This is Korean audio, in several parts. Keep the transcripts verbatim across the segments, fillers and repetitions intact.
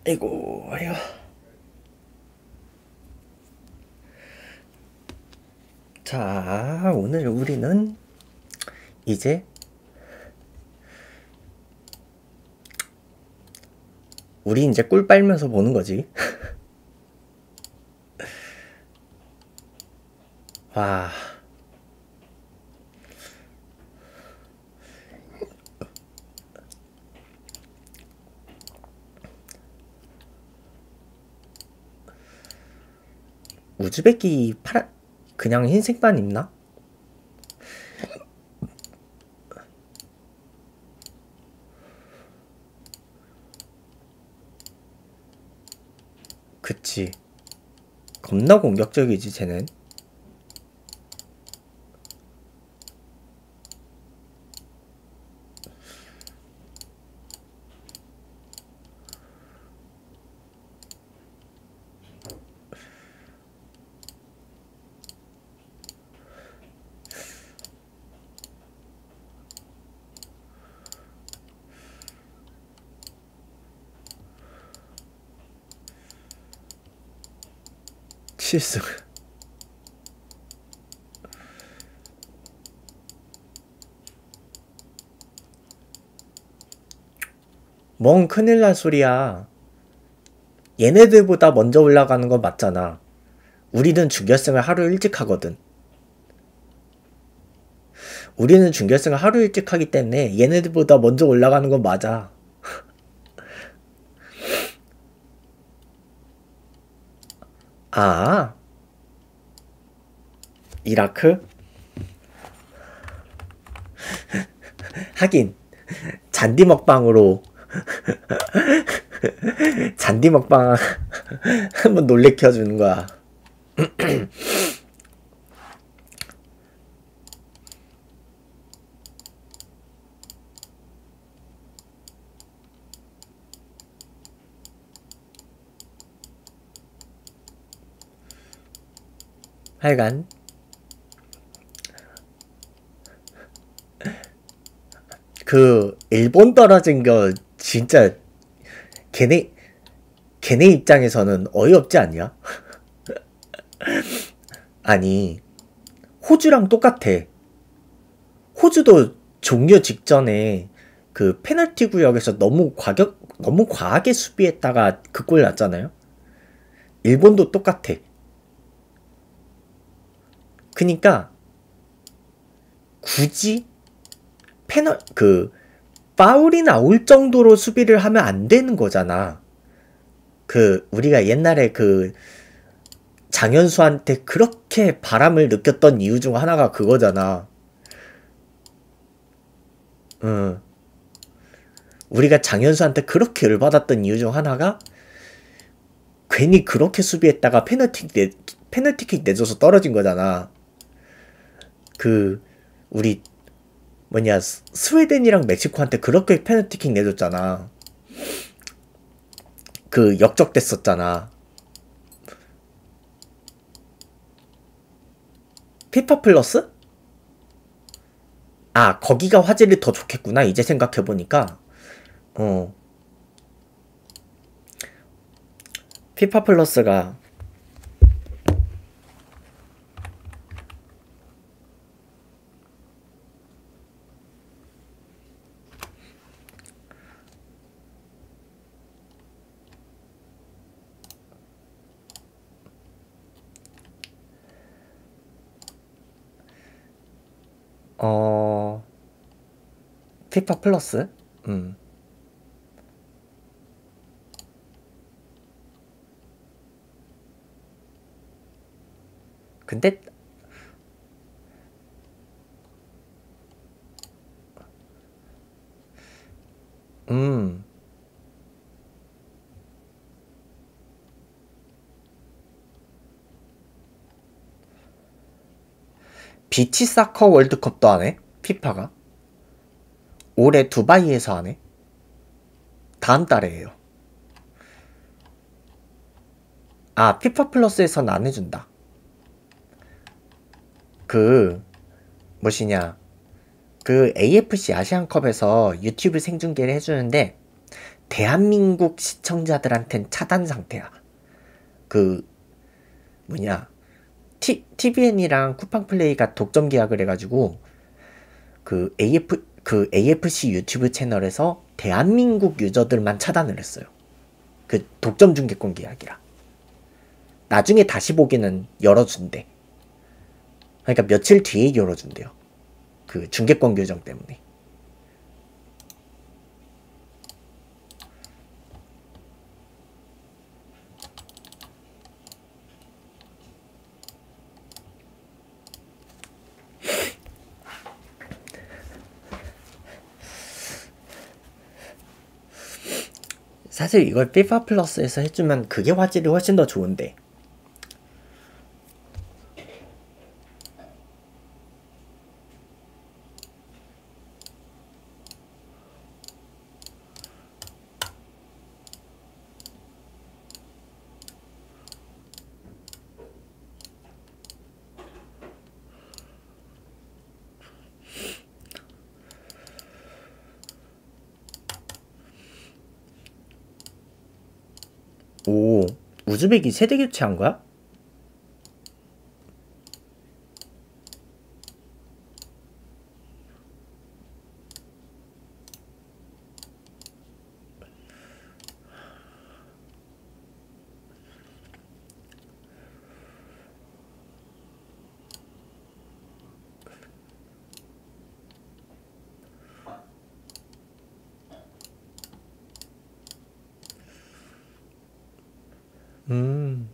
아이고, 아이고. 자, 오늘 우리는 이제 우리 이제 꿀 빨면서 보는 거지. 와, 우즈베키 파란 그냥 흰색만 입나? 그치. 겁나 공격적이지, 쟤는. 실수. 뭔 큰일 날 소리야. 얘네들보다 먼저 올라가는 건 맞잖아. 우리는 준결승을 하루 일찍 하거든. 우리는 준결승을 하루 일찍 하기 때문에 얘네들보다 먼저 올라가는 건 맞아. 아, 이라크? 하긴 잔디 먹방으로 잔디 먹방 한번 놀래켜주는 거야. 하여간 그 일본 떨어진 거 진짜 걔네 걔네 입장에서는 어이없지 않냐? 아니 호주랑 똑같아. 호주도 종료 직전에 그 페널티 구역에서 너무 과격 너무 과하게 수비했다가 그 골 났잖아요. 일본도 똑같아. 그니까 굳이 페널 그 파울이 나올 정도로 수비를 하면 안 되는 거잖아. 그 우리가 옛날에 그 장현수한테 그렇게 바람을 느꼈던 이유 중 하나가 그거잖아. 응. 우리가 장현수한테 그렇게 열받았던 이유 중 하나가 괜히 그렇게 수비했다가 페널티 내, 페널티킥 내줘서 떨어진 거잖아. 그 우리 뭐냐 스웨덴이랑 멕시코한테 그렇게 페널티킥 내줬잖아. 그 역적됐었잖아. 피파 플러스? 아 거기가 화질이 더 좋겠구나 이제 생각해보니까. 어 피파 플러스가 어 피파 플러스? 음 근데 음 비치 사커 월드컵도 하네 피파가. 올해 두바이에서 하네. 다음 달에 해요. 아 피파 플러스에서는 안 해준다. 그 뭐시냐 그 에이에프씨 아시안컵에서 유튜브 생중계를 해주는데 대한민국 시청자들한텐 차단 상태야. 그 뭐냐 티, 티비엔이랑 쿠팡플레이가 독점 계약을 해가지고 그 에이에프 그 에이에프씨 유튜브 채널에서 대한민국 유저들만 차단을 했어요. 그 독점 중계권 계약이라. 나중에 다시 보기는 열어준대. 그러니까 며칠 뒤에 열어준대요. 그 중계권 규정 때문에. 사실 이걸 피파 플러스에서 해주면 그게 화질이 훨씬 더 좋은데. 오, 우즈벡이 세대 교체한 거야? 음.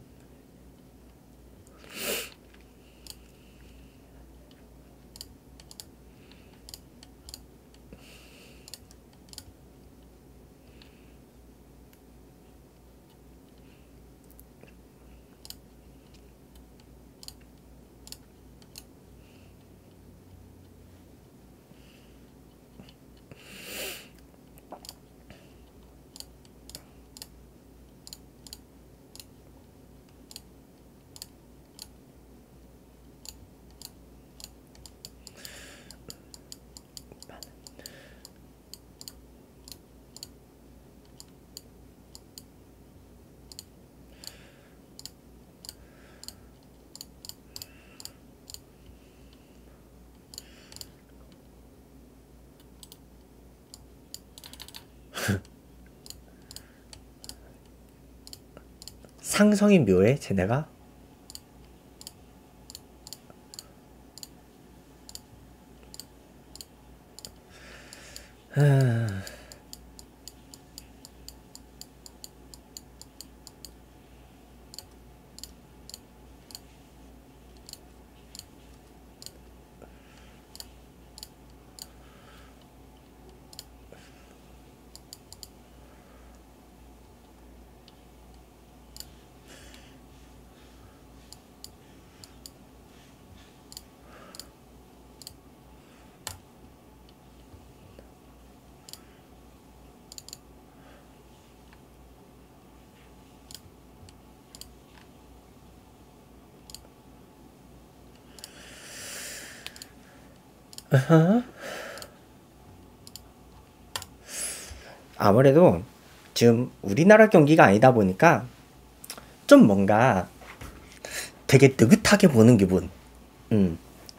상성이 묘해 쟤네가. 아무래도 지금 우리나라 경기가 아니다 보니까 좀 뭔가 되게 느긋하게 보는 기분. 음.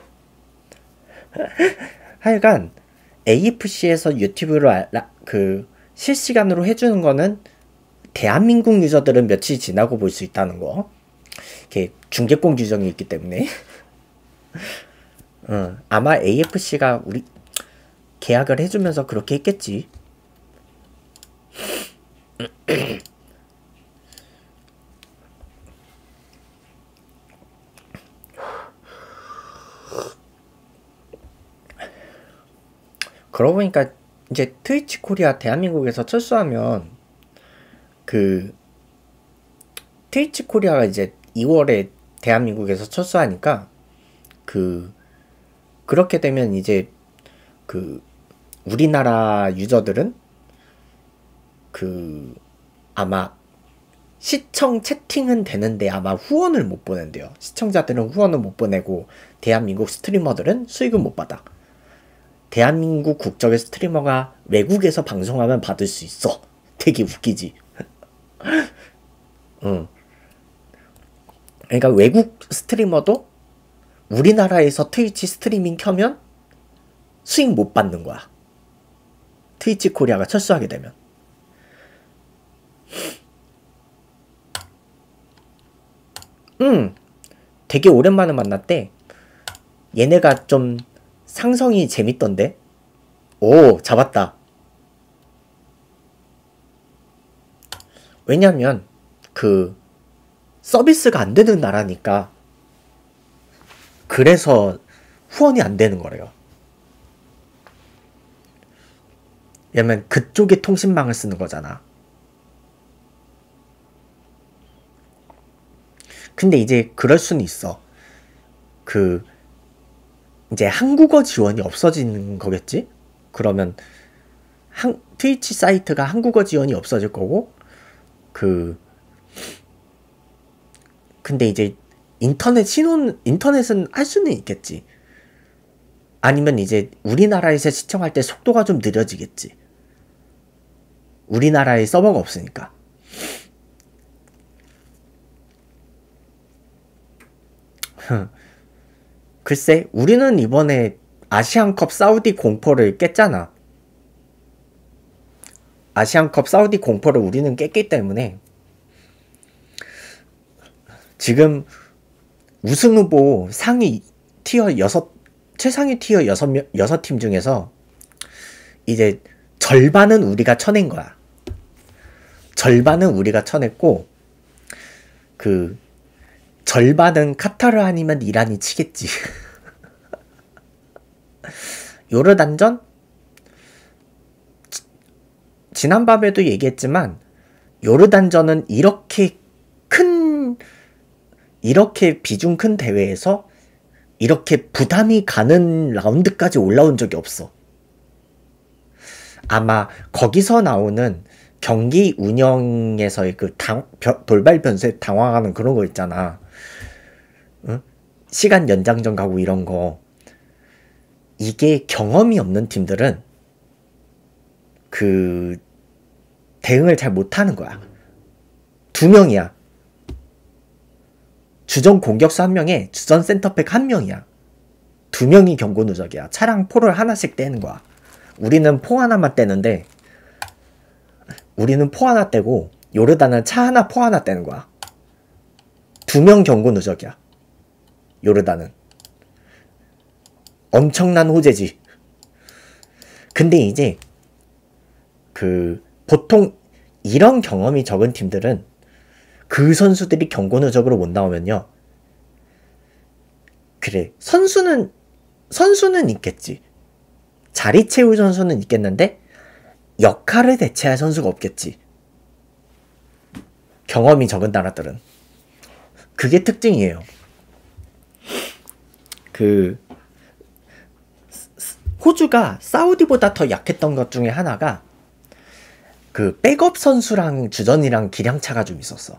하여간 에이에프씨에서 유튜브로 알라, 그 실시간으로 해주는 거는 대한민국 유저들은 며칠 지나고 볼 수 있다는 거. 이렇게 중계권 규정이 있기 때문에. 어, 아마 에이에프씨가 우리 계약을 해주면서 그렇게 했겠지. 그러고 보니까 이제 트위치 코리아 대한민국에서 철수하면 그 트위치 코리아가 이제 이월에 대한민국에서 철수하니까 그 그렇게 되면 이제 그 우리나라 유저들은 그 아마 시청 채팅은 되는데 아마 후원을 못 보낸대요. 시청자들은 후원을 못 보내고 대한민국 스트리머들은 수익을 못 받아. 대한민국 국적의 스트리머가 외국에서 방송하면 받을 수 있어. 되게 웃기지. 응. 그러니까 외국 스트리머도 우리나라에서 트위치 스트리밍 켜면 수익 못 받는 거야. 트위치 코리아가 철수하게 되면. 응. 되게 오랜만에 만났대. 얘네가 좀 상성이 재밌던데. 오, 잡았다. 왜냐면 그 서비스가 안 되는 나라니까. 그래서 후원이 안 되는 거래요. 왜냐면 그쪽의 통신망을 쓰는 거잖아. 근데 이제 그럴 수는 있어. 그 이제 한국어 지원이 없어지는 거겠지? 그러면 한, 트위치 사이트가 한국어 지원이 없어질 거고, 그 근데 이제 인터넷 신혼 인터넷은 할 수는 있겠지. 아니면 이제 우리나라에서 시청할 때 속도가 좀 느려지겠지. 우리나라에 서버가 없으니까. 글쎄, 우리는 이번에 아시안컵 사우디 공포를 깼잖아. 아시안컵 사우디 공포를 우리는 깼기 때문에 지금 우승 후보 상위 티어 여섯, 최상위 티어 여섯 명, 여섯 팀 중에서 이제 절반은 우리가 쳐낸 거야. 절반은 우리가 쳐냈고, 그 절반은 카타르 아니면 이란이 치겠지. 요르단전? 지, 지난밤에도 얘기했지만 요르단전은 이렇게 큰 이렇게 비중 큰 대회에서 이렇게 부담이 가는 라운드까지 올라온 적이 없어. 아마 거기서 나오는 경기 운영에서의 그 당, 돌발 변수에 당황하는 그런 거 있잖아. 응? 시간 연장전 가고 이런 거. 이게 경험이 없는 팀들은 그 대응을 잘 못하는 거야. 두 명이야. 주전 공격수 한 명에 주전 센터백 한 명이야. 두 명이 경고 누적이야. 차량 포를 하나씩 떼는 거야. 우리는 포 하나만 떼는데, 우리는 포 하나 떼고 요르단은 차 하나 포 하나 떼는 거야. 두 명 경고 누적이야. 요르단은. 엄청난 호재지. 근데 이제 그 보통 이런 경험이 적은 팀들은 그 선수들이 경고 누적으로 못 나오면요. 그래, 선수는 선수는 있겠지. 자리 채울 선수는 있겠는데 역할을 대체할 선수가 없겠지. 경험이 적은 나라들은. 그게 특징이에요. 그 호주가 사우디보다 더 약했던 것 중에 하나가 그 백업 선수랑 주전이랑 기량차가 좀 있었어.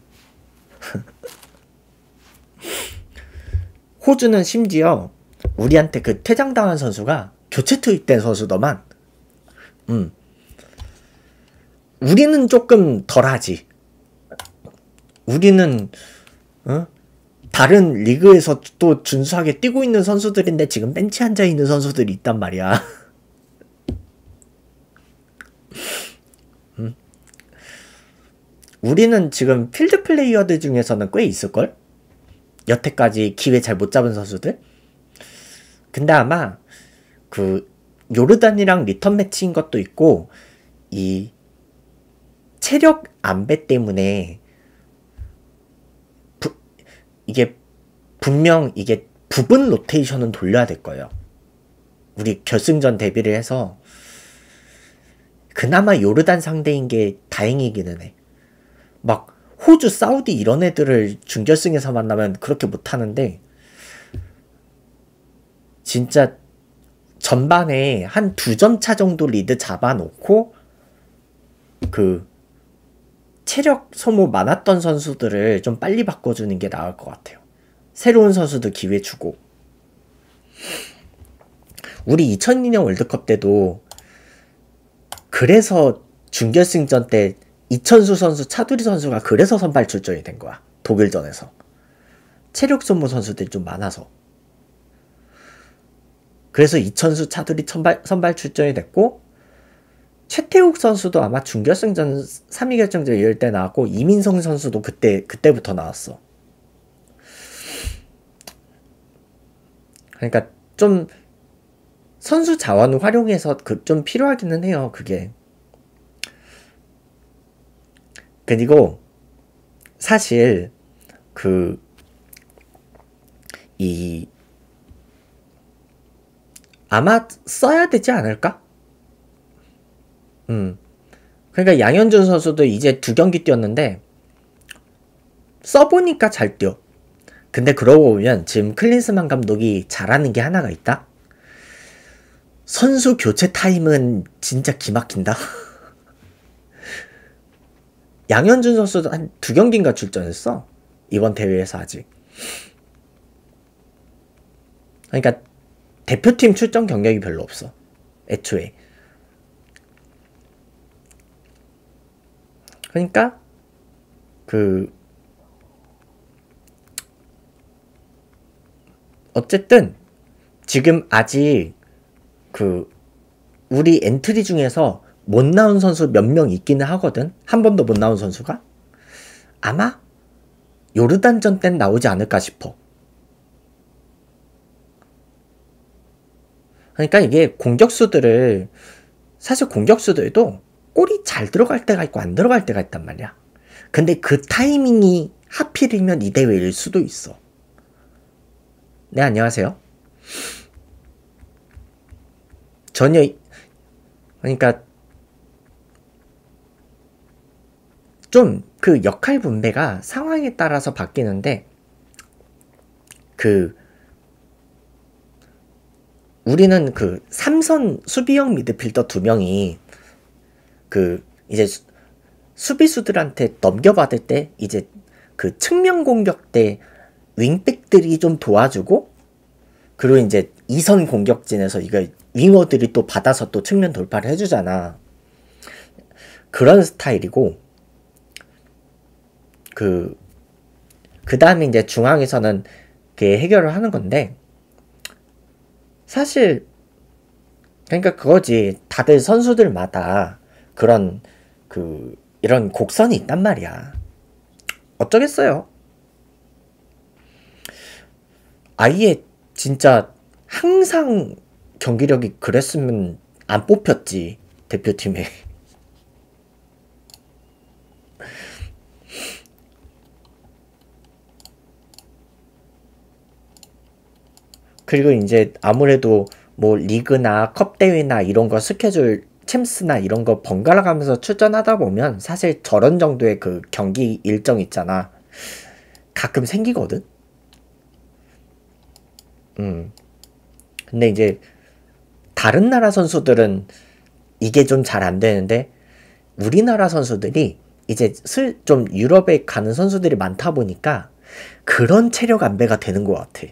호주는 심지어 우리한테 그 퇴장당한 선수가 교체 투입된 선수더만. 음. 우리는 조금 덜하지. 우리는 어? 다른 리그에서 또 준수하게 뛰고 있는 선수들인데 지금 벤치에 앉아있는 선수들이 있단 말이야. 음? 우리는 지금 필드 플레이어들 중에서는 꽤 있을걸? 여태까지 기회 잘 못 잡은 선수들? 근데 아마 그 요르단이랑 리턴 매치인 것도 있고, 이 체력 안배 때문에 부, 이게 분명 이게 부분 로테이션은 돌려야 될 거예요. 우리 결승전 데뷔를 해서 그나마 요르단 상대인 게 다행이기는 해. 막 호주, 사우디 이런 애들을 준결승에서 만나면 그렇게 못하는데, 진짜 전반에 한 두 점 차 정도 리드 잡아놓고 그 체력 소모 많았던 선수들을 좀 빨리 바꿔주는 게 나을 것 같아요. 새로운 선수들 기회 주고. 우리 이천이 년 월드컵 때도 그래서 준결승전 때 이천수 선수, 차두리 선수가 그래서 선발 출전이 된 거야. 독일전에서. 체력 소모 선수들이 좀 많아서. 그래서 이천수, 차두리 선발, 선발 출전이 됐고, 최태욱 선수도 아마 준결승전 삼 위 결정전 이럴 때 나왔고, 이민성 선수도 그때, 그때부터 나왔어. 그러니까 좀 선수 자원을 활용해서 그 좀 필요하기는 해요, 그게. 그리고 사실 그 이 아마 써야 되지 않을까? 음. 그러니까 양현준 선수도 이제 두 경기 뛰었는데 써보니까 잘 뛰어. 근데 그러고 보면 지금 클린스만 감독이 잘하는 게 하나가 있다? 선수 교체 타임은 진짜 기막힌다. 양현준 선수도 한 두 경기인가 출전했어. 이번 대회에서 아직. 그러니까 대표팀 출전 경력이 별로 없어. 애초에. 그러니까 그 어쨌든 지금 아직 그 우리 엔트리 중에서 못 나온 선수 몇 명 있기는 하거든. 한 번도 못 나온 선수가. 아마 요르단전 땐 나오지 않을까 싶어. 그러니까 이게 공격수들을 사실 공격수들도 골이 잘 들어갈 때가 있고 안 들어갈 때가 있단 말이야. 근데 그 타이밍이 하필이면 이 대회일 수도 있어. 네, 안녕하세요. 전혀 그러니까 좀 그 역할 분배가 상황에 따라서 바뀌는데 그 우리는 그 삼선 수비형 미드필더 두 명이 그 이제 수, 수비수들한테 넘겨받을 때 이제 그 측면 공격 때 윙백들이 좀 도와주고 그리고 이제 이선 공격진에서 이거 윙어들이 또 받아서 또 측면 돌파를 해주잖아. 그런 스타일이고 그 그 다음에 이제 중앙에서는 이렇게 해결을 하는 건데 사실 그러니까 그거지. 다들 선수들마다 그런 그 이런 곡선이 있단 말이야. 어쩌겠어요. 아예 진짜 항상 경기력이 그랬으면 안 뽑혔지, 대표팀에. 그리고 이제 아무래도 뭐 리그나 컵 대회나 이런 거 스케줄 챔스나 이런 거 번갈아 가면서 출전하다 보면 사실 저런 정도의 그 경기 일정 있잖아. 가끔 생기거든. 음. 근데 이제 다른 나라 선수들은 이게 좀 잘 안 되는데 우리나라 선수들이 이제 슬 좀 유럽에 가는 선수들이 많다 보니까 그런 체력 안배가 되는 것 같아.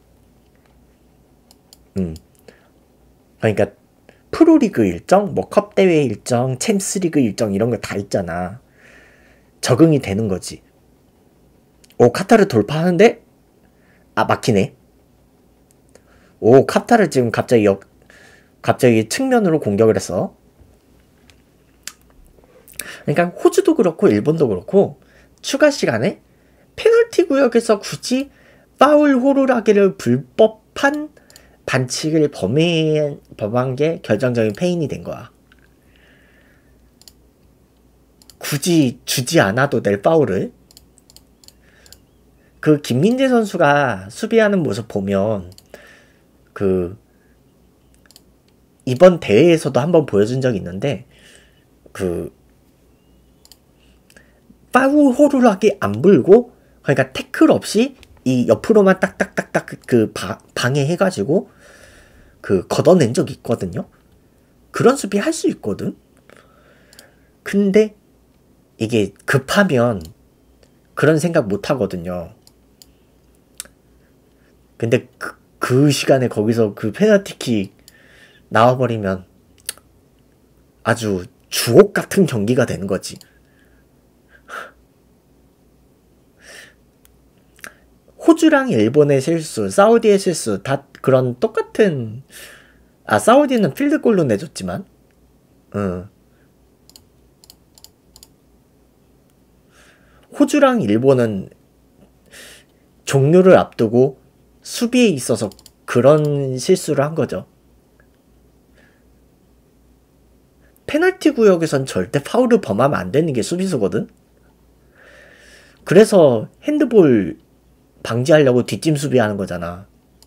음. 그러니까 프로리그 일정, 뭐 컵대회 일정, 챔스리그 일정 이런 거 다 있잖아. 적응이 되는 거지. 오, 카타르 돌파하는데 아, 막히네. 오, 카타르 지금 갑자기 역 갑자기 측면으로 공격을 했어. 그러니까 호주도 그렇고 일본도 그렇고 추가 시간에 페널티 구역에서 굳이 파울 호루라기를 불법한 반칙을 범해, 범한 게 결정적인 페인이 된 거야. 굳이 주지 않아도 될 파울을. 그 김민재 선수가 수비하는 모습 보면 그 이번 대회에서도 한번 보여준 적이 있는데 그 파울 호루라기 안 불고 그러니까 태클 없이 이 옆으로만 딱딱딱딱 그 바, 방해해가지고 그 걷어낸 적이 있거든요. 그런 수비 할 수 있거든. 근데 이게 급하면 그런 생각 못 하거든요. 근데 그, 그 시간에 거기서 그 페널티킥 나와버리면 아주 주옥 같은 경기가 되는 거지. 호주랑 일본의 실수, 사우디의 실수 다 그런 똑같은. 아, 사우디는 필드골로 내줬지만, 응. 호주랑 일본은 종료를 앞두고 수비에 있어서 그런 실수를 한 거죠. 페널티 구역에선 절대 파울을 범하면 안 되는 게 수비수거든. 그래서 핸드볼 방지하려고 뒷짐 수비하는 거잖아.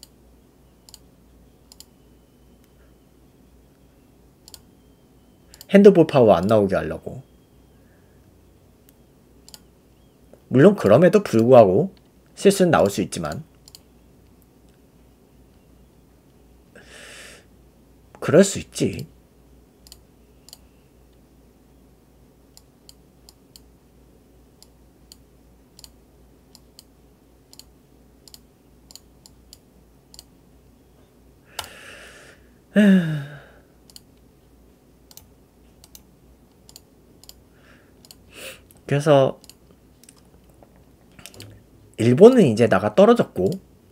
핸드볼 파워 안 나오게 하려고. 물론 그럼에도 불구하고 실수는 나올 수 있지만, 그럴 수 있지. 그래서 일본은 이제 나가 떨어졌고,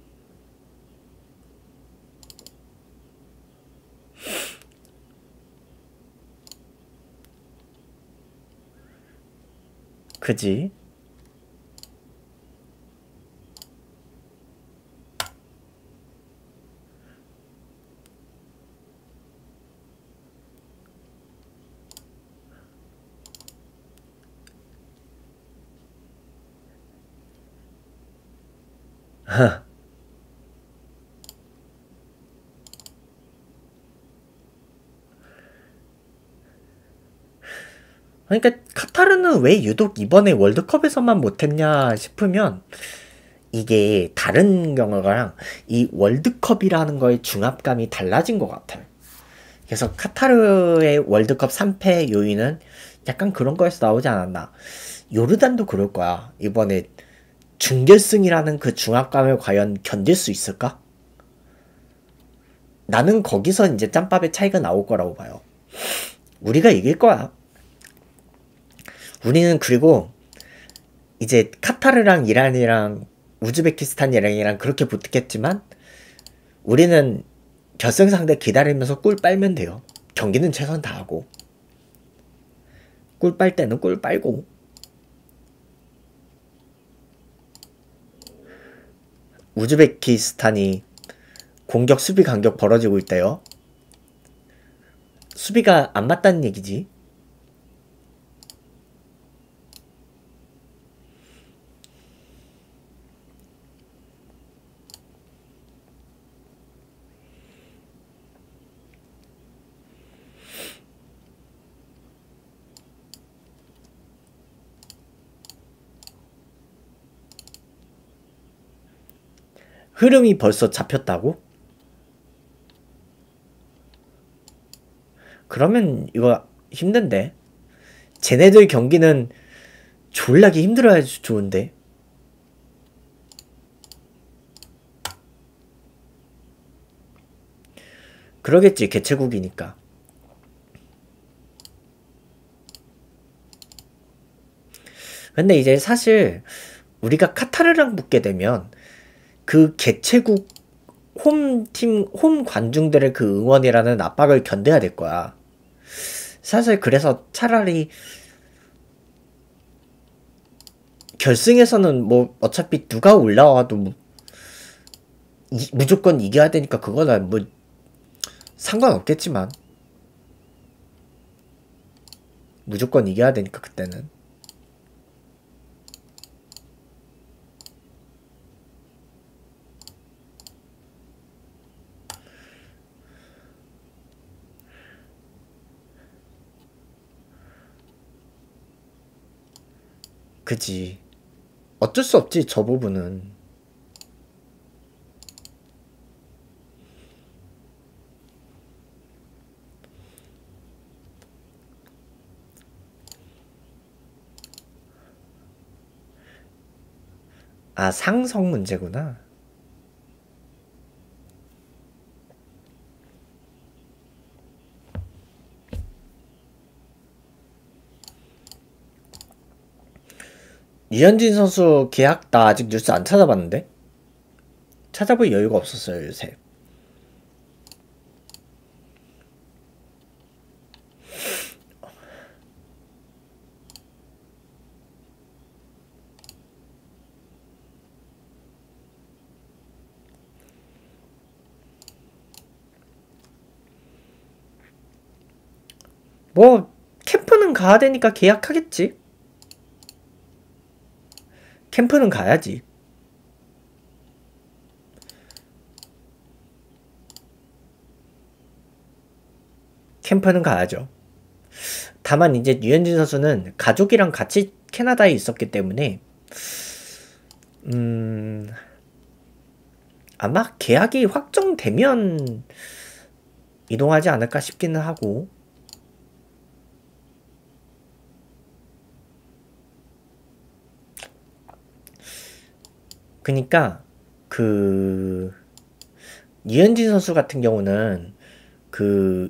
그지? 그러니까 카타르는 왜 유독 이번에 월드컵에서만 못했냐 싶으면, 이게 다른 경우랑 이 월드컵이라는 거의 중압감이 달라진 것 같아요. 그래서 카타르의 월드컵 삼 패 요인은 약간 그런 거에서 나오지 않았나. 요르단도 그럴 거야. 이번에 준결승이라는 그 중압감을 과연 견딜 수 있을까? 나는 거기서 이제 짬밥의 차이가 나올 거라고 봐요. 우리가 이길 거야. 우리는 그리고 이제 카타르랑 이란이랑 우즈베키스탄이랑 그렇게 붙겠지만, 우리는 결승 상대 기다리면서 꿀 빨면 돼요. 경기는 최선 다하고, 꿀 빨 때는 꿀 빨고. 우즈베키스탄이 공격 수비 간격 벌어지고 있대요. 수비가 안 맞다는 얘기지. 흐름이 벌써 잡혔다고? 그러면 이거 힘든데. 쟤네들 경기는 졸라게 힘들어야지 좋은데. 그러겠지, 개최국이니까. 근데 이제 사실 우리가 카타르랑 붙게 되면 그 개최국 홈팀, 홈 관중들의 그 응원이라는 압박을 견뎌야 될 거야. 사실 그래서 차라리 결승에서는 뭐 어차피 누가 올라와도 뭐 이, 무조건 이겨야 되니까 그거는 뭐 상관없겠지만, 무조건 이겨야 되니까 그때는. 그지. 어쩔 수 없지, 저 부분은. 아, 상성 문제구나. 유현진 선수 계약 나 아직 뉴스 안 찾아봤는데? 찾아볼 여유가 없었어요 요새. 뭐 캠프는 가야 되니까 계약하겠지. 캠프는 가야지. 캠프는 가야죠. 다만 이제 유현진 선수는 가족이랑 같이 캐나다에 있었기 때문에 음 아마 계약이 확정되면 이동하지 않을까 싶기는 하고. 그니까 그 유현진 선수 같은 경우는 그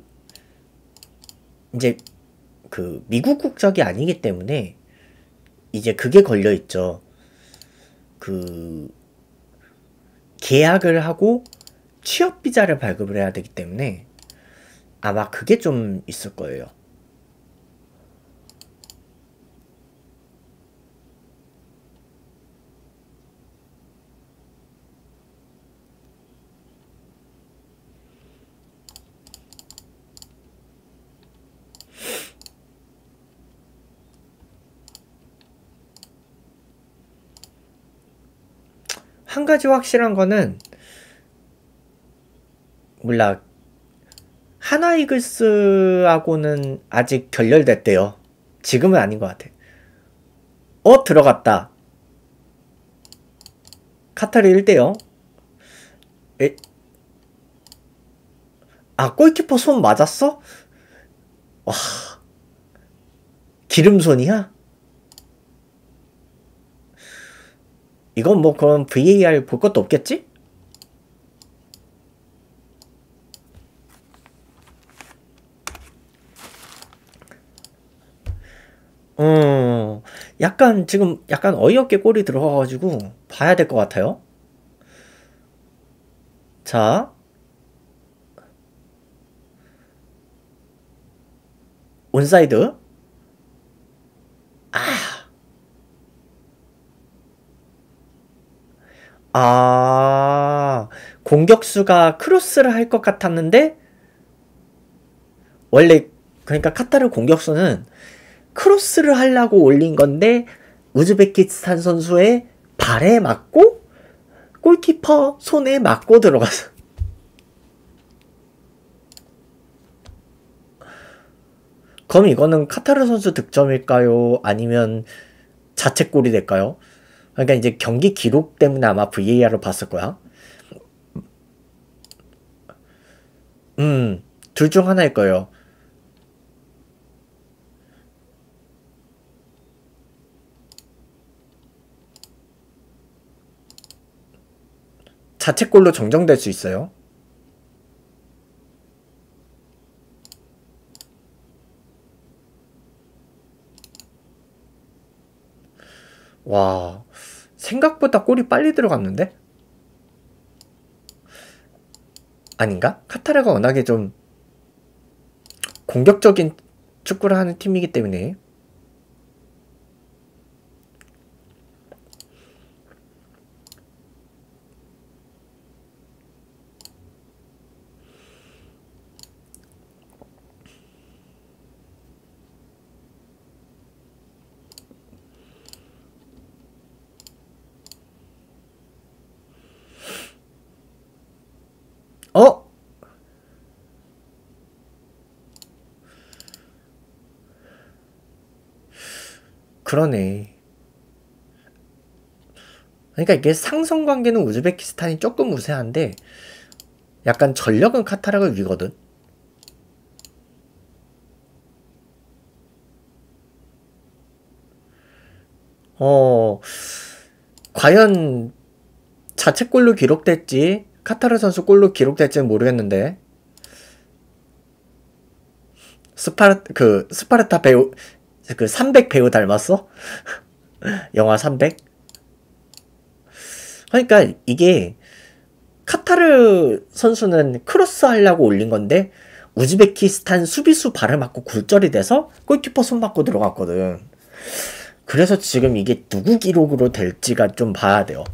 이제 그 미국 국적이 아니기 때문에 이제 그게 걸려 있죠. 그 계약을 하고 취업 비자를 발급을 해야 되기 때문에 아마 그게 좀 있을 거예요. 한 가지 확실한 거는 몰라, 하나 이글스하고는 아직 결렬됐대요. 지금은 아닌 것 같아. 어? 들어갔다. 카타르 일 대 영. 에? 아, 골키퍼 손 맞았어? 와, 기름손이야? 이건 뭐 그럼 브이에이알 볼 것도 없겠지? 음, 약간 지금 약간 어이없게 골이 들어가가지고 봐야 될 것 같아요. 자, 온사이드. 아, 아, 공격수가 크로스를 할 것 같았는데 원래 그러니까 카타르 공격수는 크로스를 하려고 올린 건데 우즈베키스탄 선수의 발에 맞고 골키퍼 손에 맞고 들어가서. 그럼 이거는 카타르 선수 득점일까요? 아니면 자책골이 될까요? 그러니까 이제 경기 기록 때문에 아마 브이에이알로 봤을 거야. 음, 둘 중 하나일 거예요. 자책골로 정정될 수 있어요. 와, 생각보다 골이 빨리 들어갔는데? 아닌가? 카타르가 워낙에 좀 공격적인 축구를 하는 팀이기 때문에. 어? 그러네. 그러니까 이게 상성관계는 우즈베키스탄이 조금 우세한데 약간 전력은 카타르가 위거든. 어, 과연 자책골로 기록될지 카타르 선수 골로 기록될지는 모르겠는데 스파르 그 스파르타 배우 그 삼백 배우 닮았어? 영하 삼백? 그러니까 이게 카타르 선수는 크로스 하려고 올린 건데 우즈베키스탄 수비수 발을 맞고 굴절이 돼서 골키퍼 손 맞고 들어갔거든. 그래서 지금 이게 누구 기록으로 될지가 좀 봐야 돼요.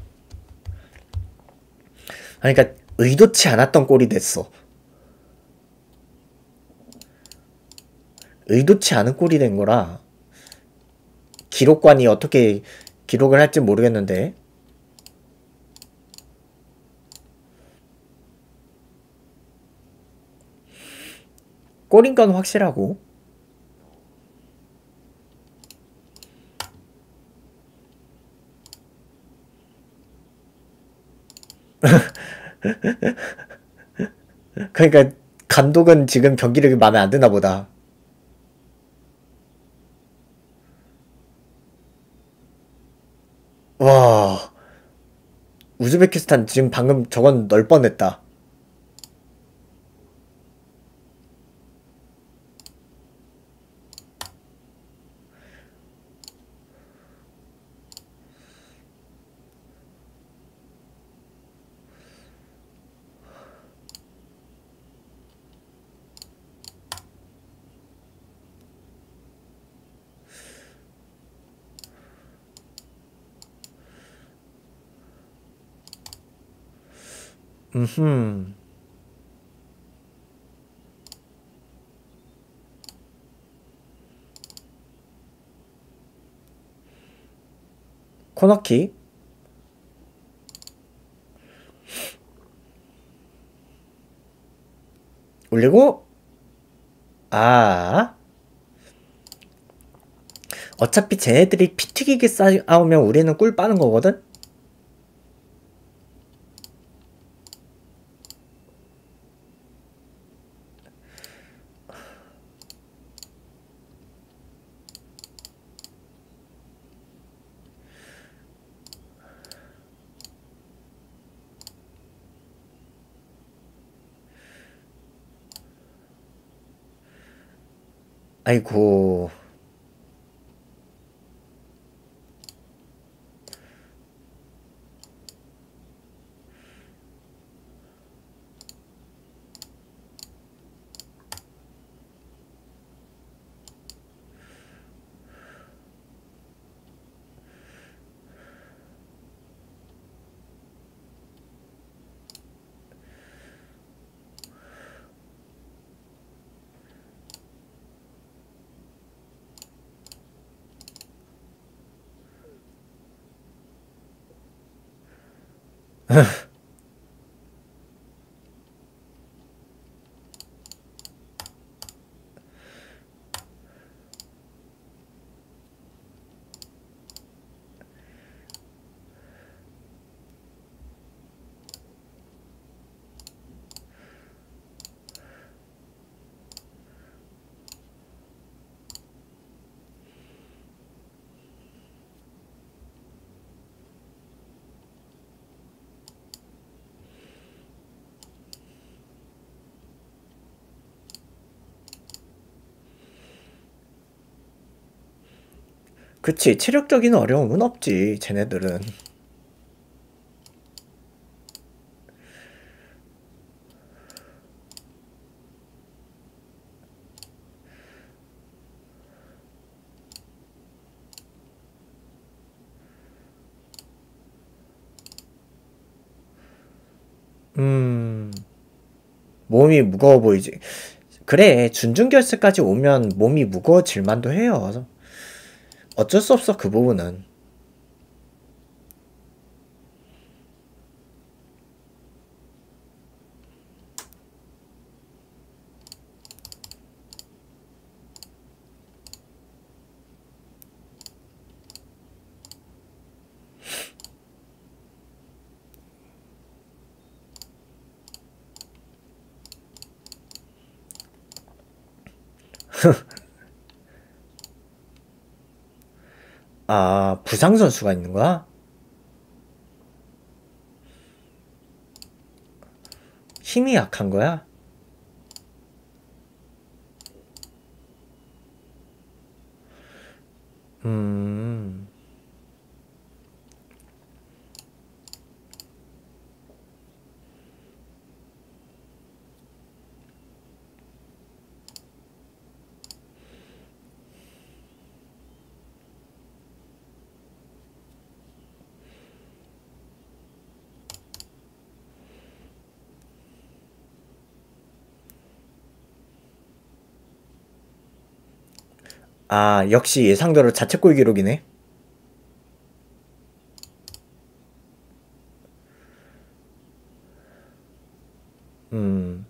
그러니까 의도치 않았던 골이 됐어. 의도치 않은 골이 된 거라 기록관이 어떻게 기록을 할지 모르겠는데. 골인 건 확실하고. 그러니까 감독은 지금 경기력이 마음에 안 드나 보다. 와, 우즈베키스탄 지금 방금 저건 넣을 뻔했다. 음흠. 코너킥. 올리고, 아. 어차피 쟤네들이 피 튀기게 싸우면 우리는 꿀 빠는 거거든? 아이고. 그치, 체력적인 어려움은 없지, 쟤네들은. 음, 몸이 무거워 보이지. 그래, 준중결승까지 오면 몸이 무거워질 만도 해요. 어쩔 수 없어, 그 부분은. 아, 부상 선수가 있는 거야? 힘이 약한 거야? 음, 아, 역시 예상대로 자책골 기록이네. 음.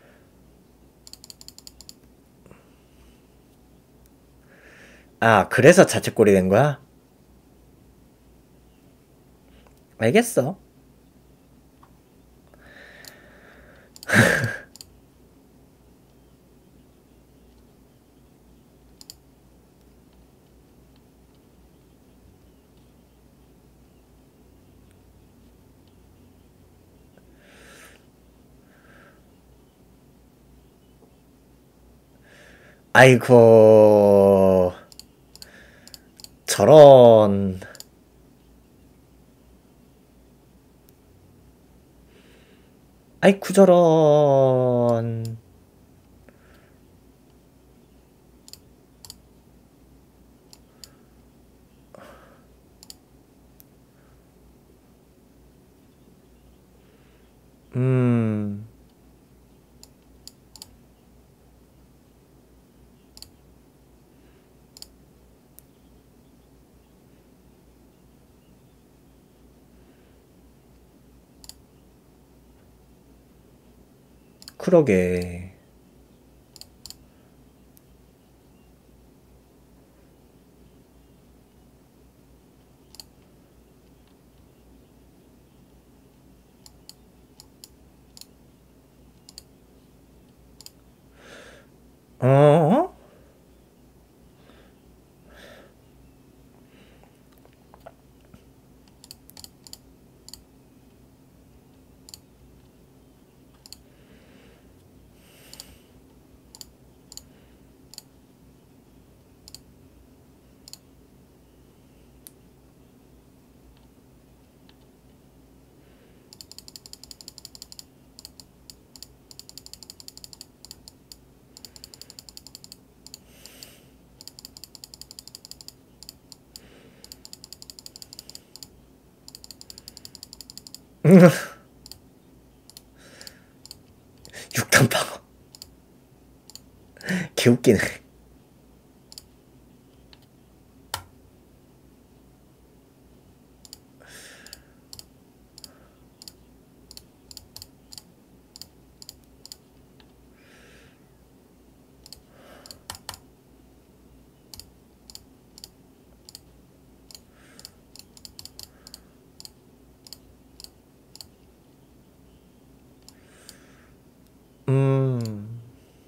아, 그래서 자책골이 된 거야? 알겠어. 아이고, 저런. 아이쿠, 저런. 음. 그러게. 어? 육탄방어. 개웃기네. 음.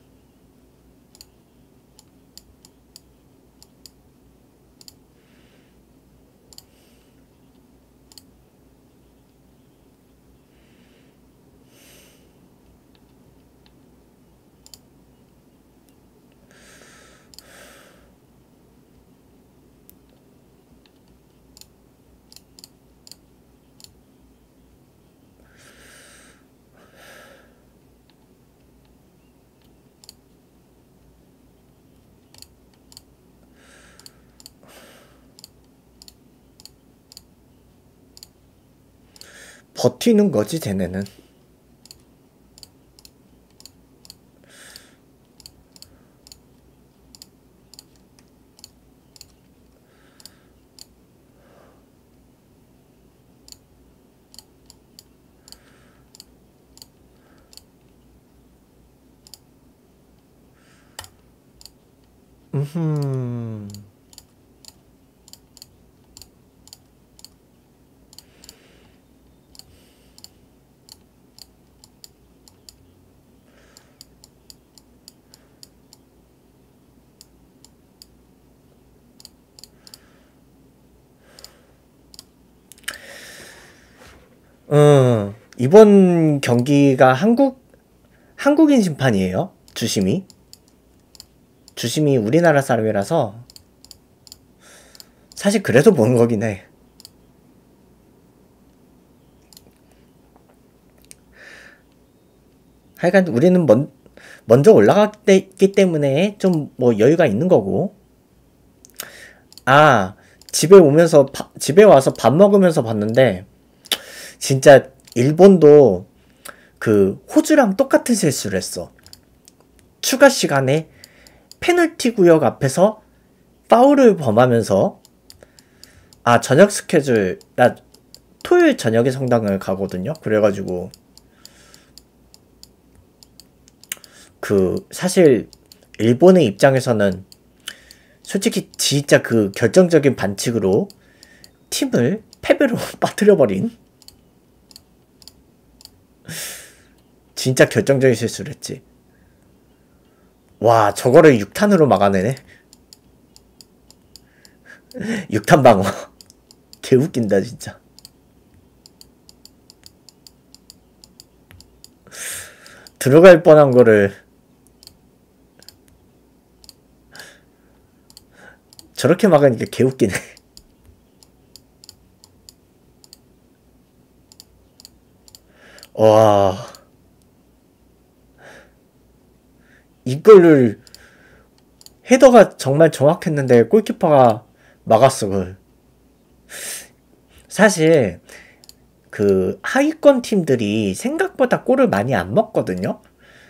버티는 거지, 쟤네는. 음흠. 어, 이번 경기가 한국, 한국인 심판이에요. 주심이. 주심이 우리나라 사람이라서 사실 그래서 보는 거긴 해. 하여간 우리는 먼, 먼저 올라갔기 때문에 좀 뭐 여유가 있는 거고. 아, 집에 오면서, 바, 집에 와서 밥 먹으면서 봤는데, 진짜 일본도 그 호주랑 똑같은 실수를 했어. 추가 시간에 페널티 구역 앞에서 파울을 범하면서, 아, 저녁 스케줄, 나 토요일 저녁에 성당을 가거든요. 그래가지고 그 사실 일본의 입장에서는 솔직히 진짜 그 결정적인 반칙으로 팀을 패배로 빠뜨려버린 진짜 결정적인 실수를 했지. 와, 저거를 육 탄으로 막아내네. 육 탄 방어. 개웃긴다 진짜. 들어갈 뻔한 거를 저렇게 막으니까 개웃기네. 와, 이거를 헤더가 정말 정확했는데 골키퍼가 막았어. 그걸. 사실 그 하위권 팀들이 생각보다 골을 많이 안 먹거든요.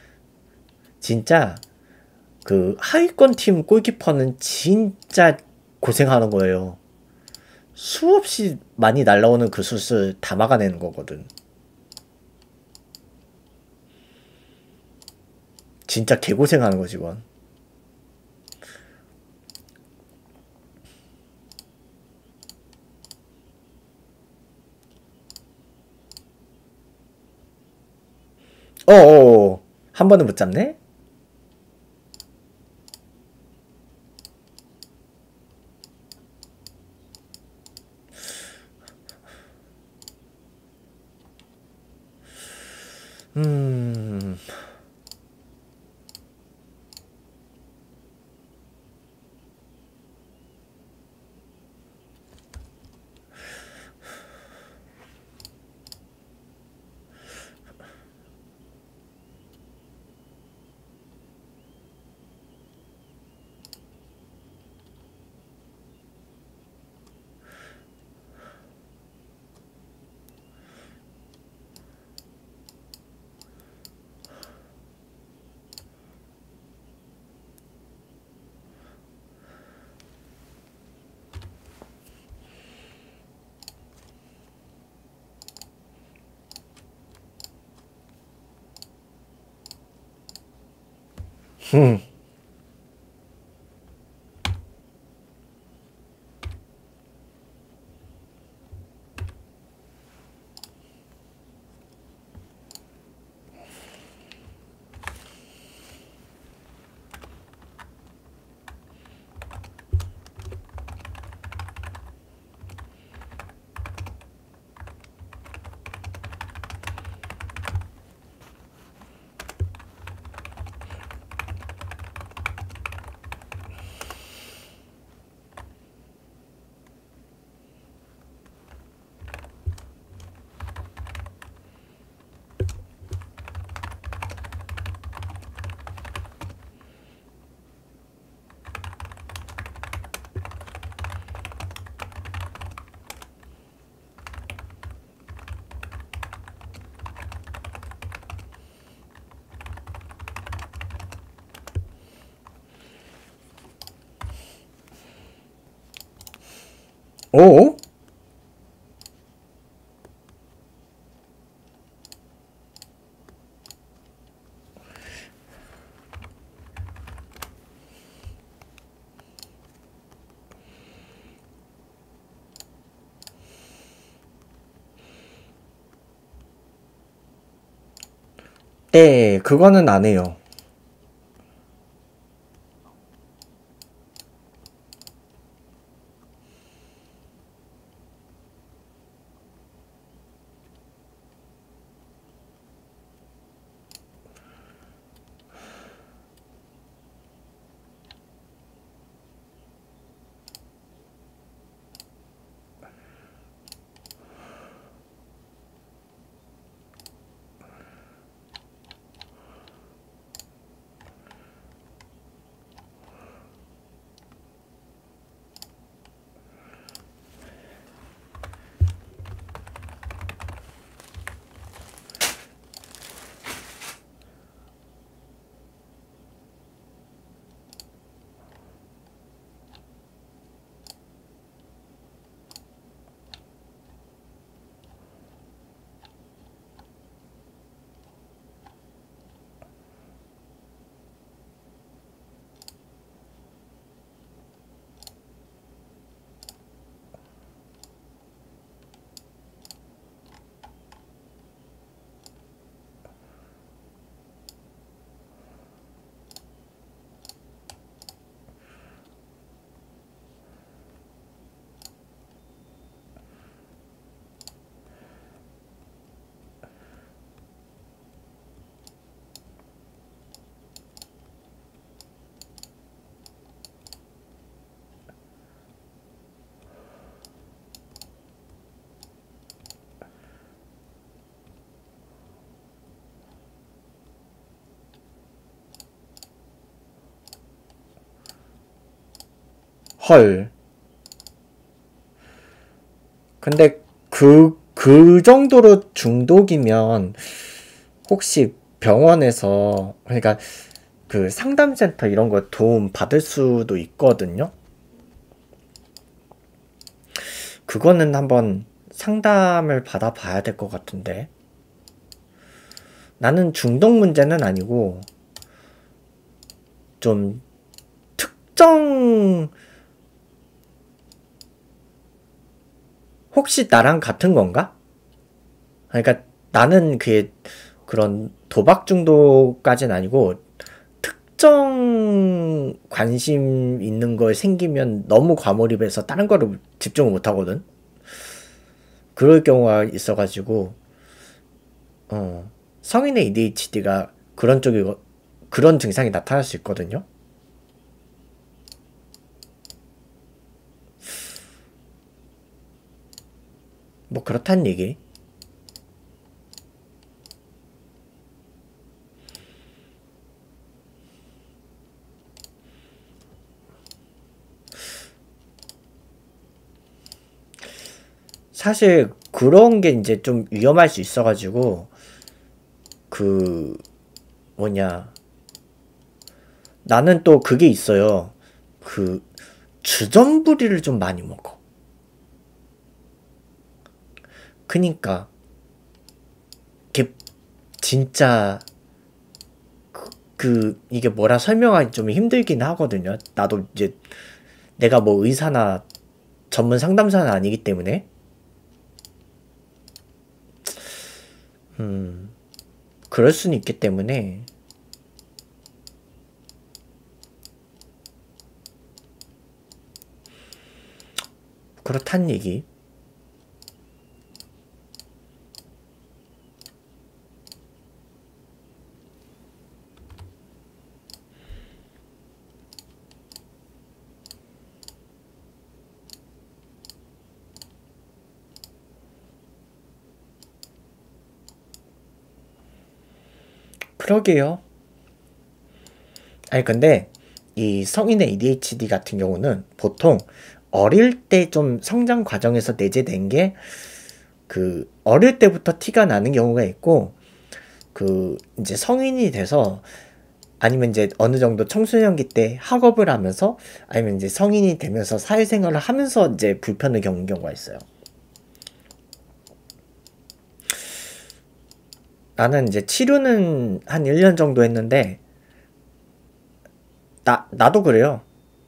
진짜 그 하위권 팀 골키퍼는 진짜 고생하는 거예요. 수없이 많이 날라오는 그 슛을 다 막아내는 거거든. 진짜 개고생하는 거지, 이건. 어어어. 한 번은 못 잡네? 음. 흠. 오? 네, 그거는 안 해요. 헐. 근데 그, 그 정도로 중독이면 혹시 병원에서, 그러니까 그 상담센터 이런 거 도움 받을 수도 있거든요? 그거는 한번 상담을 받아봐야 될 것 같은데. 나는 중독 문제는 아니고, 좀 특정, 혹시 나랑 같은 건가? 그러니까 나는 그게 그런 도박 중독까지는 아니고, 특정 관심 있는 거 생기면 너무 과몰입해서 다른 거를 집중을 못 하거든? 그럴 경우가 있어가지고, 어, 성인의 에이디에이치디가 그런 쪽이, 그런 증상이 나타날 수 있거든요? 뭐 그렇단 얘기. 사실 그런 게 이제 좀 위험할 수 있어가지고, 그, 뭐냐. 나는 또 그게 있어요. 그, 주전부리를 좀 많이 먹어. 그니까, 이게 진짜, 그, 그 이게 뭐라 설명하기 좀 힘들긴 하거든요. 나도 이제 내가 뭐 의사나 전문 상담사는 아니기 때문에. 음, 그럴 수는 있기 때문에. 그렇단 얘기. 그러게요. 아니, 근데 이 성인의 에이디에이치디 같은 경우는 보통 어릴 때 좀 성장 과정에서 내재된 게 그 어릴 때부터 티가 나는 경우가 있고, 그 이제 성인이 돼서 아니면 이제 어느 정도 청소년기 때 학업을 하면서 아니면 이제 성인이 되면서 사회생활을 하면서 이제 불편을 겪는 경우가 있어요. 나는 이제 치료는 한 일 년 정도 했는데, 나, 나도 그래요.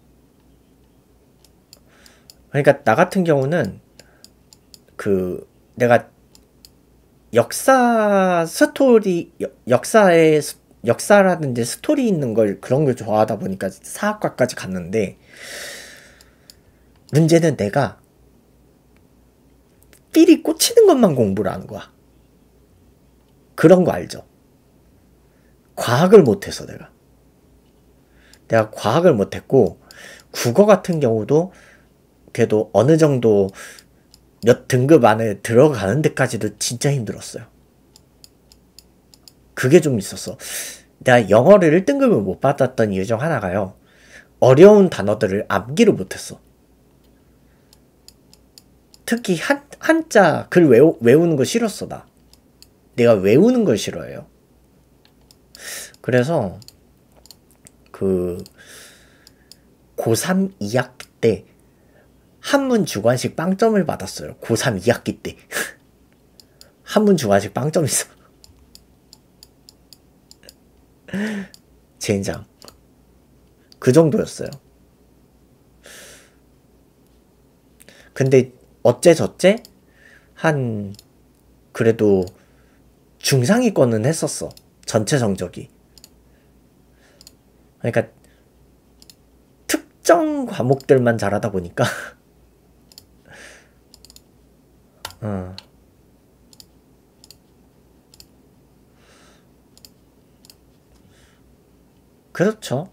그러니까 나 같은 경우는 그 내가 역사 스토리, 여- 역사의 스- 역사라든지 스토리 있는 걸 그런 걸 좋아하다 보니까 사학과까지 갔는데, 문제는 내가 삘이 꽂히는 것만 공부를 하는 거야. 그런 거 알죠? 과학을 못해서 내가. 내가 과학을 못했고, 국어 같은 경우도 그래도 어느 정도 몇 등급 안에 들어가는 데까지도 진짜 힘들었어요. 그게 좀 있었어. 내가 영어를 일 등급을 못 받았던 이유 중 하나가요. 어려운 단어들을 암기를 못했어. 특히 한, 한자 글 외우, 외우는 거 싫었어, 나. 내가 외우는 걸 싫어해요. 그래서 그 고삼 이 학기 때 한문 주관식 빵점을 받았어요. 고삼 이 학기 때. 한문 주관식 빵점 있어. 젠장. 그 정도였어요. 근데 어째저째 한 그래도 중상위권은 했었어. 전체 성적이. 그러니까 특정 과목들만 잘하다 보니까 어, 그렇죠.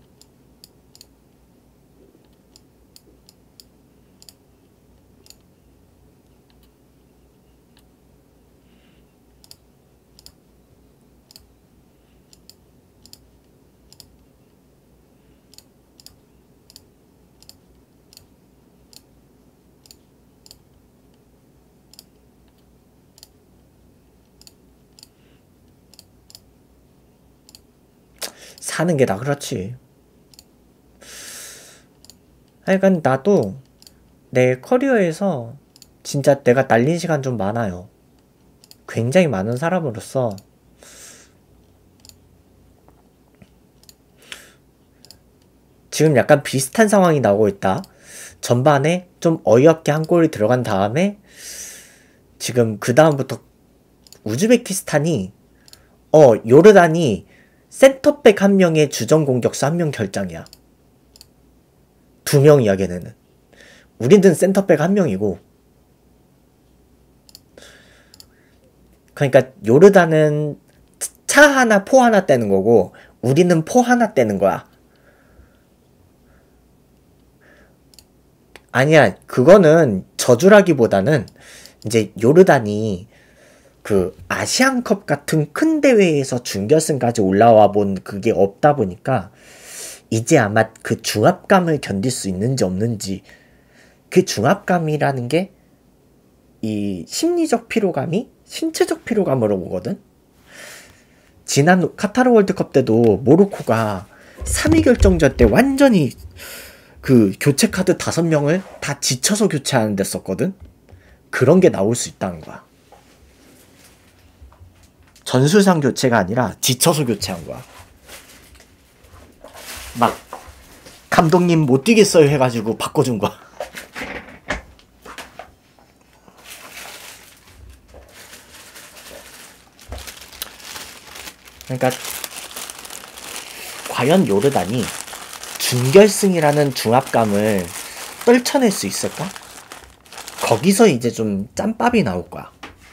사는 게 다 그렇지. 하여간 나도 내 커리어에서 진짜 내가 날린 시간 좀 많아요. 굉장히 많은 사람으로서 지금 약간 비슷한 상황이 나오고 있다. 전반에 좀 어이없게 한 골이 들어간 다음에 지금 그 다음부터 우즈베키스탄이 어 요르단이 센터백 한 명에 주전 공격수 한 명 결장이야. 두 명이야 걔네는. 우리는 센터백 한 명이고. 그러니까 요르단은 차 하나 포 하나 떼는 거고 우리는 포 하나 떼는 거야. 아니야, 그거는 저주라기보다는 이제 요르단이 그 아시안컵 같은 큰 대회에서 준결승까지 올라와 본 그게 없다 보니까 이제 아마 그 중압감을 견딜 수 있는지 없는지, 그 중압감이라는 게 이 심리적 피로감이 신체적 피로감으로 오거든. 지난 카타르 월드컵 때도 모로코가 삼 위 결정전 때 완전히 그 교체 카드 다섯 명을 다 지쳐서 교체하는 데 썼거든. 그런 게 나올 수 있다는 거야. 전술상 교체가 아니라 지쳐서 교체한 거야. 막 감독님 못 뛰겠어요 해가지고 바꿔준 거야. 그러니까 과연 요르단이 준결승이라는 중압감을 떨쳐낼 수 있을까? 거기서 이제 좀 짬밥이 나올 거야.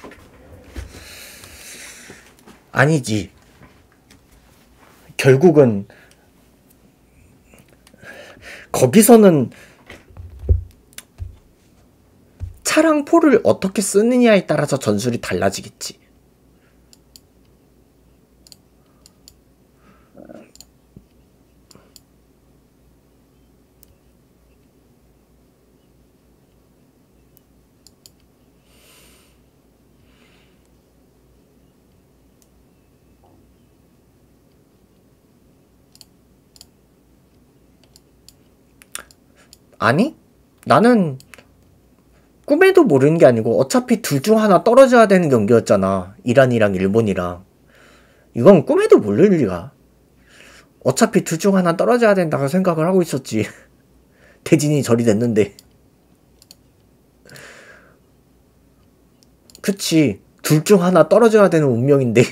아니지. 결국은 거기서는 차랑 포를 어떻게 쓰느냐에 따라서 전술이 달라지겠지. 아니? 나는 꿈에도 모르는 게 아니고 어차피 둘 중 하나 떨어져야 되는 경기였잖아. 이란이랑 일본이랑. 이건 꿈에도 모를 리가. 어차피 둘 중 하나 떨어져야 된다고 생각을 하고 있었지. 태진이 저리 됐는데. 그치. 둘 중 하나 떨어져야 되는 운명인데.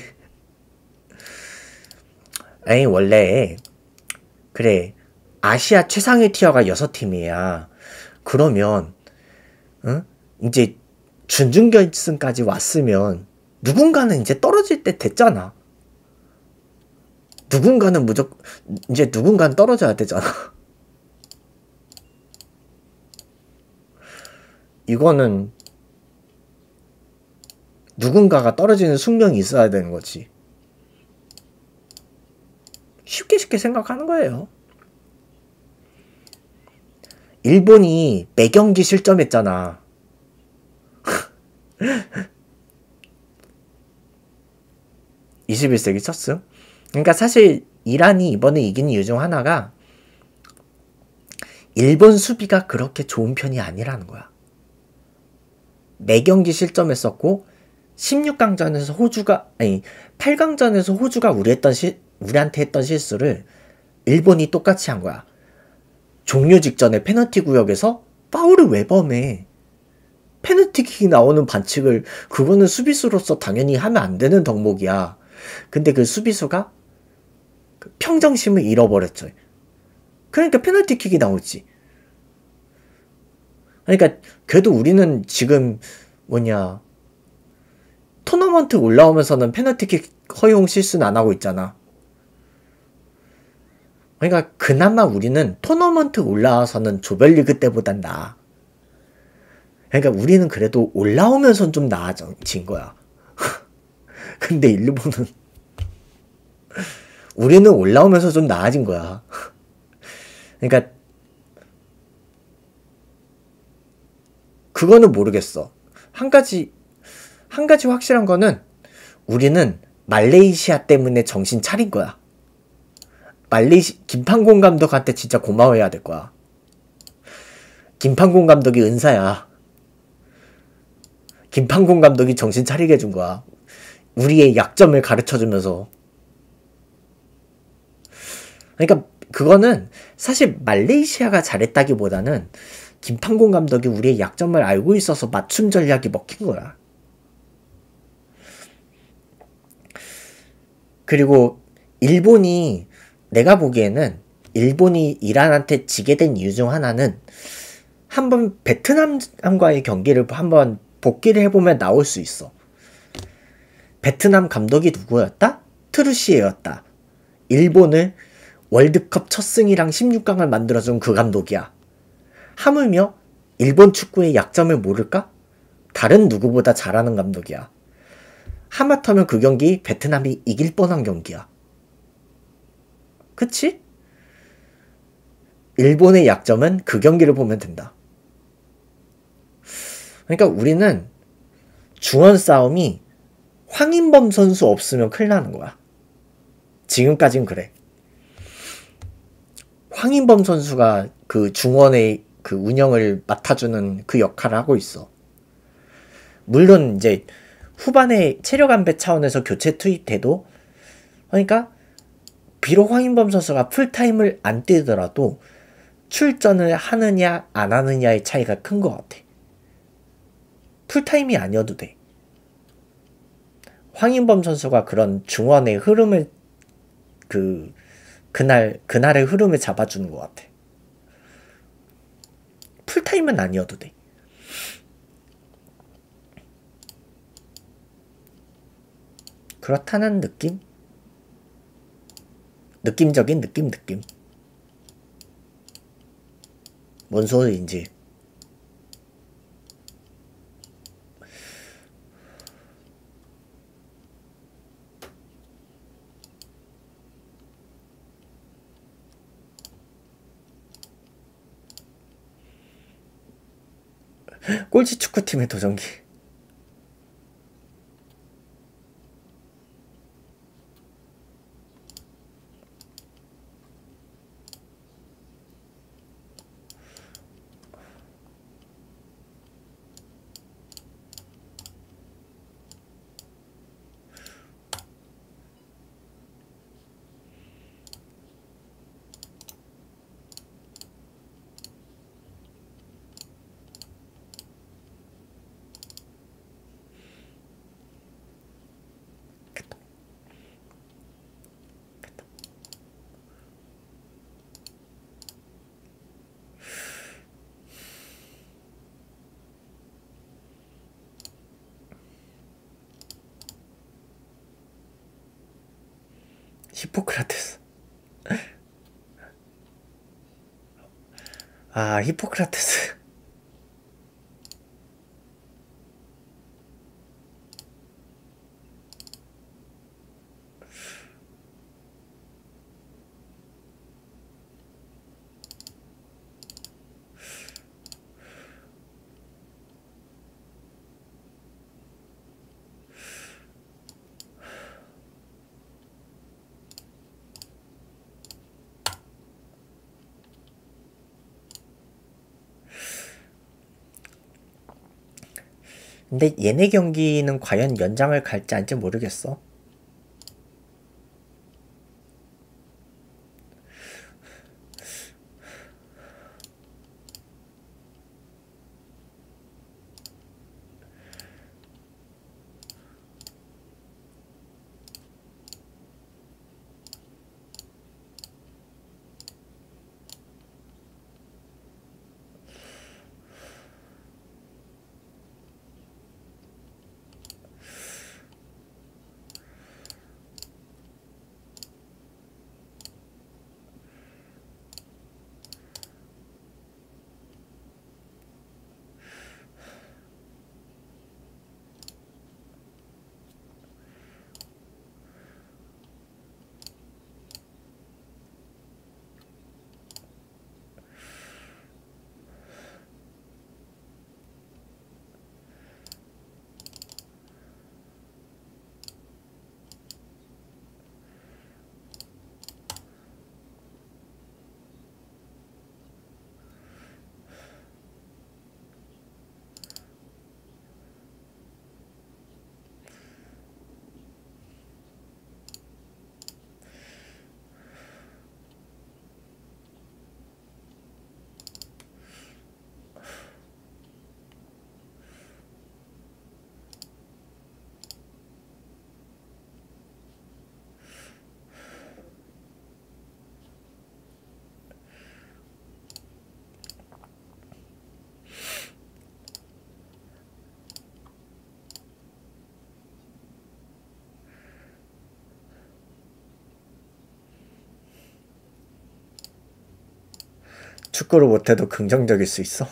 에이 원래 그래. 아시아 최상위 티어가 여섯 팀이야. 그러면 응? 이제 준중결승까지 왔으면 누군가는 이제 떨어질 때 됐잖아. 누군가는 무조건 이제 누군가는 떨어져야 되잖아. 이거는 누군가가 떨어지는 숙명이 있어야 되는 거지. 쉽게 쉽게 생각하는 거예요. 일본이 매경기 실점했잖아. 이십일 세기 첫승. 그러니까 사실 이란이 이번에 이긴 이유 중 하나가 일본 수비가 그렇게 좋은 편이 아니라는 거야. 매경기 실점했었고 십육 강전에서 호주가 아니 팔 강전에서 호주가 우리 했던 시, 우리한테 했던 실수를 일본이 똑같이 한 거야. 종료 직전에 페널티 구역에서 파울을 왜 범해? 페널티킥이 나오는 반칙을, 그거는 수비수로서 당연히 하면 안 되는 덕목이야. 근데 그 수비수가 평정심을 잃어버렸죠. 그러니까 페널티킥이 나오지. 그러니까 그래도 우리는 지금 뭐냐 토너먼트 올라오면서는 페널티킥 허용 실수는 안 하고 있잖아. 그러니까 그나마 우리는 토너먼트 올라와서는 조별리그 때보단 나아. 그러니까 우리는 그래도 올라오면선 좀 나아진 거야. 근데 일본은 우리는 올라오면서 좀 나아진 거야. 그러니까 그거는 모르겠어. 한 가지 한 가지 확실한 거는 우리는 말레이시아 때문에 정신 차린 거야. 말레이시 김판공 감독한테 진짜 고마워해야 될 거야. 김판공 감독이 은사야. 김판공 감독이 정신 차리게 해준 거야. 우리의 약점을 가르쳐주면서. 그러니까 그거는 사실 말레이시아가 잘했다기보다는 김판공 감독이 우리의 약점을 알고 있어서 맞춤 전략이 먹힌 거야. 그리고 일본이, 내가 보기에는 일본이 이란한테 지게 된 이유 중 하나는 한번 베트남과의 경기를 한번 복귀를 해보면 나올 수 있어. 베트남 감독이 누구였다? 트루시에였다. 일본을 월드컵 첫 승이랑 십육 강을 만들어준 그 감독이야. 하물며 일본 축구의 약점을 모를까? 다른 누구보다 잘하는 감독이야. 하마터면 그 경기 베트남이 이길 뻔한 경기야. 그치? 일본의 약점은 그 경기를 보면 된다. 그러니까 우리는 중원 싸움이 황인범 선수 없으면 큰일 나는 거야. 지금까진 그래. 황인범 선수가 그 중원의 그 운영을 맡아주는 그 역할을 하고 있어. 물론 이제 후반에 체력 안배 차원에서 교체 투입돼도, 그러니까 비록 황인범 선수가 풀타임을 안 뛰더라도 출전을 하느냐 안 하느냐의 차이가 큰 것 같아. 풀타임이 아니어도 돼. 황인범 선수가 그런 중원의 흐름을 그 그날 그날의 흐름을 잡아주는 것 같아. 풀타임은 아니어도 돼. 그렇다는 느낌? 느낌적인 느낌 느낌. 뭔 소리인지. 꼴찌 축구팀의 도전기. 히포크라테스. 아, 히포크라테스. 근데 얘네 경기는 과연 연장을 갈지 안지 모르겠어. 축구를 못해도 긍정적일 수 있어?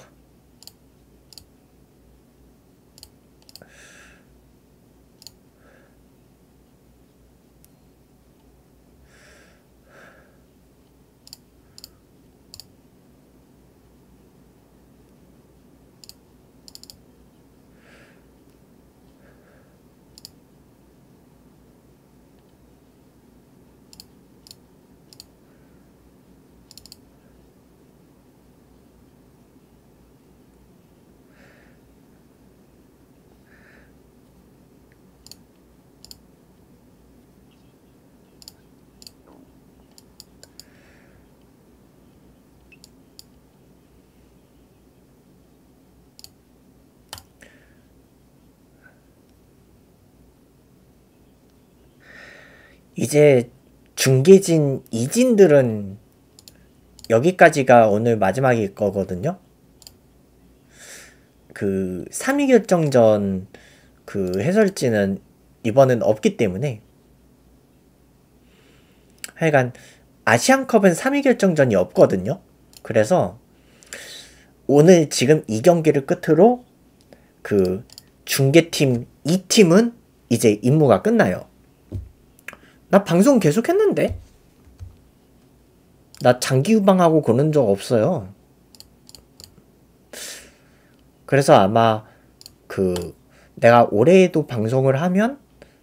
이제 중계진 이진들은 여기까지가 오늘 마지막일 거거든요. 그 삼 위 결정전 그 해설진은 이번엔 없기 때문에, 하여간 아시안컵은 삼 위 결정전이 없거든요. 그래서 오늘 지금 이 경기를 끝으로 그 중계팀 이 팀은 이제 임무가 끝나요. 나 방송 계속 했는데? 나 장기 후방하고 그런 적 없어요. 그래서 아마 그 내가 올해에도 방송을 하면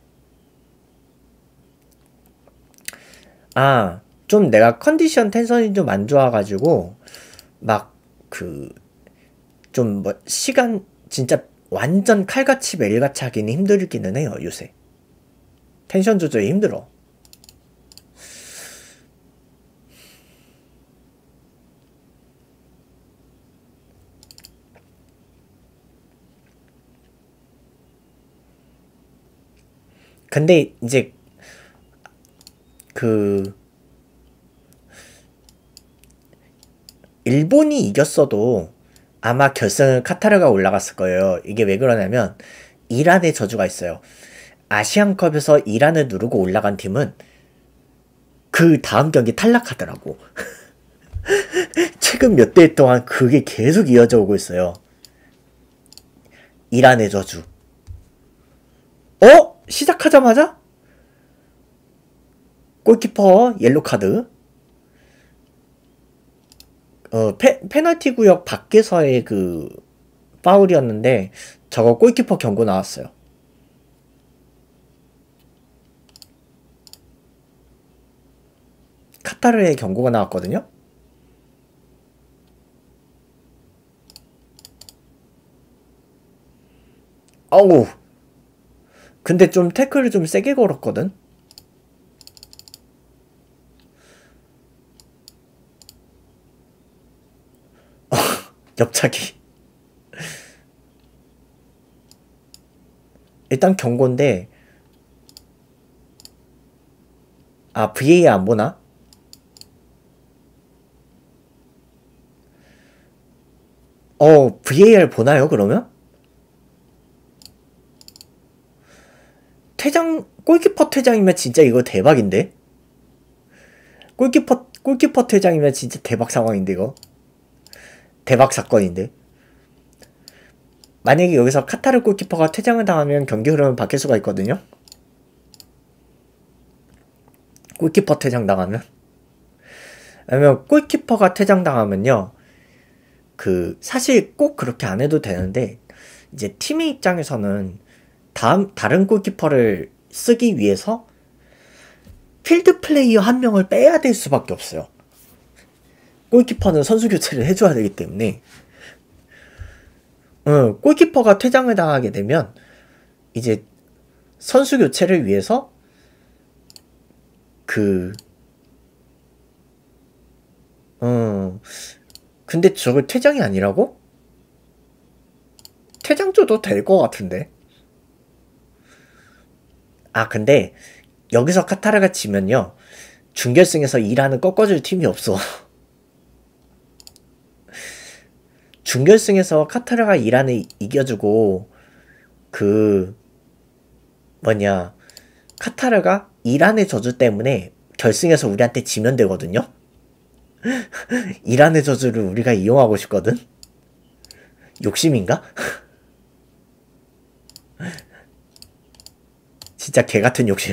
아, 좀 내가 컨디션 텐션이 좀 안 좋아가지고 막 그 좀 뭐 시간 진짜 완전 칼같이 매일같이 하기는 힘들기는 해요. 요새 텐션 조절이 힘들어. 근데 이제 그 일본이 이겼어도 아마 결승은 카타르가 올라갔을 거예요. 이게 왜 그러냐면 이란의 저주가 있어요. 아시안컵에서 이란을 누르고 올라간 팀은 그 다음 경기 탈락하더라고. 최근 몇 대 동안 그게 계속 이어져 오고 있어요. 이란의 저주. 어? 시작하자마자 골키퍼 옐로카드. 어, 페, 페널티 구역 밖에서의 그 파울이었는데 저거 골키퍼 경고 나왔어요. 카타르의 경고가 나왔거든요. 어우, 근데 좀 태클을 좀 세게 걸었거든. 옆차기. 일단 경고인데, 아, 브이에이알 안 보나? 어, 브이에이알 보나요, 그러면? 퇴장, 골키퍼 퇴장이면 진짜 이거 대박인데? 골키퍼, 골키퍼 퇴장이면 진짜 대박 상황인데, 이거? 대박 사건인데? 만약에 여기서 카타르 골키퍼가 퇴장을 당하면 경기 흐름은 바뀔 수가 있거든요? 골키퍼 퇴장 당하면? 아니면 골키퍼가 퇴장 당하면요, 그, 사실 꼭 그렇게 안 해도 되는데, 이제 팀의 입장에서는 다음, 다른 골키퍼를 쓰기 위해서 필드 플레이어 한 명을 빼야 될 수밖에 없어요. 골키퍼는 선수 교체를 해줘야 되기 때문에. 어, 골키퍼가 퇴장을 당하게 되면 이제 선수 교체를 위해서 그 어, 근데 저걸 퇴장이 아니라고? 퇴장 줘도 될 것 같은데. 아, 근데 여기서 카타르가 지면요, 준결승에서 이란을 꺾어줄 팀이 없어. 준결승에서 카타르가 이란을 이겨주고 그 뭐냐, 카타르가 이란의 저주 때문에 결승에서 우리한테 지면 되거든요. 이란의 저주를 우리가 이용하고 싶거든? 욕심인가? 진짜 개같은 욕심.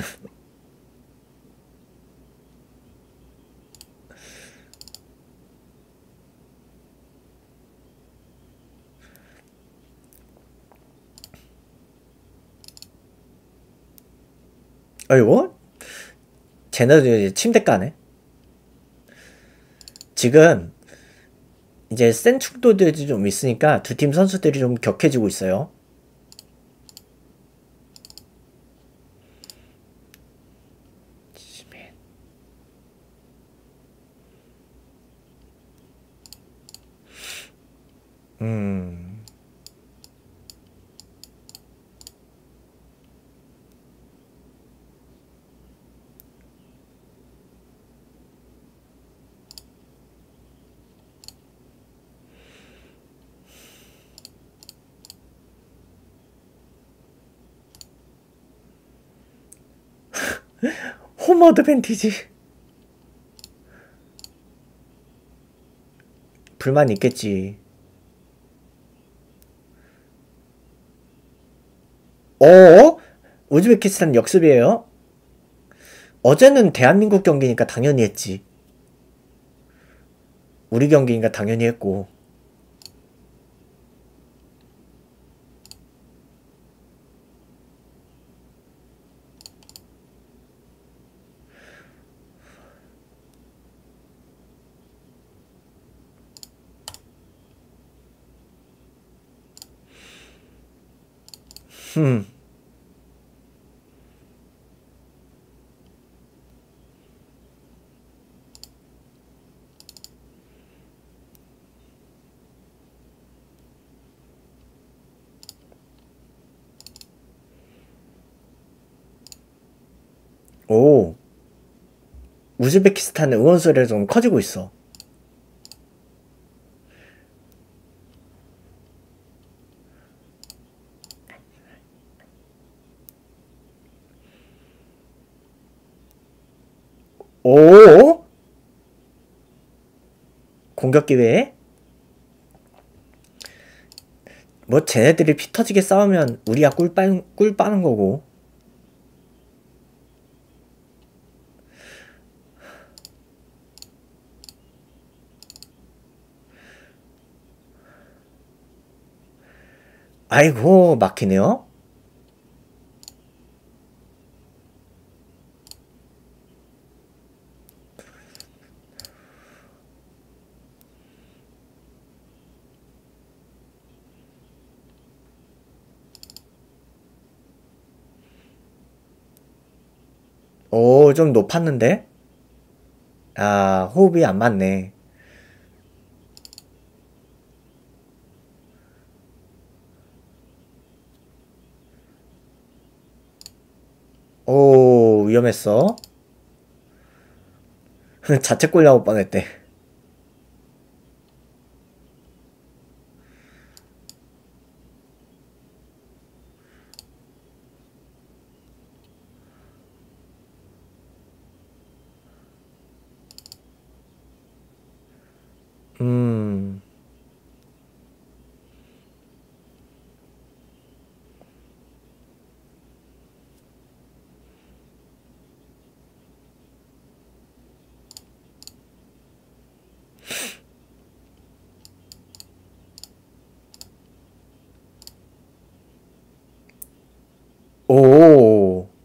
아이고? 쟤네들 침대 까네? 지금 이제 센 충돌들이 좀 있으니까 두 팀 선수들이 좀 격해지고 있어요. 음. 홈 어드밴티지. 불만 있겠지. 어? 우즈베키스탄 역습이에요? 어제는 대한민국 경기니까 당연히 했지. 우리 경기니까 당연히 했고. 흠. 오. 우즈베키스탄 응원 소리가 좀 커지고 있어. 오? 공격 기회? 뭐 쟤네들이 피 터지게 싸우면 우리가 꿀, 빠, 꿀 빠는 거고. 아이고 막히네요. 오, 좀 높았는데? 아, 호흡이 안 맞네. 오, 위험했어. 자책골 나올 뻔했대. 음. 오.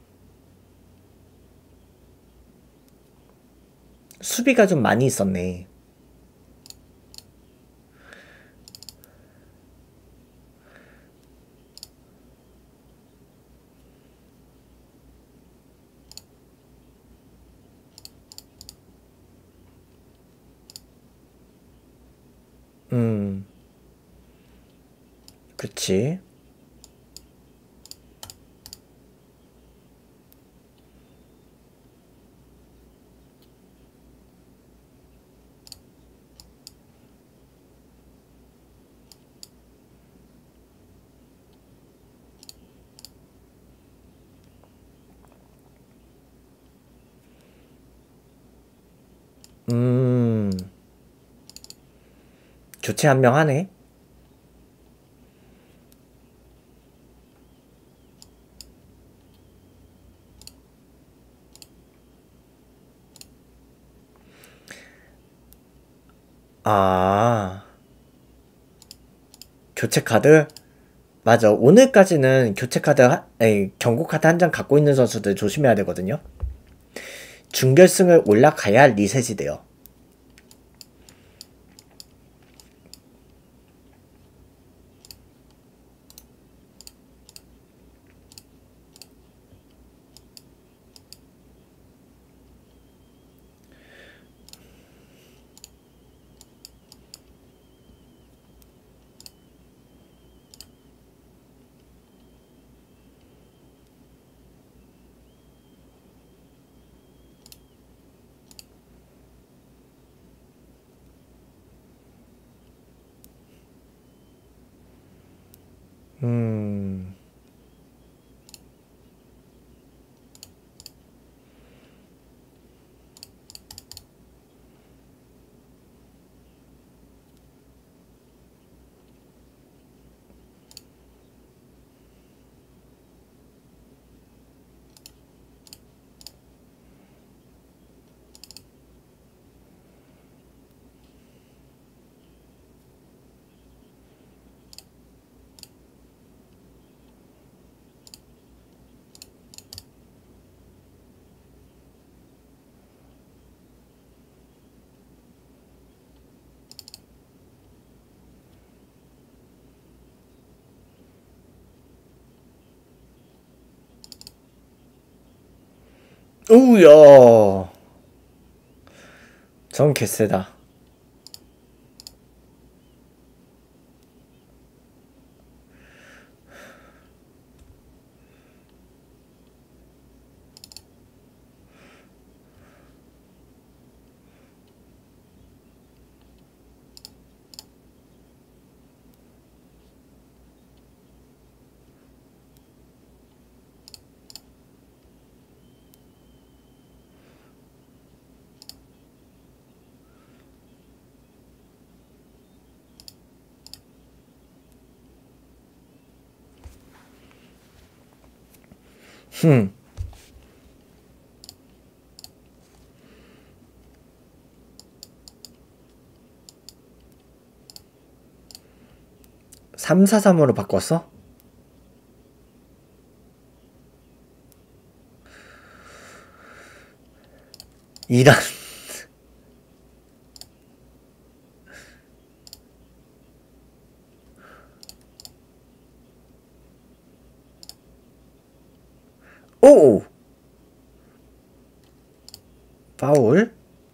수비가 좀 많이 있었네. 음. 그치. 음. 교체 한 명 하네. 아, 교체 카드? 맞아. 오늘까지는 교체 카드, 하, 에이, 경고 카드 한 장 갖고 있는 선수들 조심해야 되거든요. 준결승을 올라가야 리셋이 돼요. 음, 우야. 전 개쎄다. 흠. 삼 사 삼으로 바꿨어? 이란. 오! 파울?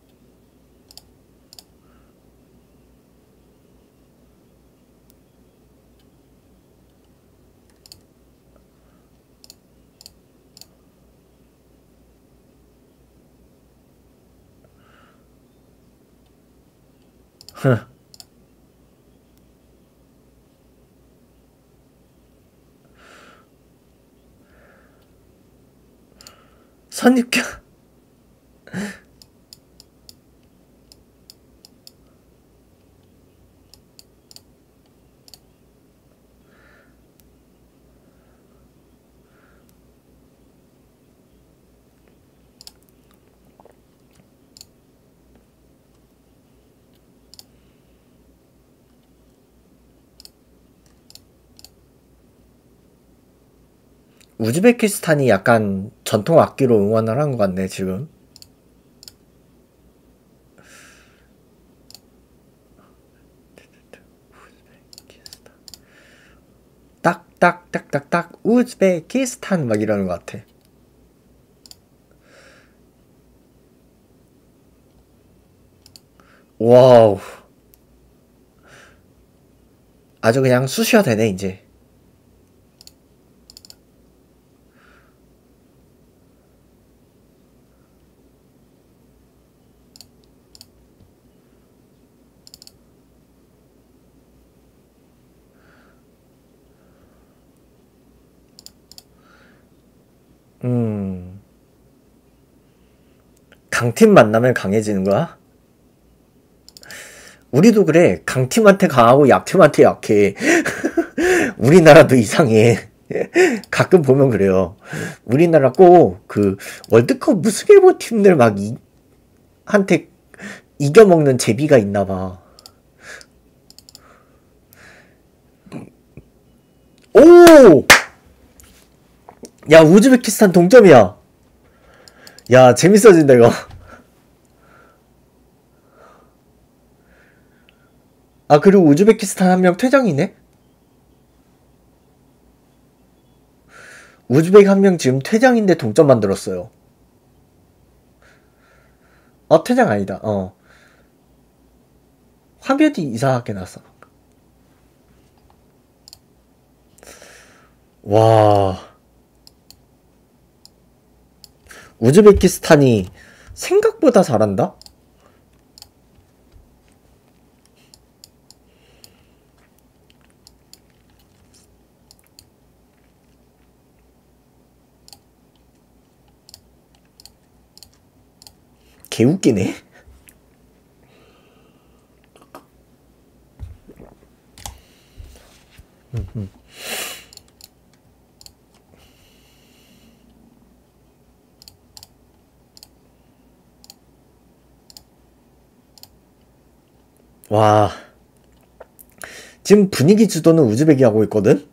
흥. 선입견. 우즈베키스탄이 약간 전통 악기로 응원을 한 것 같네, 지금. 딱딱딱딱딱 우즈베키스탄 막 이러는 것 같아. 와우. 아주 그냥 쑤셔야 되네, 이제. 음. 강팀 만나면 강해지는 거야? 우리도 그래. 강팀한테 강하고 약팀한테 약해. 우리나라도 이상해. 가끔 보면 그래요. 우리나라 꼭 그 월드컵 무슨 일본 팀들 막 이, 한테 이겨먹는 재비가 있나봐. 오! 야, 우즈베키스탄 동점이야. 야, 재밌어진다 이거. 아, 그리고 우즈베키스탄 한 명 퇴장이네? 우즈벡 한 명 지금 퇴장인데 동점 만들었어요. 어, 퇴장 아니다. 어. 화면이 이상하게 났어. 와. 우즈베키스탄이 생각보다 잘한다? 개웃기네. 와. 지금 분위기 주도는 우즈벡이 하고 있거든?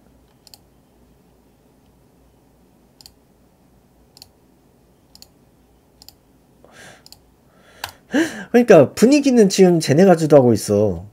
그러니까 분위기는 지금 쟤네가 주도하고 있어.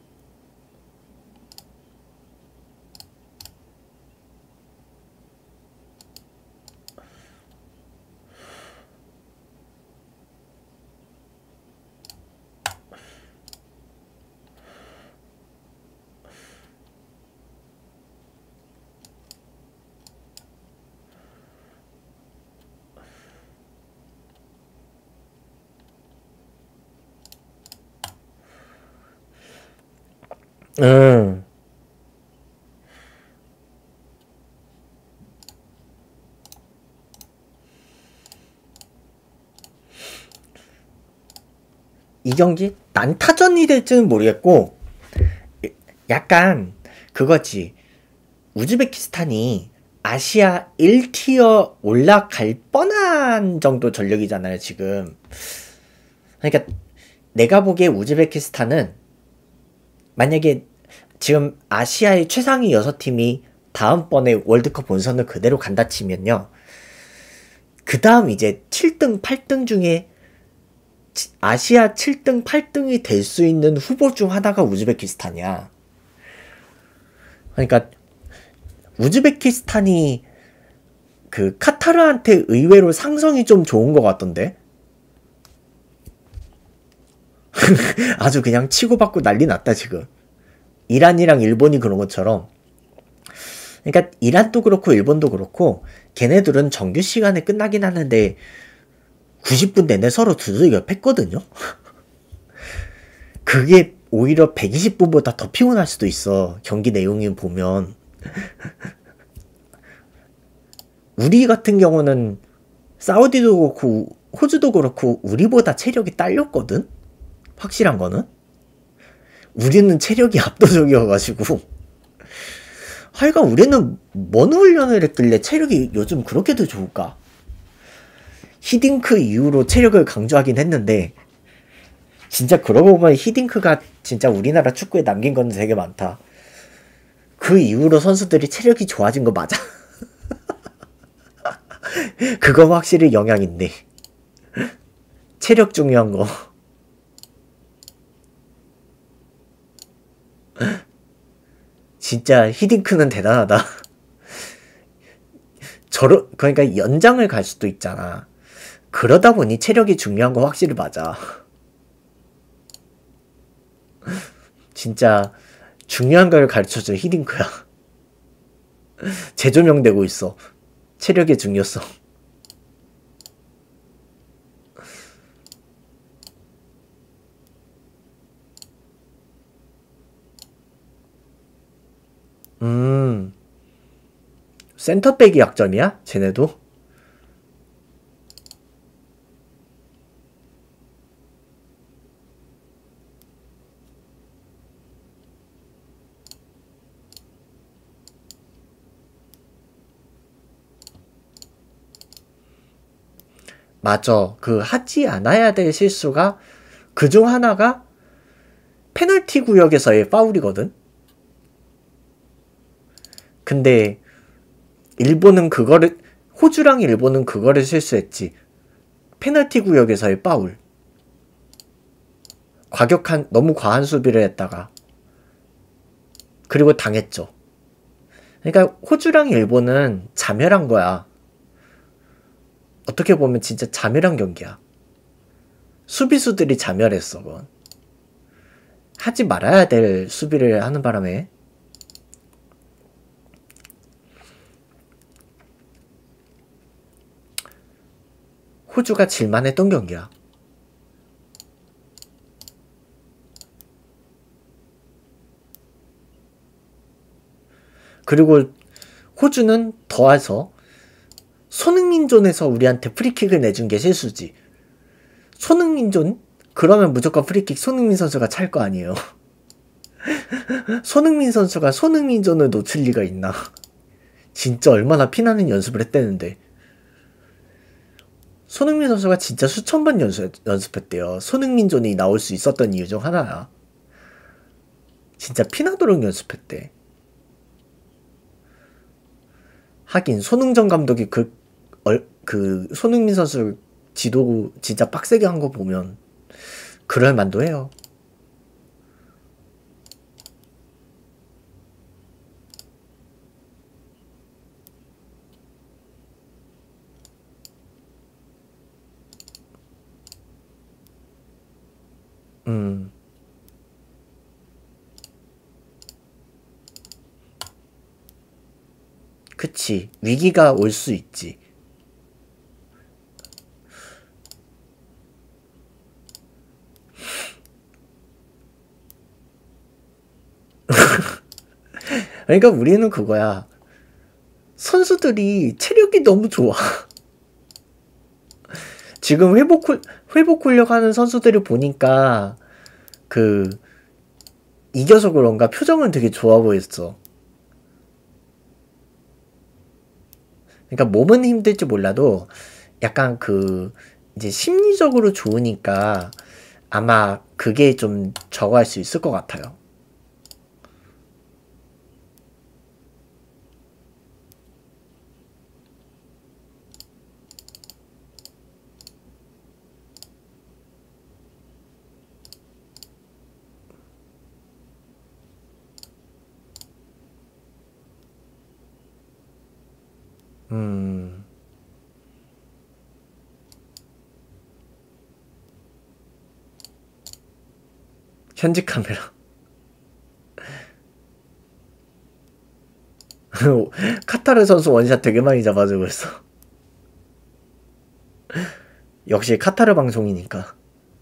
응. 이 경기 난타전이 될지는 모르겠고 약간 그거지. 우즈베키스탄이 아시아 일 티어 올라갈 뻔한 정도 전력이잖아요 지금. 그러니까 내가 보기에 우즈베키스탄은 만약에 지금 아시아의 최상위 여섯 팀이 다음번에 월드컵 본선을 그대로 간다 치면요, 그 다음 이제 칠 등 팔 등 중에 아시아 칠 등 팔 등이 될 수 있는 후보 중 하나가 우즈베키스탄이야. 그러니까 우즈베키스탄이 그 카타르한테 의외로 상성이 좀 좋은 것 같던데. 아주 그냥 치고받고 난리 났다 지금. 이란이랑 일본이 그런 것처럼. 그러니까 이란도 그렇고 일본도 그렇고 걔네들은 정규 시간에 끝나긴 하는데 구십 분 내내 서로 두들겨 팼거든요. 그게 오히려 백이십 분보다 더 피곤할 수도 있어. 경기 내용을 보면. 우리 같은 경우는 사우디도 그렇고 호주도 그렇고 우리보다 체력이 딸렸거든. 확실한 거는 우리는 체력이 압도적이어가지고 하여간 우리는 뭔 훈련을 했길래 체력이 요즘 그렇게도 좋을까. 히딩크 이후로 체력을 강조하긴 했는데 진짜 그러고 보면 히딩크가 진짜 우리나라 축구에 남긴 건 되게 많다. 그 이후로 선수들이 체력이 좋아진 거 맞아. 그거 확실히 영향있네. 체력 중요한 거. 진짜 히딩크는 대단하다. 저러, 그러니까 연장을 갈 수도 있잖아. 그러다 보니 체력이 중요한 거 확실히 맞아. 진짜 중요한 걸 가르쳐줘 히딩크야. 재조명되고 있어. 체력의 중요성. 음, 센터백이 약점이야? 쟤네도? 맞아. 그 하지 않아야 될 실수가 그중 하나가 페널티 구역에서의 파울이거든. 근데 일본은 그거를 호주랑 일본은 그거를 실수했지. 페널티 구역에서의 파울. 과격한 너무 과한 수비를 했다가 그리고 당했죠. 그러니까 호주랑 일본은 자멸한 거야. 어떻게 보면 진짜 자멸한 경기야. 수비수들이 자멸했어. 그건. 하지 말아야 될 수비를 하는 바람에 호주가 질만했던 경기야. 그리고 호주는 더해서 손흥민존에서 우리한테 프리킥을 내준 게 실수지. 손흥민존? 그러면 무조건 프리킥 손흥민 선수가 찰 거 아니에요. 손흥민 선수가 손흥민존을 놓칠 리가 있나. 진짜 얼마나 피나는 연습을 했대는데. 손흥민 선수가 진짜 수천 번 연습, 연습했대요. 손흥민존이 나올 수 있었던 이유 중 하나야. 진짜 피나도록 연습했대. 하긴 손흥정 감독이 그, 얼, 그 손흥민 선수 지도 진짜 빡세게 한 거 보면 그럴 만도 해요. 음. 그치. 위기가 올 수 있지. 그러니까 우리는 그거야. 선수들이 체력이 너무 좋아. 지금 회복, 회복 훈련하는 선수들을 보니까 그 이겨서 그런가 표정은 되게 좋아 보였어. 그러니까 몸은 힘들지 몰라도 약간 그 이제 심리적으로 좋으니까 아마 그게 좀 저거 할 수 있을 것 같아요. 음. 현지 카메라. 카타르 선수 원샷 되게 많이 잡아주고 있어. 역시 카타르 방송이니까.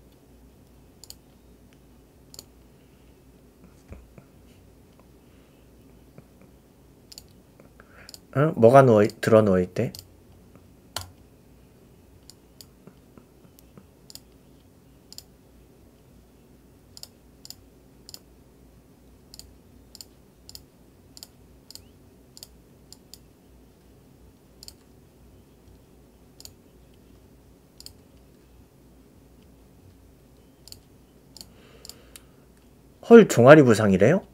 응? 뭐가 누워, 들어 누워있대? 헐, 종아리 부상이래요?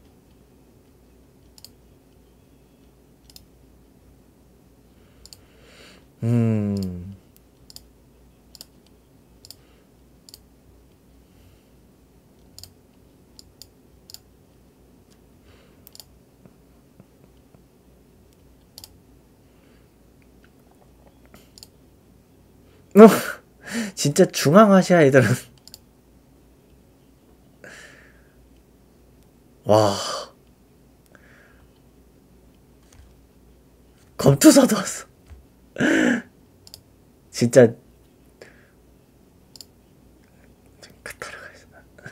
음. 어, 진짜 중앙아시아 애들은 와, 검투사도 왔어. 진짜 카타르가 있어.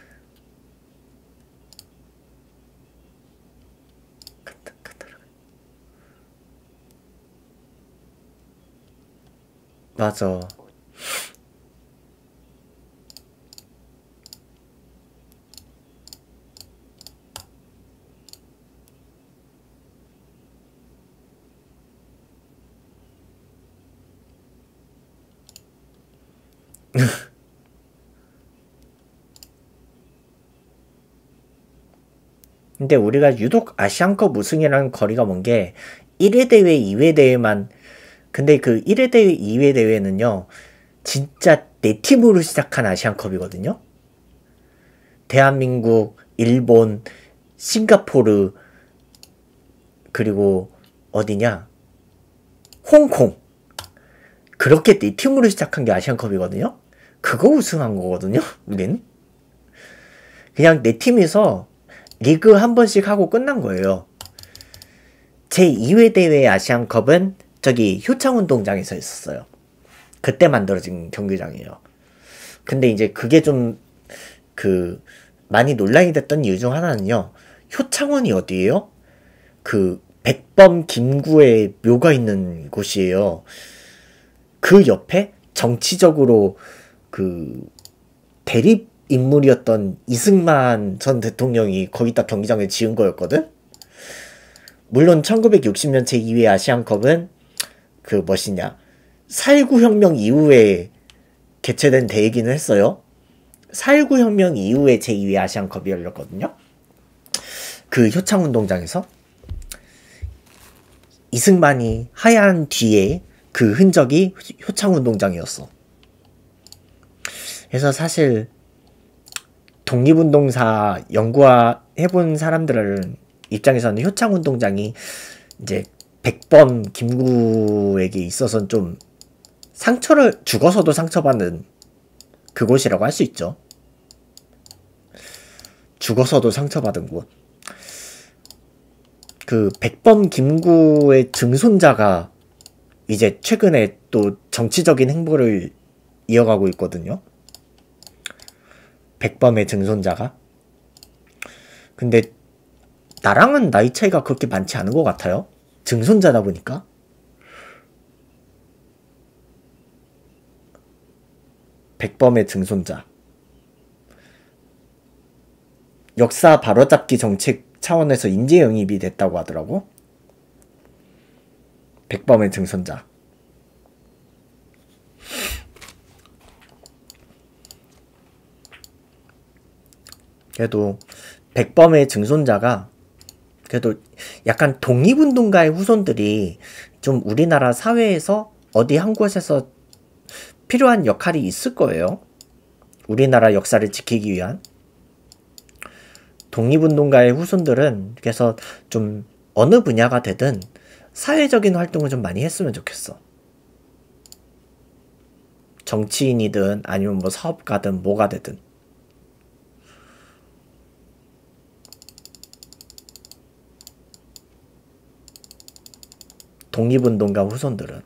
카타, 카타르. 맞아. 근데 우리가 유독 아시안컵 우승이랑 거리가 먼 게 일 회 대회, 이 회 대회만. 근데 그 일 회 대회, 이 회 대회는요 진짜 네 팀으로 시작한 아시안컵이거든요. 대한민국, 일본, 싱가포르, 그리고 어디냐, 홍콩. 그렇게 네 팀으로 시작한 게 아시안컵이거든요. 그거 우승한 거거든요 우린. 그냥 네 팀에서 리그 한 번씩 하고 끝난 거예요. 제이 회 대회 아시안컵은 저기 효창운동장에서 했었어요. 그때 만들어진 경기장이에요. 근데 이제 그게 좀 그 많이 논란이 됐던 이유 중 하나는요, 효창원이 어디예요? 그 백범 김구의 묘가 있는 곳이에요. 그 옆에 정치적으로 그 대립 인물이었던 이승만 전 대통령이 거기다 경기장을 지은 거였거든? 물론 천구백육십 년 제이 회 아시안컵은 그 뭐시냐, 사일구 혁명 이후에 개최된 대회기는 했어요. 사일구 혁명 이후에 제이 회 아시안컵이 열렸거든요. 그 효창운동장에서 이승만이 하야한 뒤에 그 흔적이 효창운동장이었어. 그래서 사실 독립운동사 연구해본 사람들 입장에서는 효창운동장이 이제 백범 김구에게 있어서는 좀 상처를, 죽어서도 상처받는 그곳이라고 할 수 있죠. 죽어서도 상처받은 곳. 그 백범 김구의 증손자가 이제 최근에 또 정치적인 행보를 이어가고 있거든요. 백범의 증손자가. 근데 나랑은 나이 차이가 그렇게 많지 않은 것 같아요. 증손자다 보니까. 백범의 증손자. 역사 바로잡기 정책 차원에서 인재 영입이 됐다고 하더라고. 백범의 증손자. 그래도 백범의 증손자가 그래도 약간 독립운동가의 후손들이 좀 우리나라 사회에서 어디 한 곳에서 필요한 역할이 있을 거예요. 우리나라 역사를 지키기 위한. 독립운동가의 후손들은 그래서 좀 어느 분야가 되든 사회적인 활동을 좀 많이 했으면 좋겠어. 정치인이든 아니면 뭐 사업가든 뭐가 되든. 독립운동가 후손들은.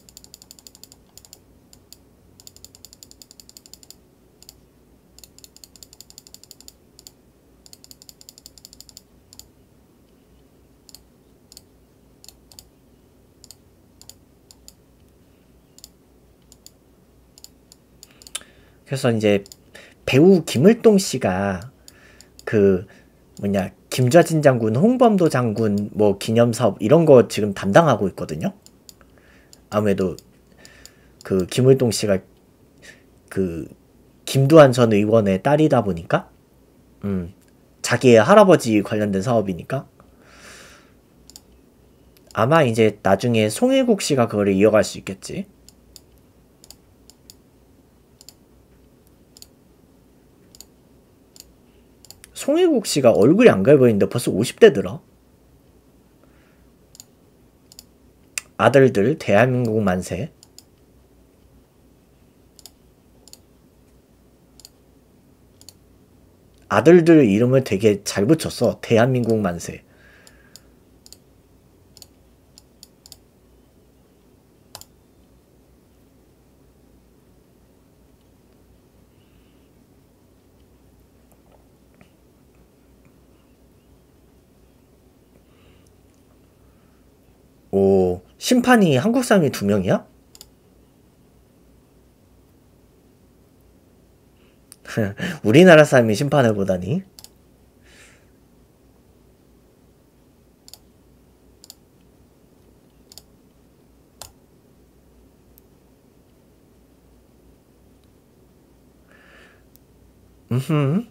그래서 이제 배우 김을동 씨가 그 뭐냐, 김좌진 장군, 홍범도 장군 뭐 기념사업 이런 거 지금 담당하고 있거든요. 아무래도 그 김을동 씨가 그 김두한 전 의원의 딸이다 보니까 음 자기의 할아버지 관련된 사업이니까 아마 이제 나중에 송혜국 씨가 그거를 이어갈 수 있겠지. 송혜국 씨가 얼굴이 안 갈려 보이는데 벌써 오십 대더라. 아들들 대한민국 만세. 아들들 이름을 되게 잘 붙였어. 대한민국 만세. 오, 심판이 한국 사람이 두 명이야? 우리나라 사람이 심판을 보다니. 음흠.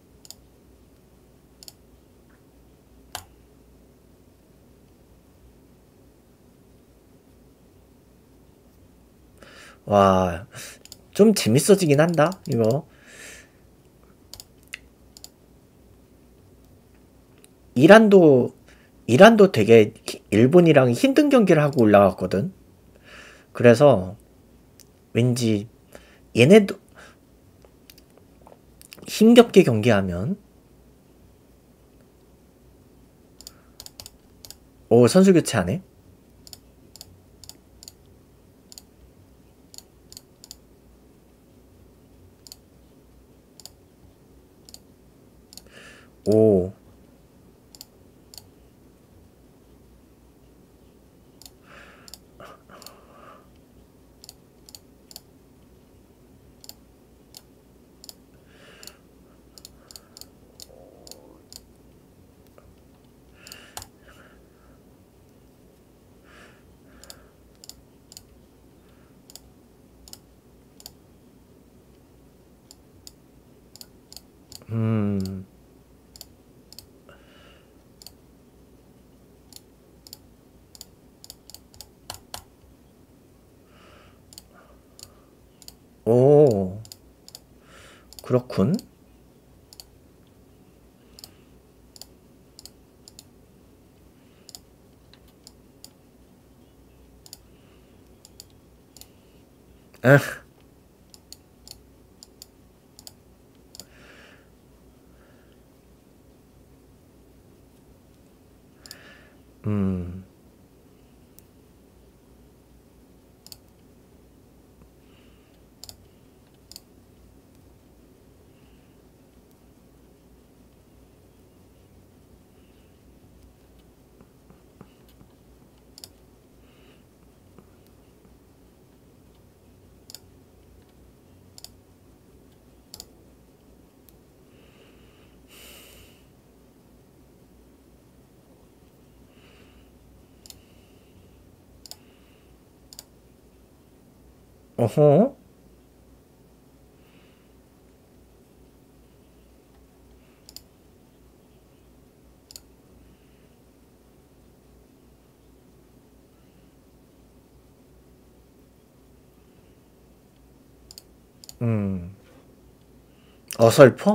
와, 좀 재밌어지긴 한다, 이거. 이란도, 이란도 되게 히- 일본이랑 힘든 경기를 하고 올라갔거든. 그래서 왠지 얘네도 힘겹게 경기하면, 오, 선수 교체하네? 오, 음, 오, 그렇군. 응, 음, 어허, 음, 어설퍼?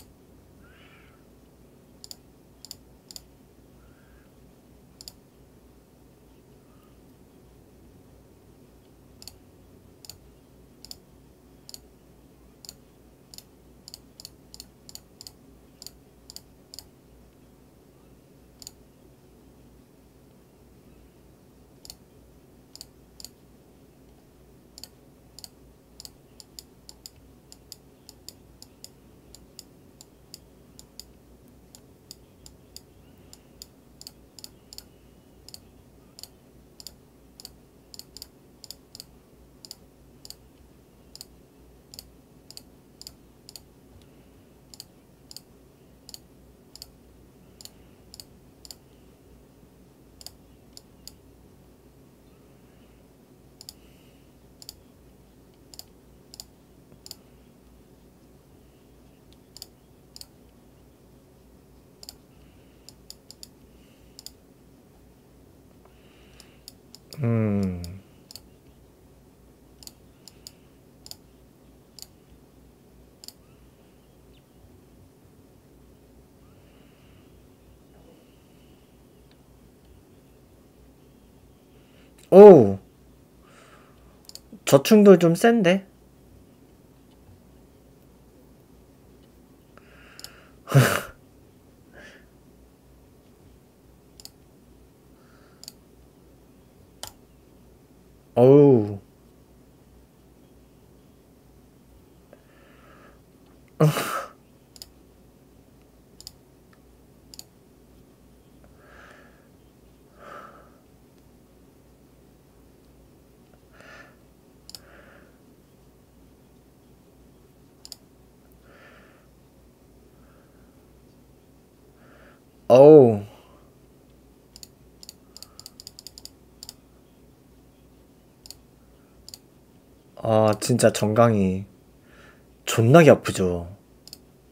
음, 오, 저충돌 좀 센데? 어우, 어우, 아, 진짜 정강이 존나게 아프죠.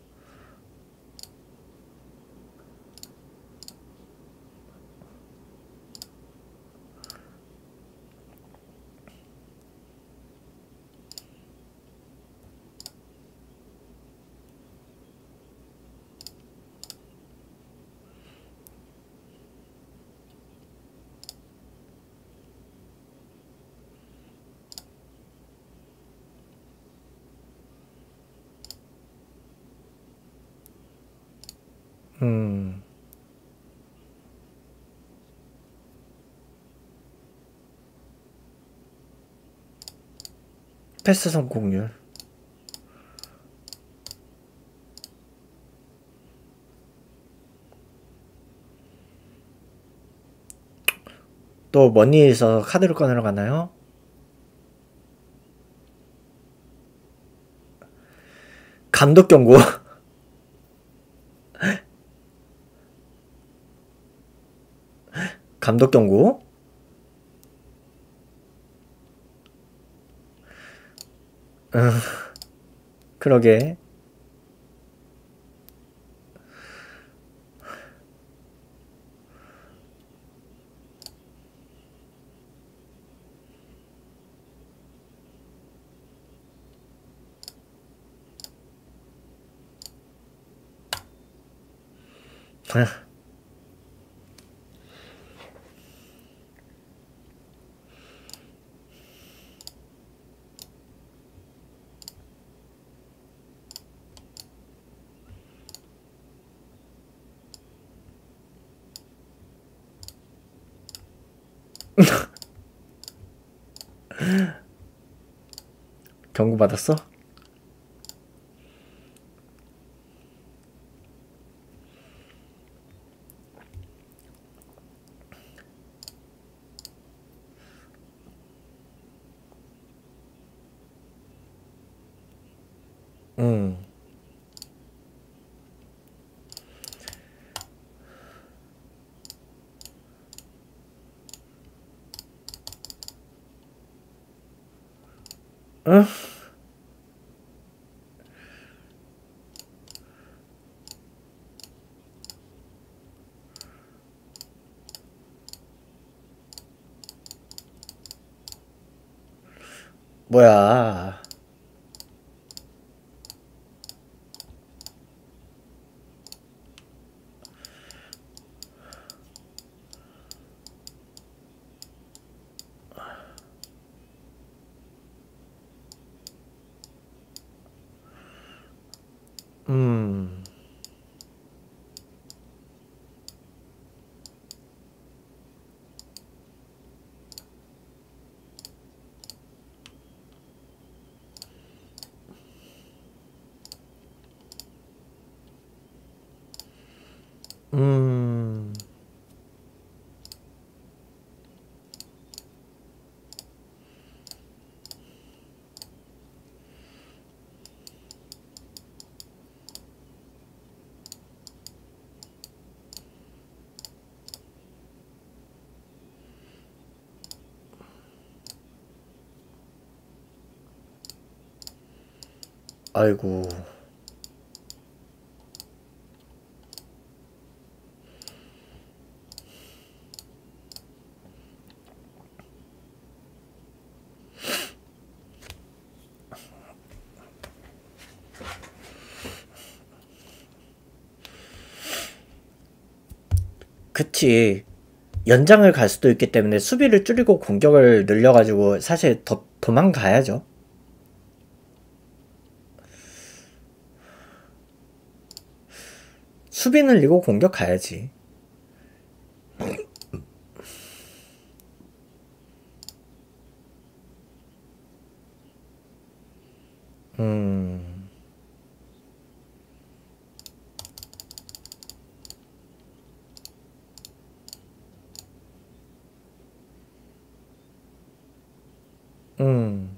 음. 패스 성공률. 또 뭔 일이 있어서 카드를 꺼내러 가나요? 감독 경고. 감독 경고. 음, 그러게. 경고 받았어? 음. 응? 뭐야. 음. 음. 아이고. 그치. 연장을 갈 수도 있기 때문에 수비를 줄이고 공격을 늘려가지고 사실 더 도망가야죠. 수비 늘리고 공격 가야지. 음. 음.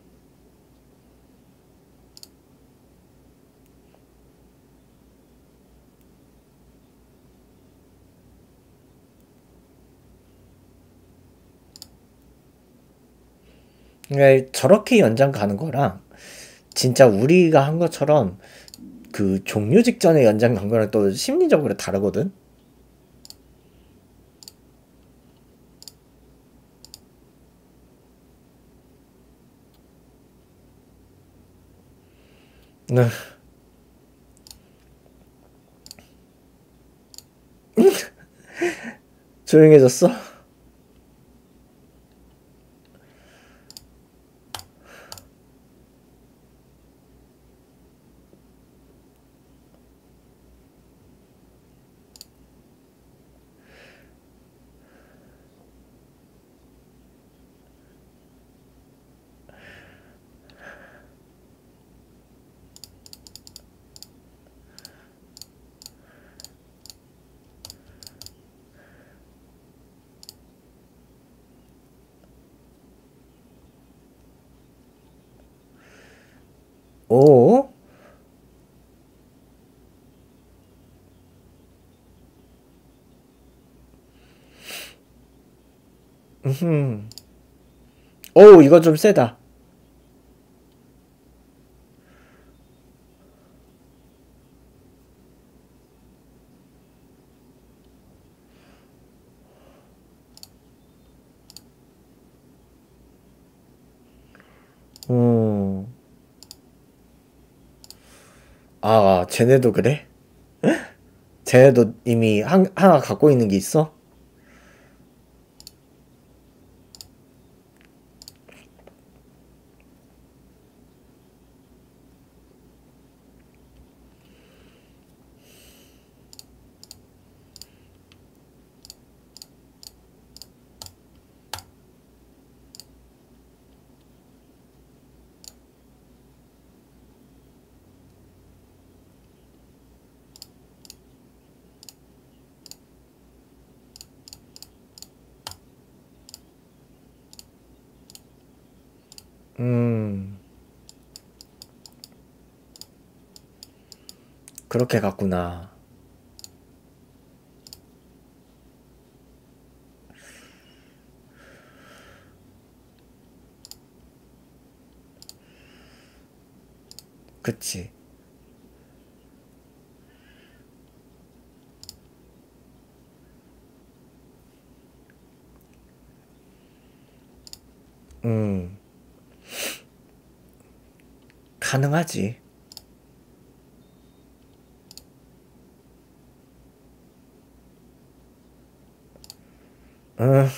그러니까 저렇게 연장 가는 거랑 진짜 우리가 한 것처럼 그 종료 직전에 연장 간 거랑 또 심리적으로 다르거든. 네. 조용해졌어? 음흠. 오, 이거 좀 세다. 음. 아, 쟤네도 그래? 쟤네도 이미 한, 하나 갖고 있는 게 있어? 음, 그렇게 갔구나. 그치. 음, 가능하지. 음,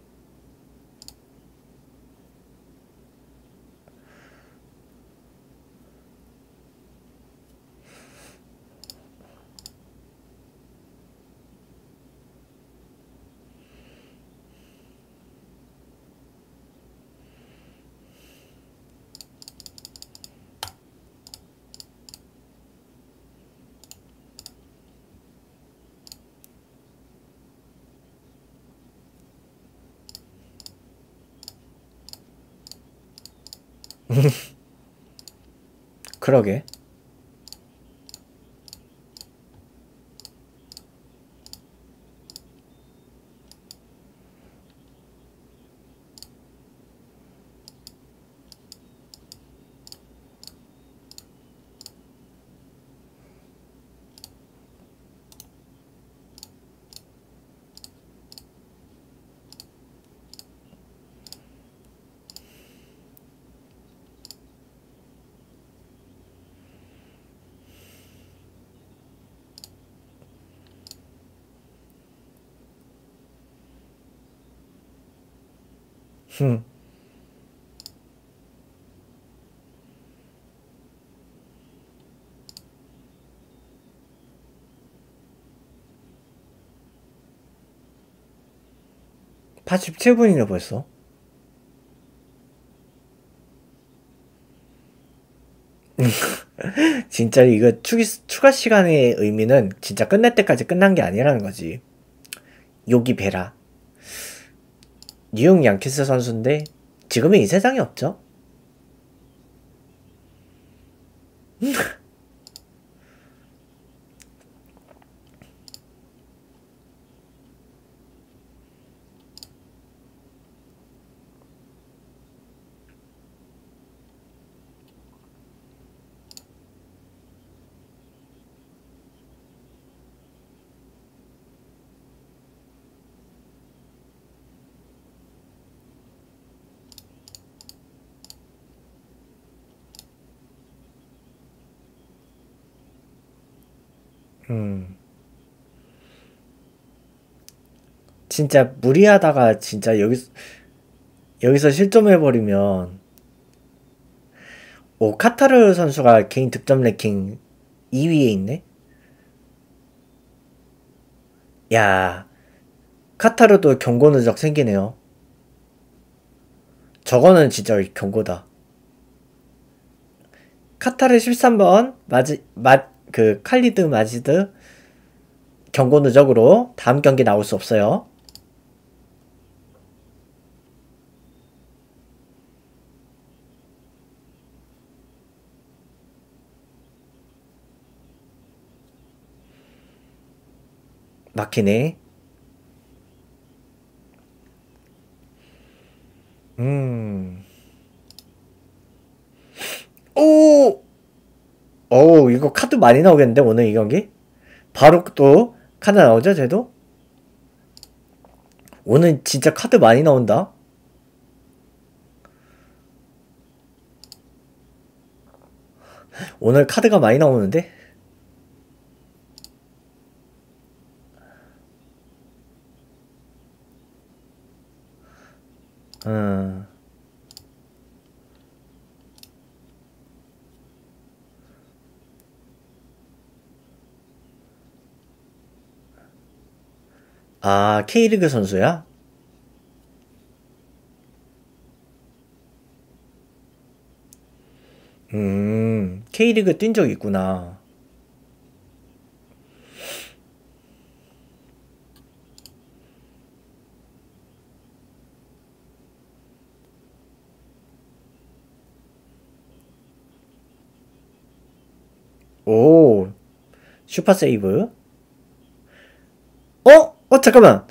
그러게. 흠, 팔십칠 분이나 벌써. 진짜 이거 추기, 추가 시간의 의미는 진짜 끝날 때까지 끝난 게 아니라는 거지. 요기 베라. 뉴욕 양키스 선수인데 지금은 이 세상에 없죠. 음, 진짜 무리하다가 진짜 여기서 여기서 실점해버리면 오 카타르 선수가 개인 득점 랭킹 이 위에 있네. 야 카타르도 경고 누적 생기네요. 저거는 진짜 경고다. 카타르 십삼 번 마지 마그 칼리드 마지드 경고 누적으로 다음 경기 나올 수 없어요. 막히네. 음. 오! 오, 이거 카드 많이 나오겠는데, 오늘 이 경기? 바로 또 카드 나오죠, 쟤도? 오늘 진짜 카드 많이 나온다? 오늘 카드가 많이 나오는데? 음. 아, K리그 선수야? 음, K리그 뛴 적 있구나. 오, 슈퍼 세이브. 어? 어, 잠깐만.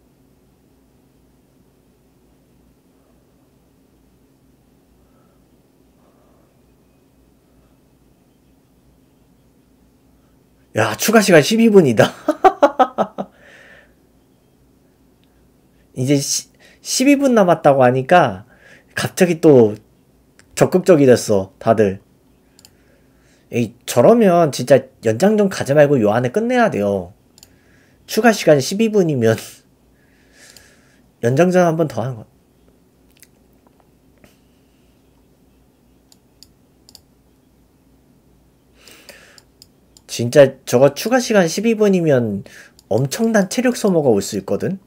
야, 추가 시간 십이 분이다. 이제 시, 십이 분 남았다고 하니까 갑자기 또 적극적이 됐어, 다들. 에이, 저러면 진짜 연장전 가지 말고 요 안에 끝내야 돼요. 추가 시간 십이 분이면 연장전 한 번 더 하는 거. 진짜 저거 추가 시간 십이 분이면 엄청난 체력 소모가 올 수 있거든?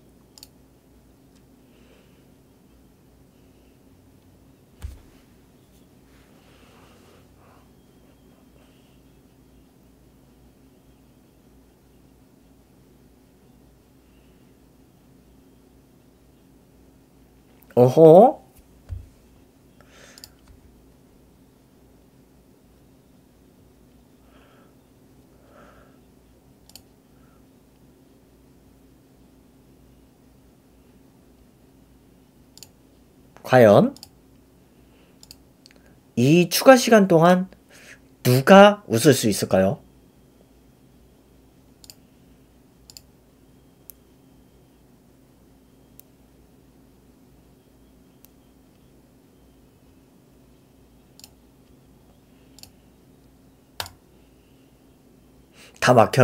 어허? 과연 이 추가 시간 동안 누가 웃을 수 있을까요? 다 막혀.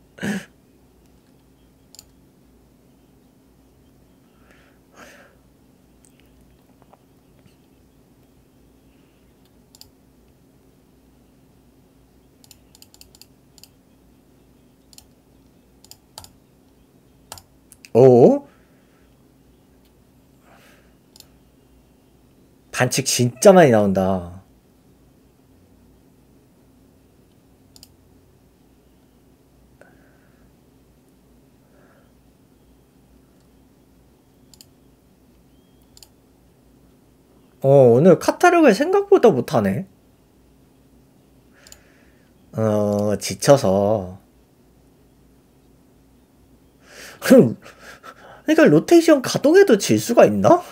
오? 반칙 진짜 많이 나온다. 어, 오늘 카타르가 생각보다 못하네. 어, 지쳐서. 그러니까 로테이션 가동해도 질 수가 있나?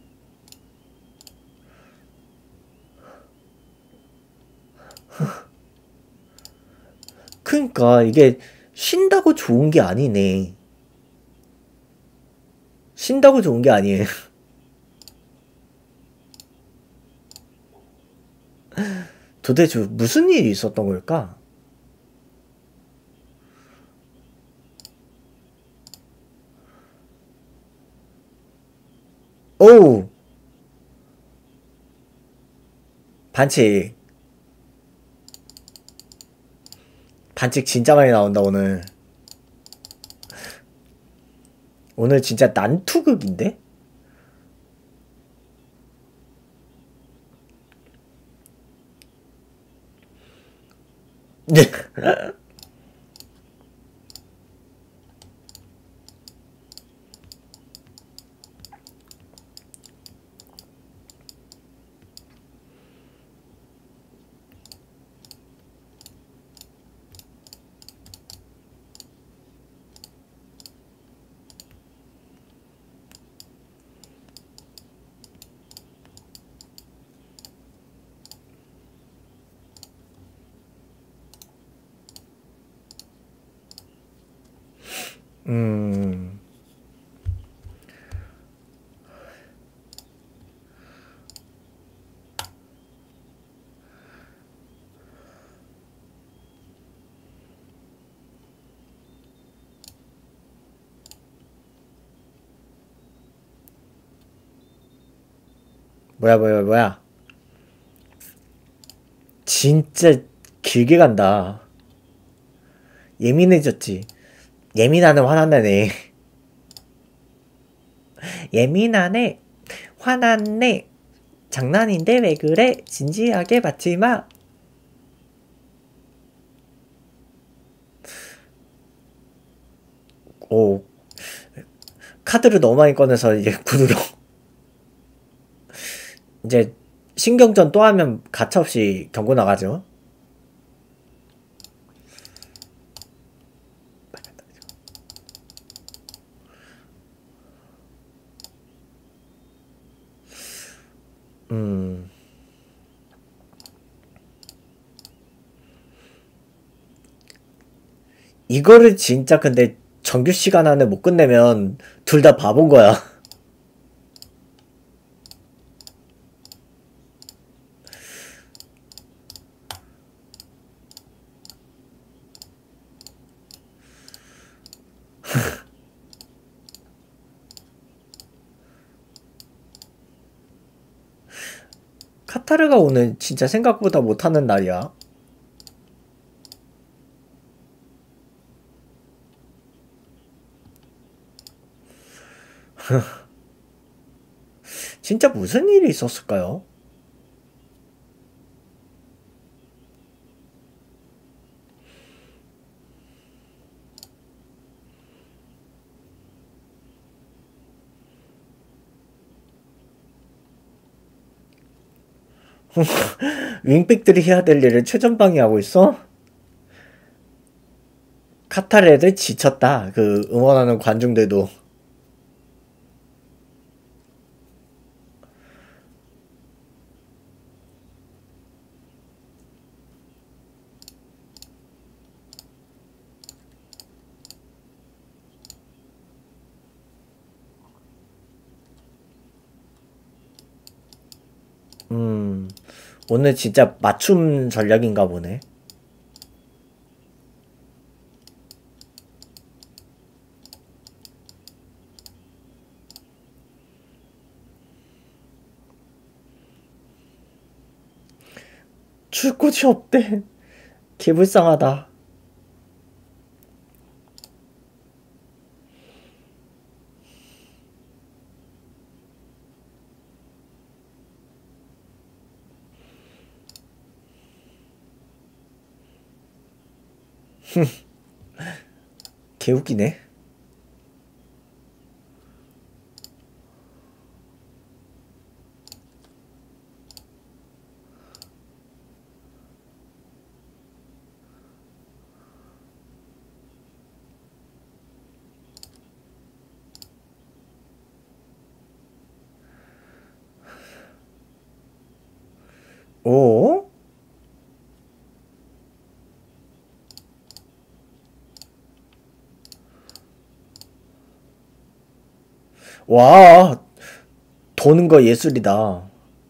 그러니까 이게 쉰다고 좋은 게 아니네. 쉰다고 좋은 게 아니에요. 도대체 무슨 일이 있었던 걸까? 오우! 반칙. 반칙 진짜 많이 나온다, 오늘. 오늘 진짜 난투극인데? 네. 음. 뭐야, 뭐야, 뭐야. 진짜 길게 간다. 예민해졌지. 예민하네, 화난다네. 예민하네, 화났네. 장난인데 왜 그래? 진지하게 받지 마. 오, 카드를 너무 많이 꺼내서 이제 구두로. 이제 신경전 또 하면 가차없이 경고 나가죠. 음. 이거를 진짜 근데 정규 시간 안에 못 끝내면 둘 다 바본 거야. 카타르가 오늘 진짜 생각보다 못하는 날이야. 진짜 무슨 일이 있었을까요? 윙백들이 해야 될 일을 최전방이 하고 있어? 카타르 애들 지쳤다. 그 응원하는 관중들도. 음, 오늘 진짜 맞춤 전략인가 보네. 줄 곳이 없대. 개불쌍하다. 개웃기네. 오? 와, 도는 거 예술이다.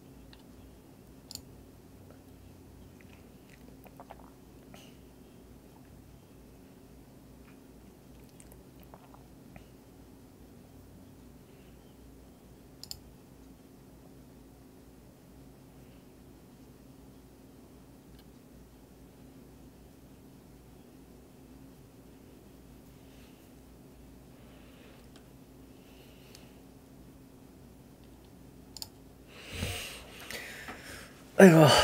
아이고.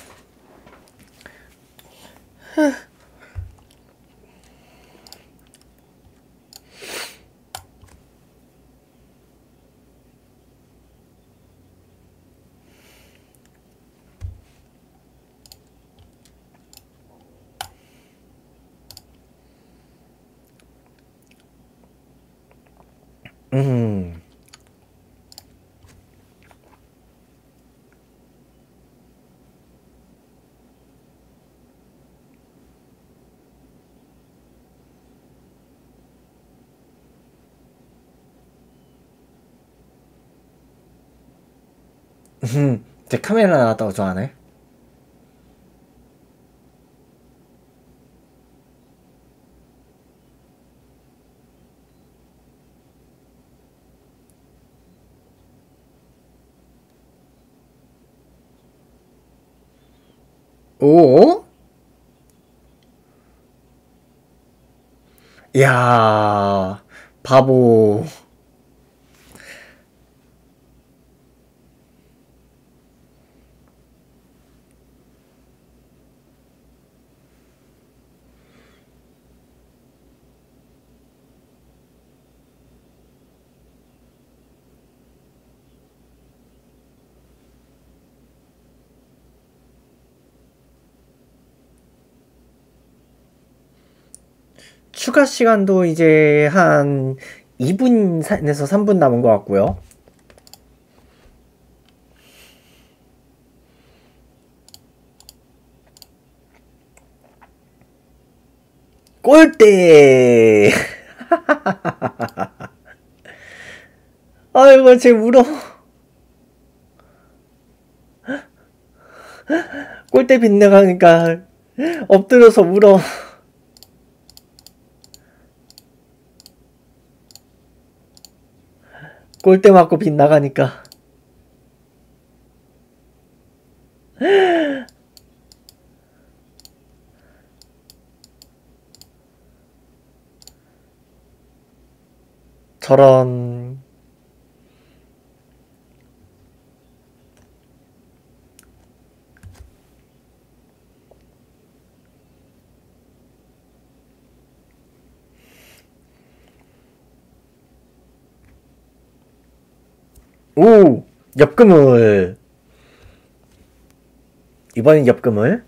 음. 음, 제 카메라 나왔다고 좋아하네. 오? 이야, 바보. 추가 시간도 이제 한 이 분에서 삼 분 남은 것 같고요. 골대! 아이고, 쟤 울어. 골대 빗나가니까 엎드려서 울어. 골대 맞고 빗나가니까. 저런. 오! 엽금을. 이번엔 엽금을.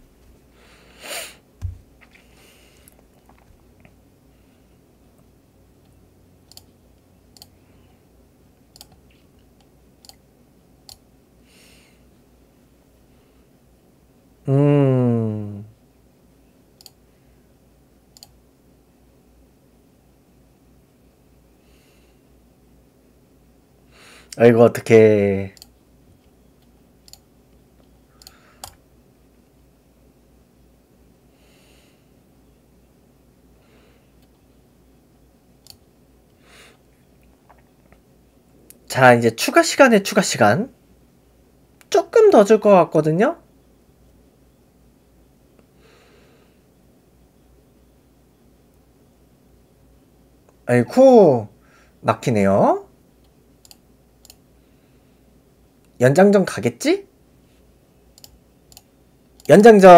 음. 아이고, 어떡해. 자, 이제 추가 시간에 추가 시간. 조금 더 줄 것 같거든요? 아이쿠, 막히네요. 연장전 가겠지? 연장전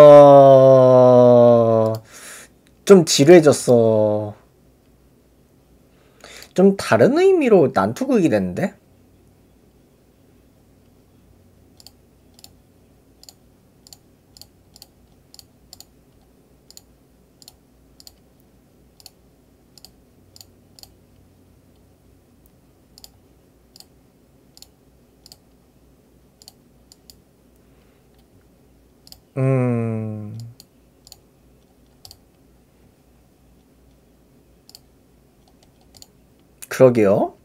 좀 지루해졌어. 좀 다른 의미로 난투극이 됐는데? 음... 그러게요.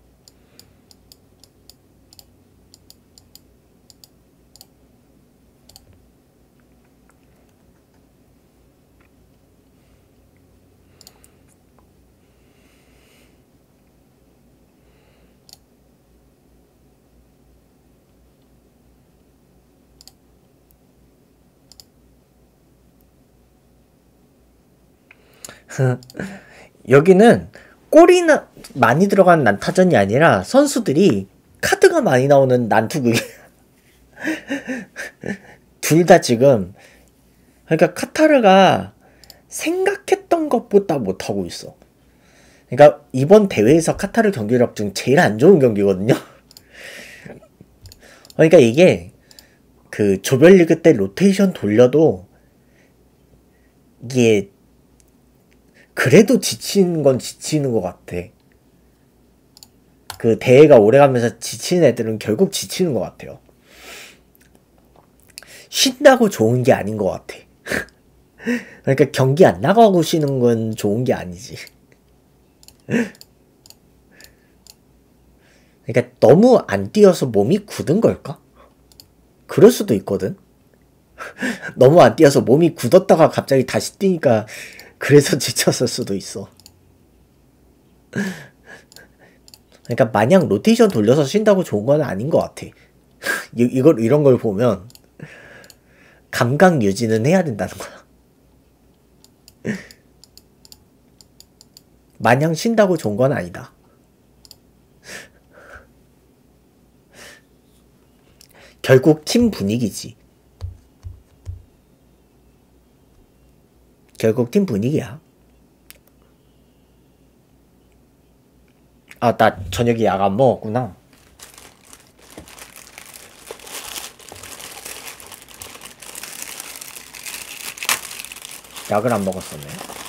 여기는 골이나 많이 들어간 난타전이 아니라 선수들이 카드가 많이 나오는 난투극이 둘 다 지금, 그러니까 카타르가 생각했던 것보다 못하고 있어. 그러니까 이번 대회에서 카타르 경기력 중 제일 안 좋은 경기거든요. 그러니까 이게 그 조별리그 때 로테이션 돌려도 이게 그래도 지치는 건 지치는 것 같아. 그 대회가 오래가면서 지치는 애들은 결국 지치는 것 같아요. 쉰다고 좋은 게 아닌 것 같아. 그러니까 경기 안 나가고 쉬는 건 좋은 게 아니지. 그러니까 너무 안 뛰어서 몸이 굳은 걸까? 그럴 수도 있거든. 너무 안 뛰어서 몸이 굳었다가 갑자기 다시 뛰니까 그래서 지쳤을 수도 있어. 그러니까 마냥 로테이션 돌려서 쉰다고 좋은 건 아닌 것 같아. 이, 이걸 이런 걸 보면 감각 유지는 해야 된다는 거야. 마냥 쉰다고 좋은 건 아니다. 결국 팀 분위기지. 결국 팀 분위기야. 아, 나 저녁에 약 안 먹었구나. 약을 안 먹었었네.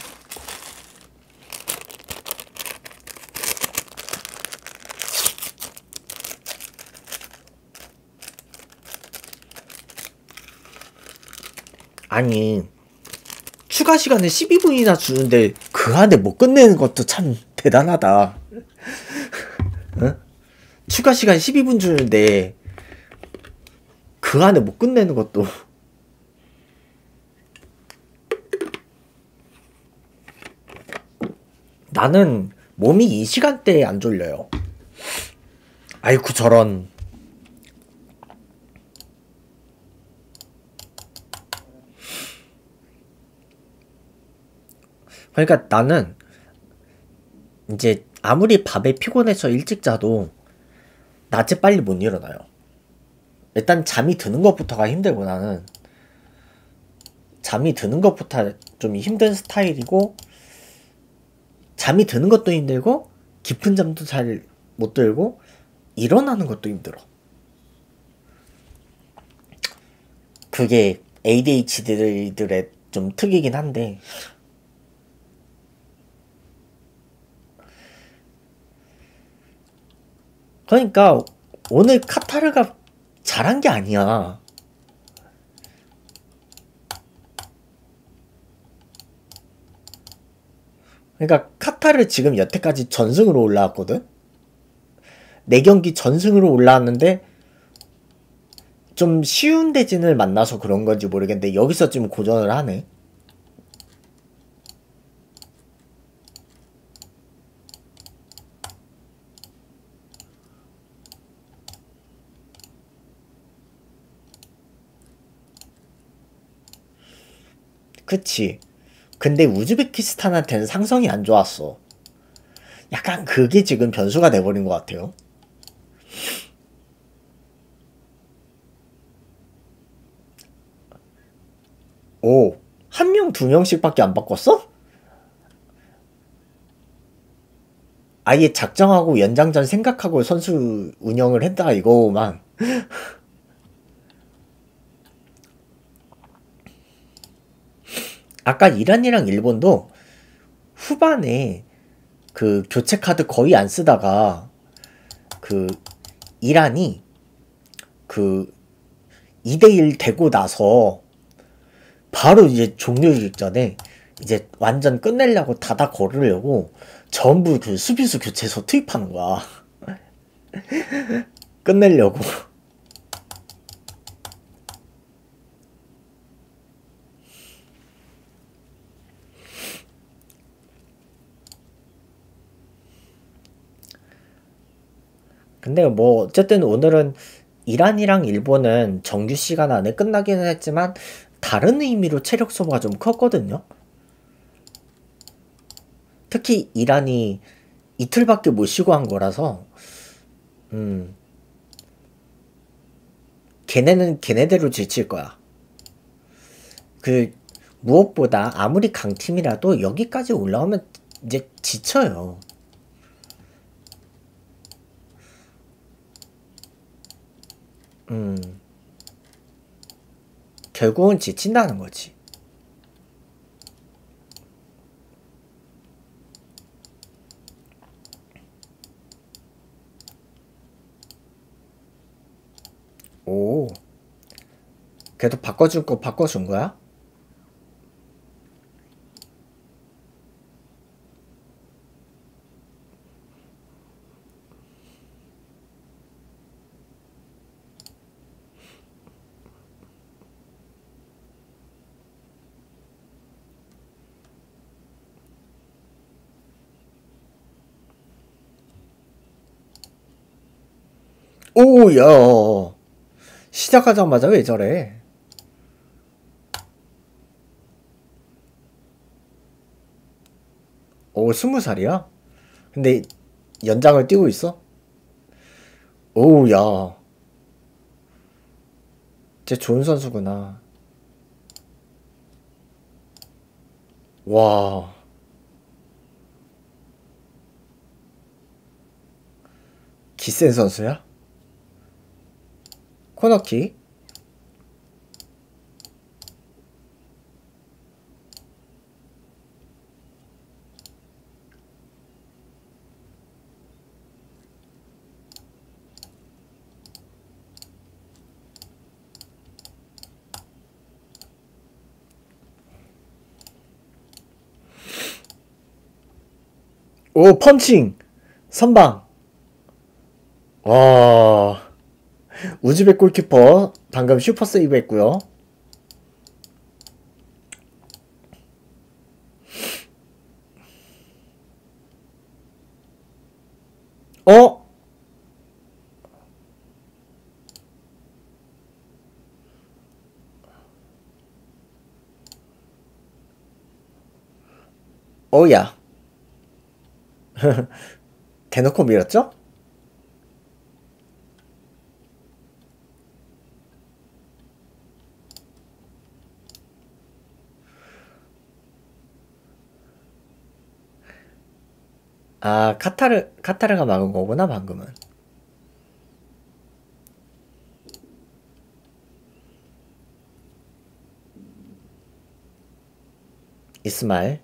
아니, 추가 시간을 십이 분이나 주는데 그 안에 못 끝내는 것도 참 대단하다. 응? 추가 시간 십이 분 주는데 그 안에 못 끝내는 것도. 나는 몸이 이 시간대에 안 졸려요. 아이쿠 저런. 그러니까 나는 이제 아무리 밤에 피곤해서 일찍 자도 낮에 빨리 못 일어나요. 일단 잠이 드는 것부터가 힘들고, 나는 잠이 드는 것부터 좀 힘든 스타일이고, 잠이 드는 것도 힘들고 깊은 잠도 잘 못 들고 일어나는 것도 힘들어. 그게 에이디에이치디들의 좀 특이긴 한데, 그러니까 오늘 카타르가 잘한 게 아니야. 그러니까 카타르 지금 여태까지 전승으로 올라왔거든. 네 경기 전승으로 올라왔는데 좀 쉬운 대진을 만나서 그런 건지 모르겠는데 여기서 좀 고전을 하네. 그치. 근데 우즈베키스탄한테는 상성이 안 좋았어. 약간 그게 지금 변수가 돼버린 것 같아요. 오, 한 명, 두 명씩밖에 안 바꿨어? 아예 작정하고 연장전 생각하고 선수 운영을 했다 이거만. 아까 이란이랑 일본도 후반에 그 교체 카드 거의 안 쓰다가 그 이란이 그 이 대 일 되고 나서 바로 이제 종료 직전에 이제 완전 끝내려고 닫아 걸으려고 전부 그 수비수 교체해서 투입하는 거야. 끝내려고. 근데 뭐 어쨌든 오늘은 이란이랑 일본은 정규 시간 안에 끝나기는 했지만 다른 의미로 체력 소모가 좀 컸거든요. 특히 이란이 이틀밖에 못 쉬고 한 거라서 음 걔네는 걔네대로 지칠 거야. 그 무엇보다 아무리 강팀이라도 여기까지 올라오면 이제 지쳐요. 음 결국은 지친다는 거지. 오, 그래도 바꿔줄 거 바꿔준 거야? 오야 시작하자마자 왜 저래? 오 스무 살이야? 근데 연장을 뛰고 있어? 오야 쟤 좋은 선수구나. 와 기센 선수야? 코너킥? 오 펀칭 선방. 와 우즈벡 골키퍼 방금 슈퍼 세이브 했고요. 어? 어야 대놓고 밀었죠? 아 카타르 카타르가 막은 거구나 방금은. 이스마일.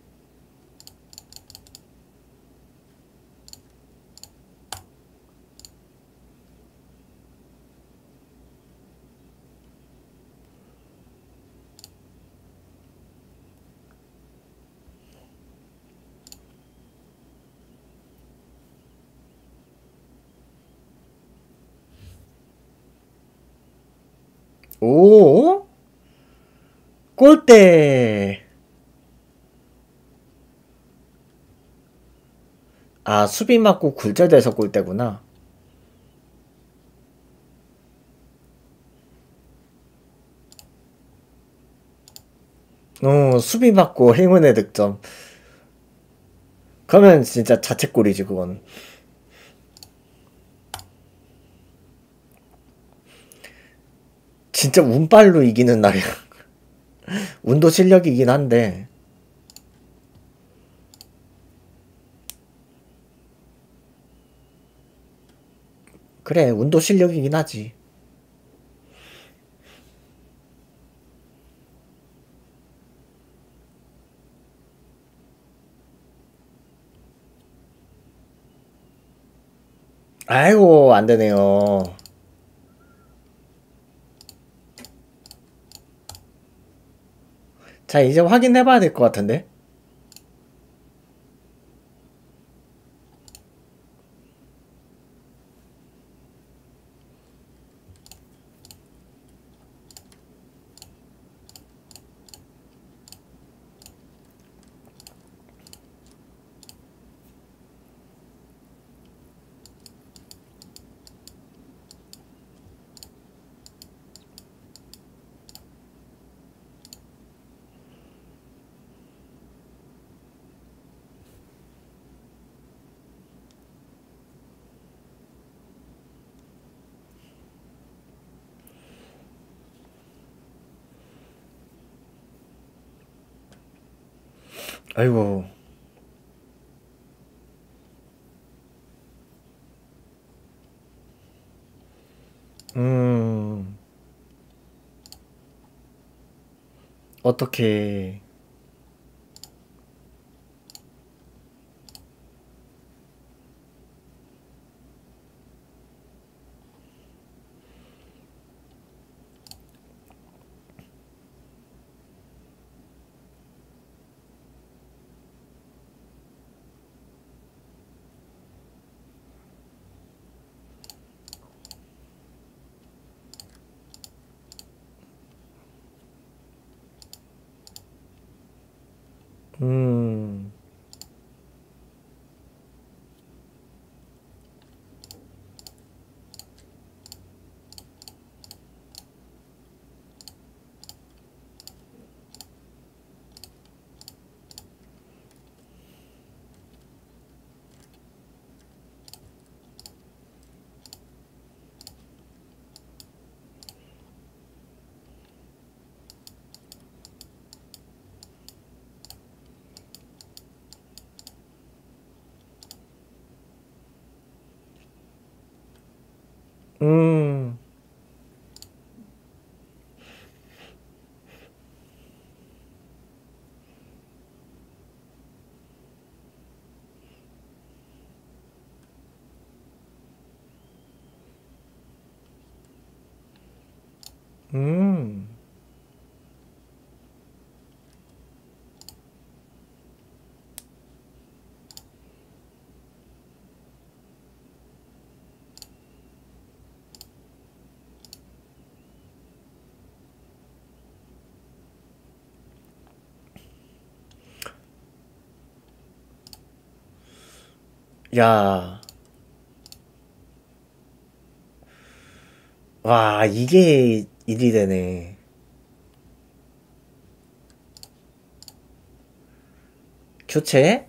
오 골대. 아 수비 맞고 굴절돼서 골대구나. 어 수비 맞고 행운의 득점. 그러면 진짜 자책골이지 그건. 진짜 운빨로 이기는 날이야. 운도 실력이긴 한데. 그래 운도 실력이긴 하지. 아이고 안되네요. 자 이제 확인해봐야 될 것 같은데. 아이고. 음 어떻게. 음 음, 음, 야, 와, 이게 일이 되네. 교체?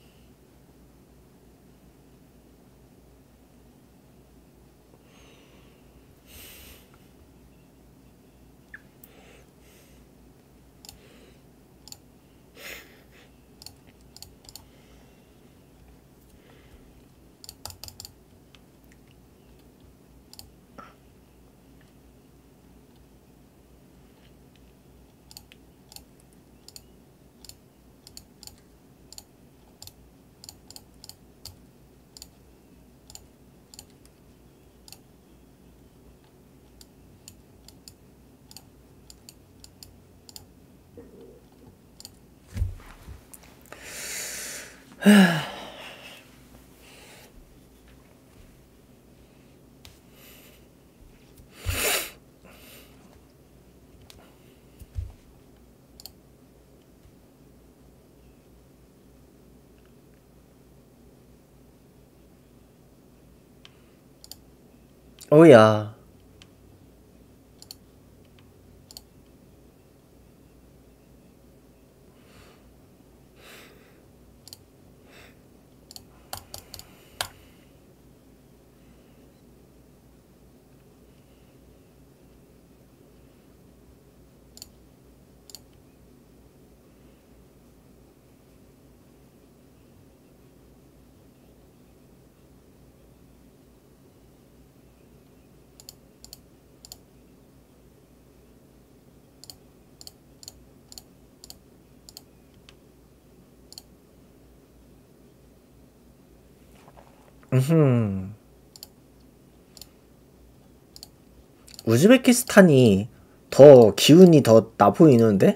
오야. 음, 우즈베키스탄이 더 기운이 더 나 보이는데?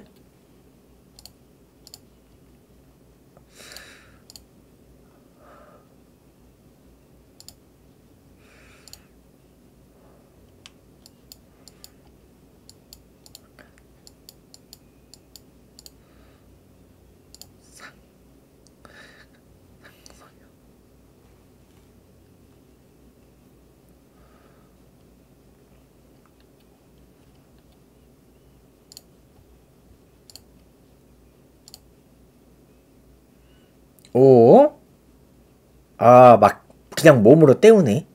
오? 아, 막 그냥 몸으로 때우네.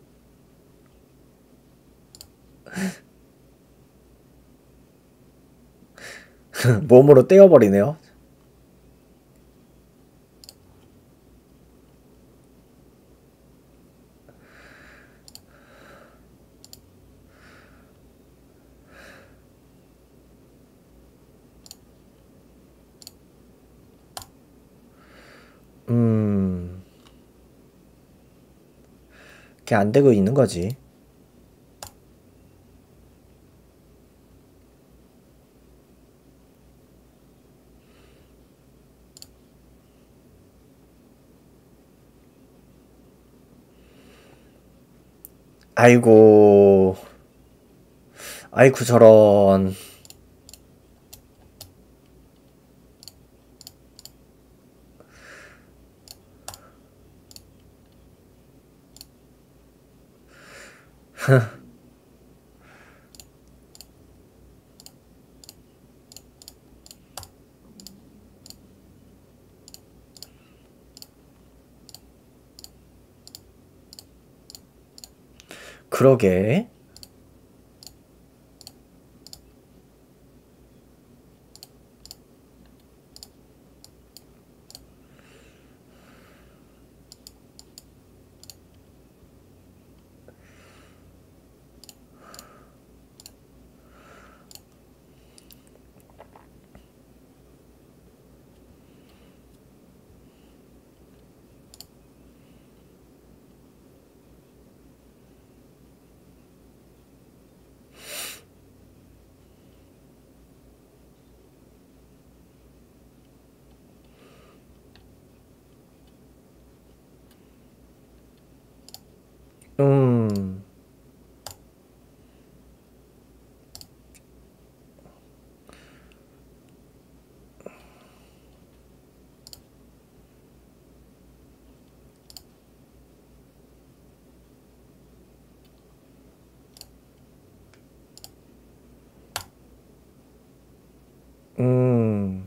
몸으로 때워버리네요. 음, 그게 안 되고 있는 거지. 아이고, 아이고, 저런. 그러게. 음. 음.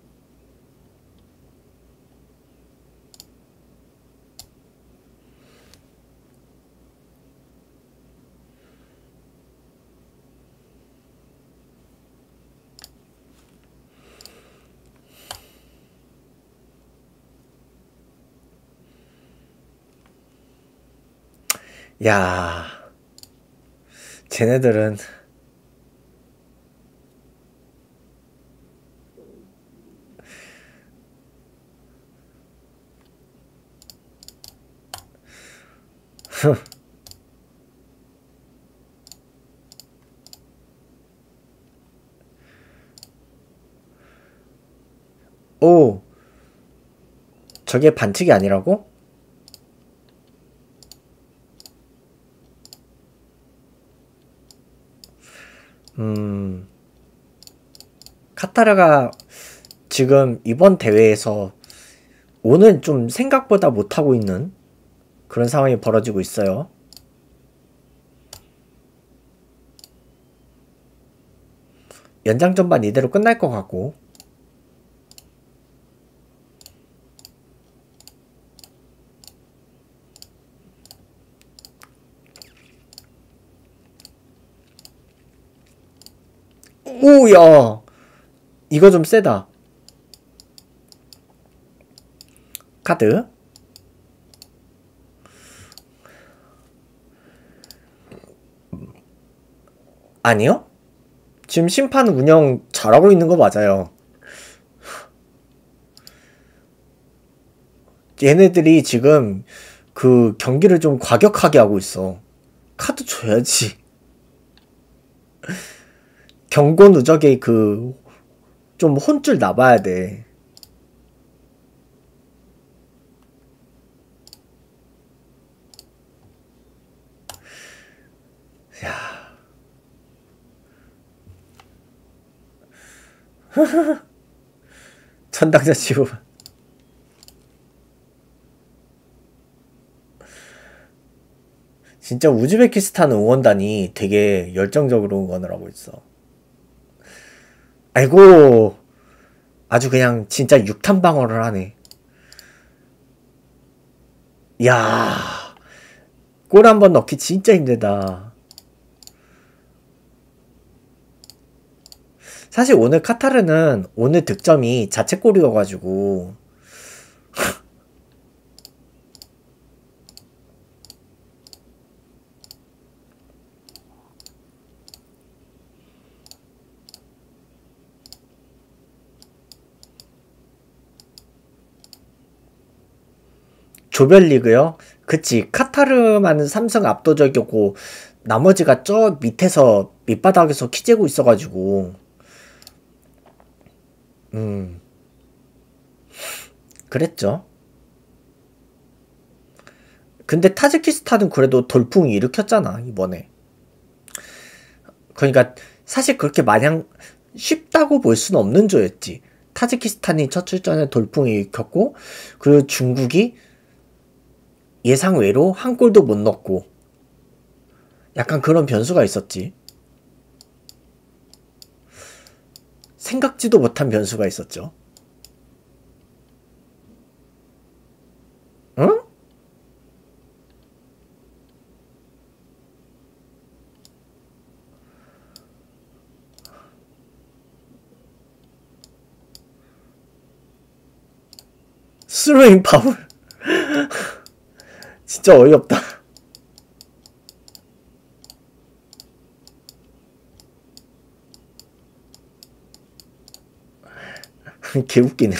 야, 쟤네들은 오, 저게 반칙이 아니라고? 음, 카타르가 지금 이번 대회에서 오늘 좀 생각보다 못하고 있는 그런 상황이 벌어지고 있어요. 연장전반 이대로 끝날 것 같고. 오야, 이거 좀 세다. 카드. 아니요? 지금 심판 운영 잘하고 있는 거 맞아요. 얘네들이 지금 그 경기를 좀 과격하게 하고 있어. 카드 줘야지. 경고 누적의 그 좀 혼줄 나봐야 돼. 야. 천당자 치고. 진짜 우즈베키스탄 응원단이 되게 열정적으로 응원을 하고 있어. 아이고, 아주 그냥 진짜 육탄 방어를 하네. 야, 골 한 번 넣기 진짜 힘들다. 사실 오늘 카타르는 오늘 득점이 자책골이어가지고 조별리그요? 그치, 카타르만은 삼승 압도적이고 나머지가 저 밑에서 밑바닥에서 키재고 있어가지고 음 그랬죠. 근데 타지키스탄은 그래도 돌풍이 일으켰잖아 이번에. 그러니까 사실 그렇게 마냥 쉽다고 볼 수는 없는 조였지. 타지키스탄이 첫 출전에 돌풍이 일으켰고, 그리고 중국이 예상 외로 한 골도 못 넣고, 약간 그런 변수가 있었지. 생각지도 못한 변수가 있었죠. 응? 스로잉 파울. 진짜 어이없다. 개웃기네.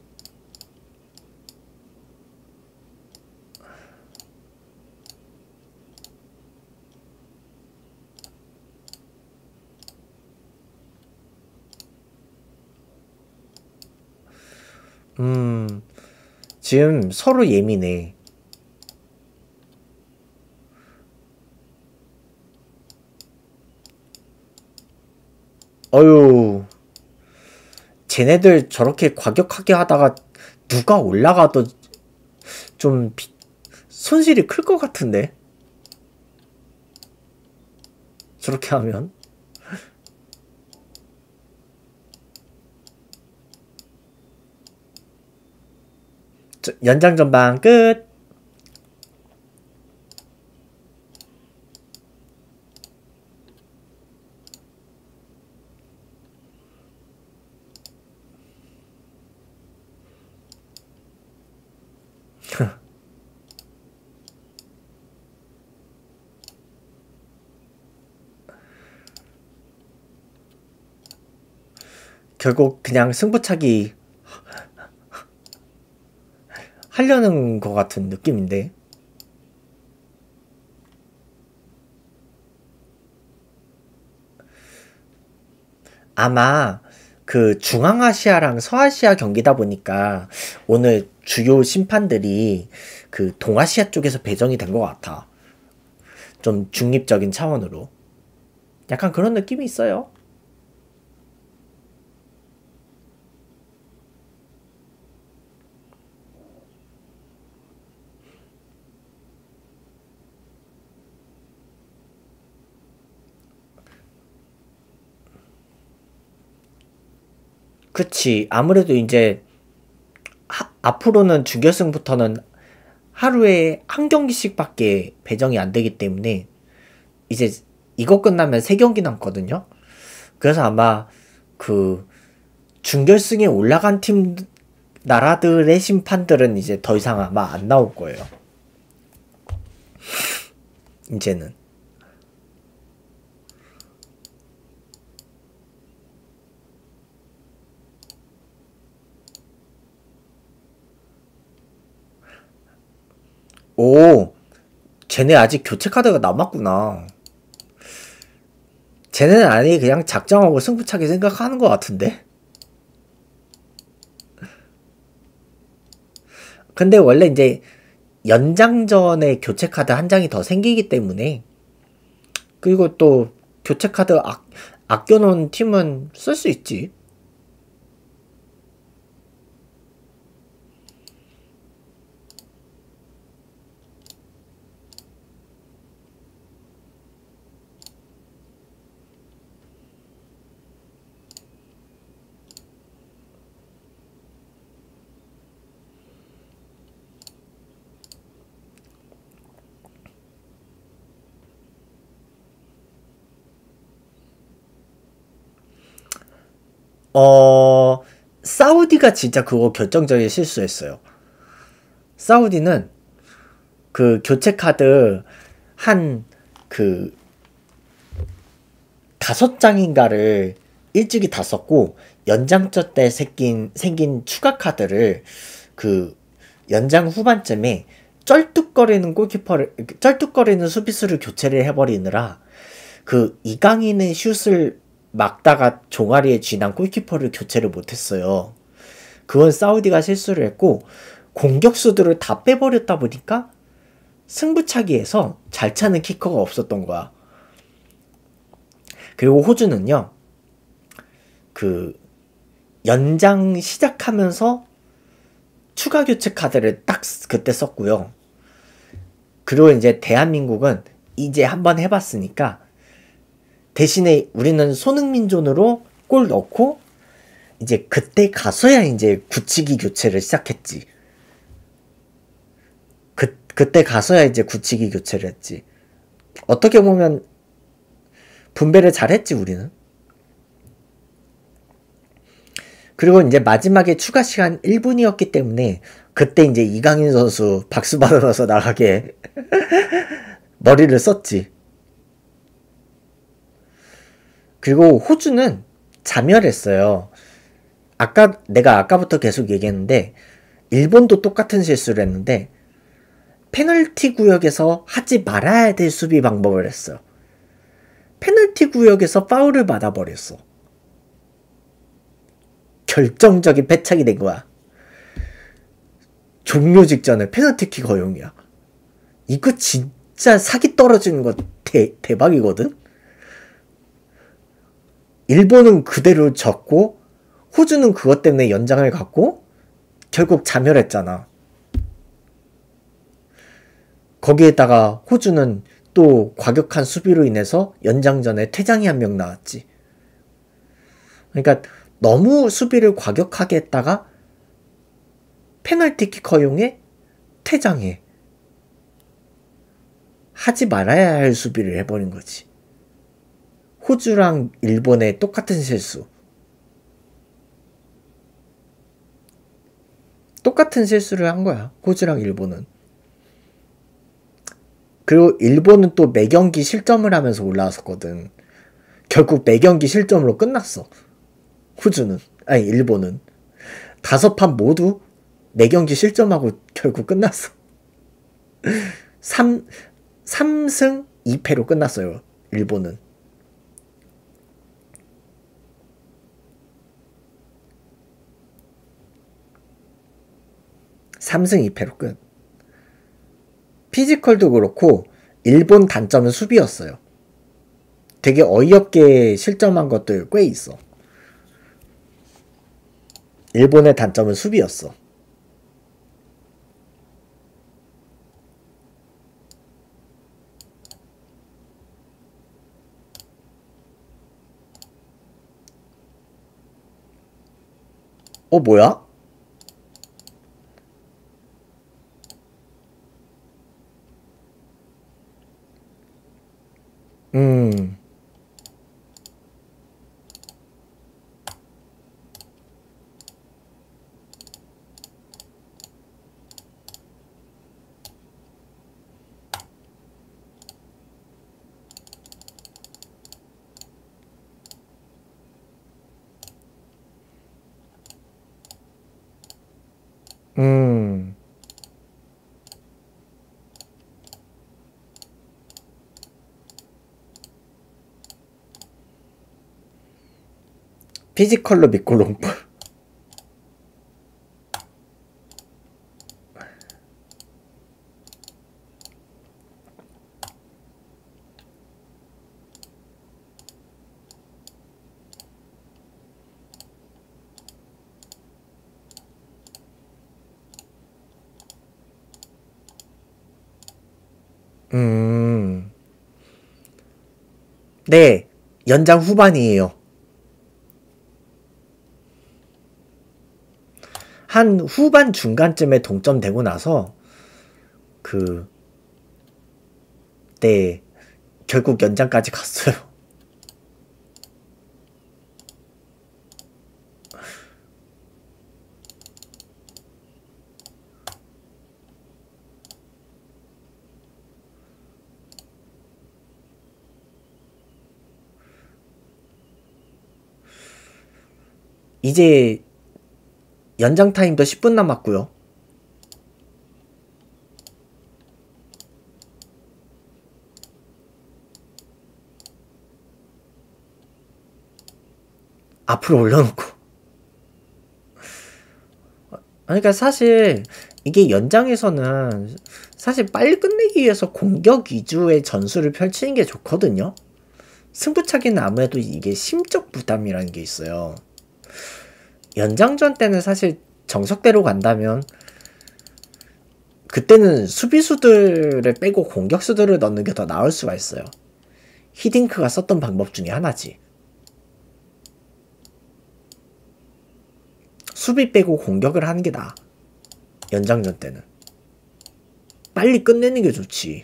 음, 지금 서로 예민해. 어휴, 쟤네들 저렇게 과격하게 하다가 누가 올라가도 좀 비, 손실이 클 것 같은데? 저렇게 하면? 저, 연장 전반 끝! 결국 그냥 승부차기 하려는 것 같은 느낌인데. 아마 그 중앙아시아랑 서아시아 경기다 보니까 오늘 주요 심판들이 그 동아시아 쪽에서 배정이 된 것 같아. 좀 중립적인 차원으로. 약간 그런 느낌이 있어요. 그치. 아무래도 이제 하, 앞으로는 준결승부터는 하루에 한 경기씩밖에 배정이 안 되기 때문에 이제 이거 끝나면 세 경기 남거든요. 그래서 아마 그 준결승에 올라간 팀 나라들의 심판들은 이제 더 이상 아마 안 나올 거예요. 이제는. 오, 쟤네 아직 교체 카드가 남았구나. 쟤네는 아니 그냥 작정하고 승부차기 생각하는 것 같은데? 근데 원래 이제 연장전에 교체 카드 한 장이 더 생기기 때문에, 그리고 또 교체 카드 아, 아껴놓은 팀은 쓸 수 있지. 어, 사우디가 진짜 그거 결정적인 실수했어요. 사우디는 그 교체 카드 한 그 다섯 장인가를 일찍이 다 썼고, 연장전 때 생긴, 생긴 추가 카드를 그 연장 후반쯤에 쩔뚝거리는 골키퍼를, 쩔뚝거리는 수비수를 교체를 해버리느라 그 이강인의 슛을 막다가 종아리에 쥐난 골키퍼를 교체를 못했어요. 그건 사우디가 실수를 했고, 공격수들을 다 빼버렸다 보니까 승부차기에서 잘 차는 키커가 없었던 거야. 그리고 호주는요, 그 연장 시작하면서 추가 교체 카드를 딱 그때 썼고요. 그리고 이제 대한민국은 이제 한번 해봤으니까 대신에 우리는 손흥민존으로 골 넣고 이제 그때 가서야 이제 굳히기 교체를 시작했지. 그, 그때 가서야 이제 굳히기 교체를 했지. 어떻게 보면 분배를 잘했지 우리는. 그리고 이제 마지막에 추가 시간 일 분이었기 때문에 그때 이제 이강인 선수 박수 받으면서 나가게 머리를 썼지. 그리고 호주는 자멸했어요. 아까 내가 아까부터 계속 얘기했는데 일본도 똑같은 실수를 했는데 페널티 구역에서 하지 말아야 될 수비 방법을 했어요. 페널티 구역에서 파울을 받아버렸어. 결정적인 패착이 된 거야. 종료 직전에 페널티킥 허용이야. 이거 진짜 사기 떨어지는 거 대, 대박이거든? 일본은 그대로 졌고 호주는 그것 때문에 연장을 갔고 결국 자멸했잖아. 거기에다가 호주는 또 과격한 수비로 인해서 연장전에 퇴장이 한 명 나왔지. 그러니까 너무 수비를 과격하게 했다가 페널티킥 허용에 퇴장해. 하지 말아야 할 수비를 해버린 거지. 호주랑 일본의 똑같은 실수. 똑같은 실수를 한 거야. 호주랑 일본은. 그리고 일본은 또 매경기 실점을 하면서 올라왔었거든. 결국 매경기 실점으로 끝났어. 호주는. 아니 일본은. 다섯 판 모두 매경기 실점하고 결국 끝났어. 삼, 삼승 이 패로 끝났어요. 일본은. 삼승 이 패로 끝. 피지컬도 그렇고 일본 단점은 수비였어요. 되게 어이없게 실점한 것들 꽤 있어. 일본의 단점은 수비였어. 어 뭐야? 음. 음. 피지컬로 믿고 롱볼. 음. 네, 연장 후반이에요. 한 후반 중간쯤에 동점되고 나서 그 네, 결국 연장까지 갔어요. 이제 연장 타임도 십 분 남았고요. 앞으로 올려놓고. 그러니까 사실 이게 연장에서는 사실 빨리 끝내기 위해서 공격 위주의 전술을 펼치는 게 좋거든요. 승부차기는 아무래도 이게 심적 부담이라는 게 있어요. 연장전 때는 사실 정석대로 간다면 그때는 수비수들을 빼고 공격수들을 넣는 게 더 나을 수가 있어요. 히딩크가 썼던 방법 중에 하나지. 수비 빼고 공격을 하는 게 나아. 연장전 때는. 빨리 끝내는 게 좋지.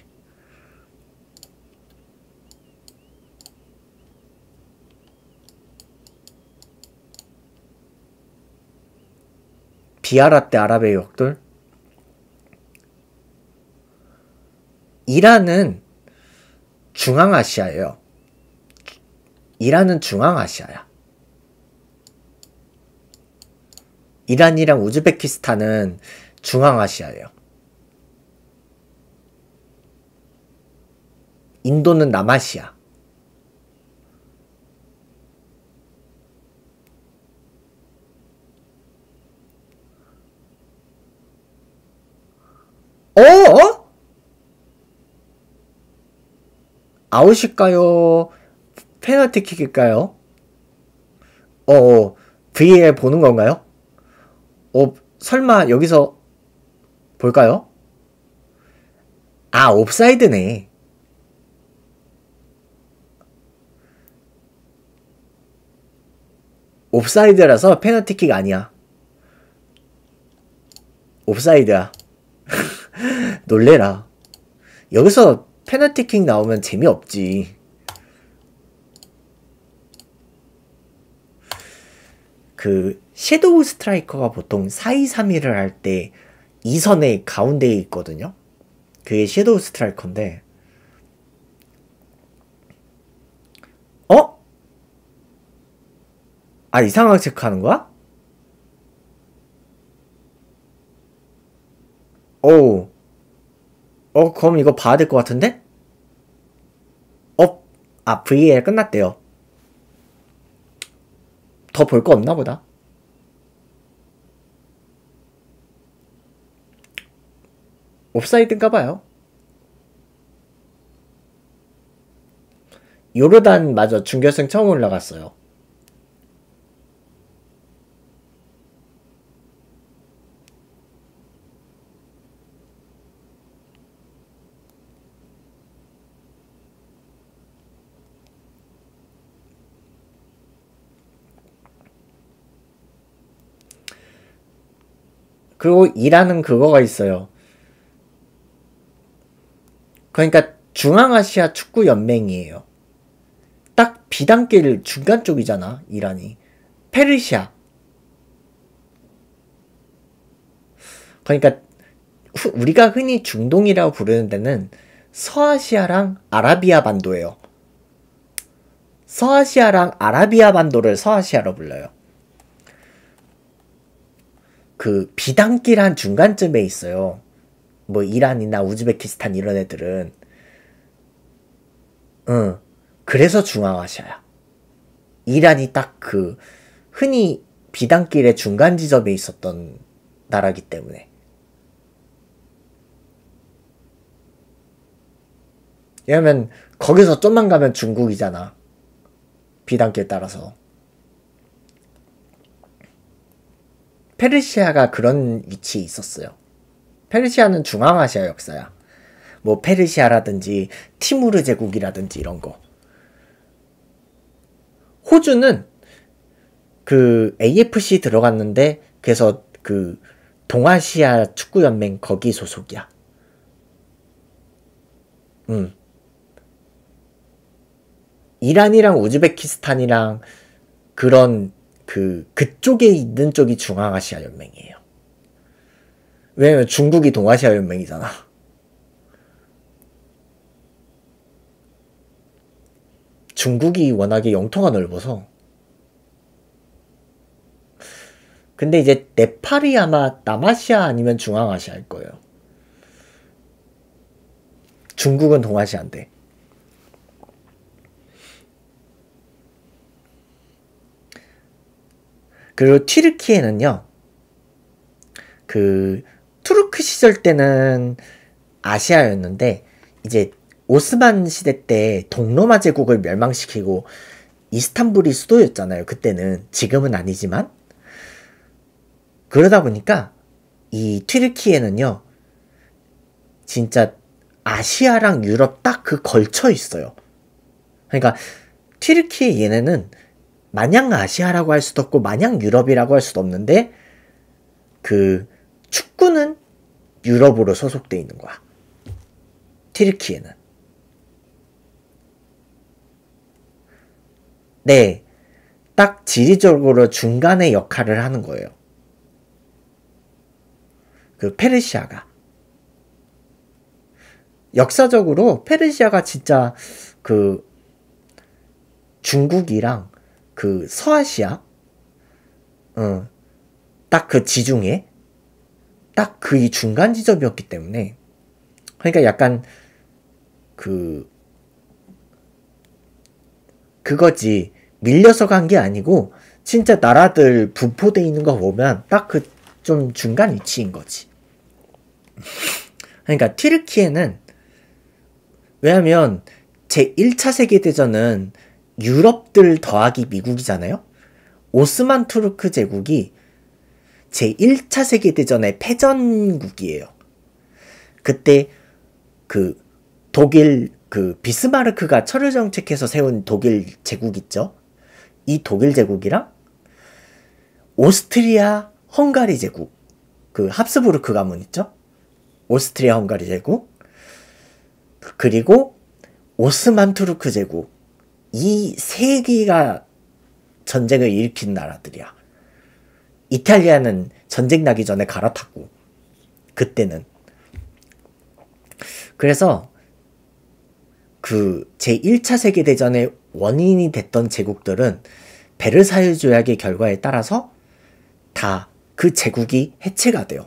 비아라 때 아랍의 역돌. 이란은 중앙아시아예요. 이란은 중앙아시아야. 이란이랑 우즈베키스탄은 중앙아시아예요. 인도는 남아시아. 어어? 아웃일까요? 페널티킥일까요? 어, 어 브이에이알 보는 건가요? 어, 설마 여기서 볼까요? 아, 옵사이드네. 옵사이드라서 페널티킥 아니야. 옵사이드야. 놀래라. 여기서 페널티킥 나오면 재미없지. 그 섀도우 스트라이커가 보통 사 이 삼 일을 할 때 이 선의 가운데에 있거든요. 그게 섀도우 스트라이커인데 어? 아, 이상하게 체크하는 거야? 오. 어, 그럼 이거 봐야 될 것 같은데? 어? 아, 브이에이알 끝났대요. 더 볼 거 없나 보다. 옵사이드인가 봐요. 요르단 맞아, 준결승 처음 올라갔어요. 그리고 이라는 그거가 있어요. 그러니까 중앙아시아 축구연맹이에요. 딱 비단길 중간 쪽이잖아, 이란이. 페르시아. 그러니까 후, 우리가 흔히 중동이라고 부르는 데는 서아시아랑 아라비아 반도예요. 서아시아랑 아라비아 반도를 서아시아로 불러요. 그 비단길 한 중간쯤에 있어요. 뭐 이란이나 우즈베키스탄 이런 애들은. 응. 그래서 중앙아시아야. 이란이 딱 그 흔히 비단길의 중간 지점에 있었던 나라기 때문에. 왜냐면 거기서 좀만 가면 중국이잖아. 비단길 따라서. 페르시아가 그런 위치에 있었어요. 페르시아는 중앙아시아 역사야. 뭐 페르시아라든지 티무르 제국이라든지 이런 거. 호주는 그 에이에프씨 들어갔는데 그래서 그 동아시아 축구연맹 거기 소속이야. 음. 이란이랑 우즈베키스탄이랑 그런 그 그쪽에 있는 쪽이 중앙아시아 연맹이에요. 왜냐면 중국이 동아시아 연맹이잖아. 중국이 워낙에 영토가 넓어서. 근데 이제 네팔이 아마 남아시아 아니면 중앙아시아일 거예요. 중국은 동아시아인데. 그리고 튀르키예는요. 그 투르크 시절 때는 아시아였는데 이제 오스만 시대 때 동로마 제국을 멸망시키고 이스탄불이 수도였잖아요. 그때는. 지금은 아니지만. 그러다 보니까 이 튀르키예는요. 진짜 아시아랑 유럽 딱 그 걸쳐 있어요. 그러니까 튀르키예 얘네는 마냥 아시아라고 할 수도 없고 마냥 유럽이라고 할 수도 없는데 그 축구는 유럽으로 소속돼 있는 거야. 튀르키예는. 네. 딱 지리적으로 중간의 역할을 하는 거예요. 그 페르시아가. 역사적으로 페르시아가 진짜 그 중국이랑 그 서아시아 어, 딱 그 지중해 딱 그 이 중간 지점이었기 때문에 그러니까 약간 그 그거지 밀려서 간 게 아니고 진짜 나라들 분포돼 있는 거 보면 딱 그 좀 중간 위치인 거지. 그러니까 튀르키예는 왜냐면 제일 차 세계대전은 유럽들 더하기 미국이잖아요. 오스만 투르크 제국이 제일 차 세계대전의 패전국이에요. 그때 그 독일 그 비스마르크가 철을 정책해서 세운 독일 제국 있죠. 이 독일 제국이랑 오스트리아 헝가리 제국, 그 합스부르크 가문 있죠. 오스트리아 헝가리 제국, 그리고 오스만 투르크 제국, 이 세 개가 전쟁을 일으킨 나라들이야. 이탈리아는 전쟁 나기 전에 갈아탔고, 그때는. 그래서 그 제일 차 세계대전의 원인이 됐던 제국들은 베르사유 조약의 결과에 따라서 다 그 제국이 해체가 돼요.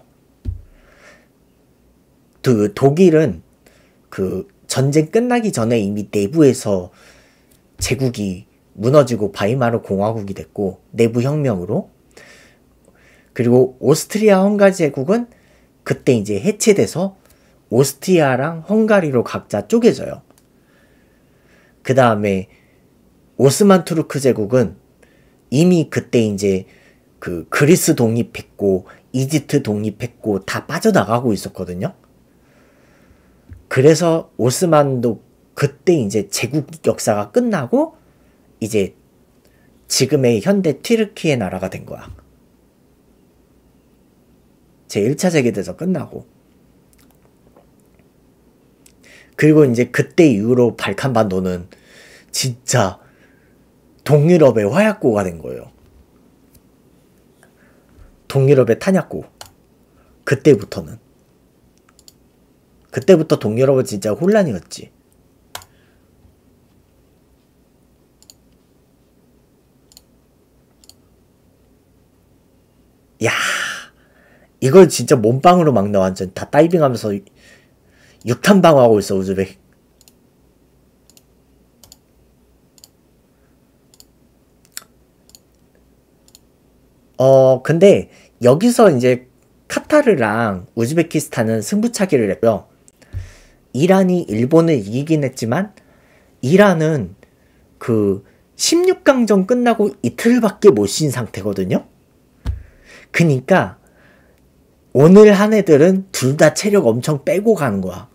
그 독일은 그 전쟁 끝나기 전에 이미 내부에서 제국이 무너지고 바이마르 공화국이 됐고, 내부 혁명으로. 그리고 오스트리아 헝가리 제국은 그때 이제 해체돼서 오스트리아랑 헝가리로 각자 쪼개져요. 그 다음에 오스만 투르크 제국은 이미 그때 이제 그 그리스 독립했고 이집트 독립했고 다 빠져나가고 있었거든요. 그래서 오스만도 그때 이제 제국 역사가 끝나고 이제 지금의 현대 튀르키예 나라가 된 거야. 제일 차 세계대전 끝나고. 그리고 이제 그때 이후로 발칸반도는 진짜 동유럽의 화약고가 된 거예요. 동유럽의 탄약고. 그때부터는. 그때부터 동유럽은 진짜 혼란이었지. 야, 이걸 진짜 몸빵으로 막나. 완전 다 다이빙하면서 육탄방어하고 있어 우즈벡. 어 근데 여기서 이제 카타르랑 우즈베키스탄은 승부차기를 했고요. 이란이 일본을 이기긴 했지만 이란은 그 십육 강전 끝나고 이틀밖에 못 쉰 상태거든요. 그니까 오늘 한 애들은 둘 다 체력 엄청 빼고 가는 거야.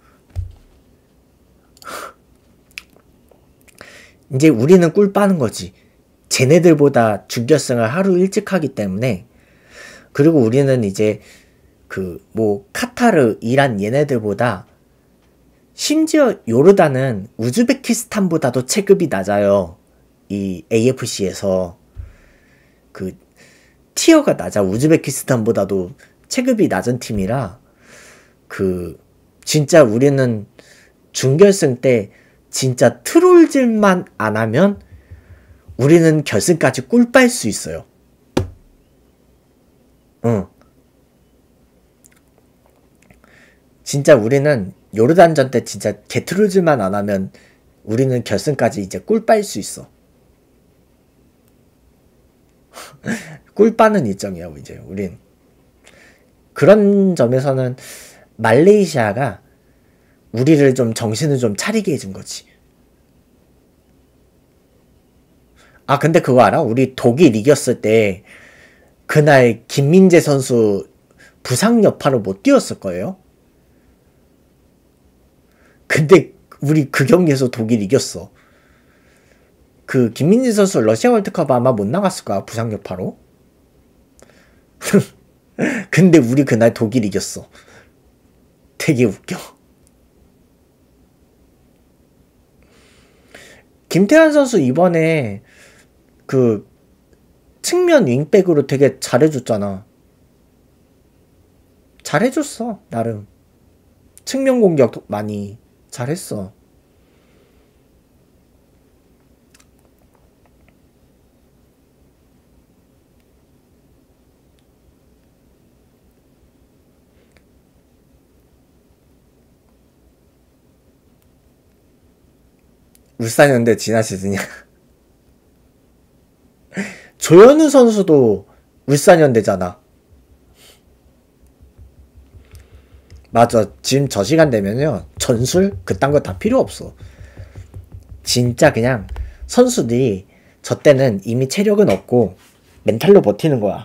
이제 우리는 꿀 빠는 거지. 쟤네들보다 준결승을 하루 일찍 하기 때문에. 그리고 우리는 이제 그 뭐 카타르, 이란 얘네들보다, 심지어 요르단은 우즈베키스탄보다도 체급이 낮아요. 이 에이에프씨에서 그 티어가 낮아. 우즈베키스탄보다도 체급이 낮은 팀이라 그 진짜 우리는 준결승 때 진짜 트롤질만 안 하면 우리는 결승까지 꿀 빨 수 있어요. 응. 진짜 우리는 요르단전 때 진짜 개트롤질만 안 하면 우리는 결승까지 이제 꿀 빨 수 있어. 꿀 빠는 일정이야 이제 우린. 그런 점에서는 말레이시아가 우리를 좀 정신을 좀 차리게 해준 거지. 아 근데 그거 알아? 우리 독일 이겼을 때 그날 김민재 선수 부상 여파로 못 뛰었을 거예요. 근데 우리 그 경기에서 독일 이겼어. 그 김민재 선수 러시아 월드컵 아마 못 나갔을 거야, 부상 여파로. 근데 우리 그날 독일 이겼어. 되게 웃겨. 김태환 선수 이번에 그 측면 윙백으로 되게 잘해줬잖아. 잘해줬어 나름. 측면 공격 많이 잘했어. 울산현대 지난 시즌이야. 조현우 선수도 울산현대잖아. 맞아. 지금 저 시간 되면요 전술 그딴 거 다 필요 없어. 진짜 그냥 선수들이 저 때는 이미 체력은 없고 멘탈로 버티는 거야.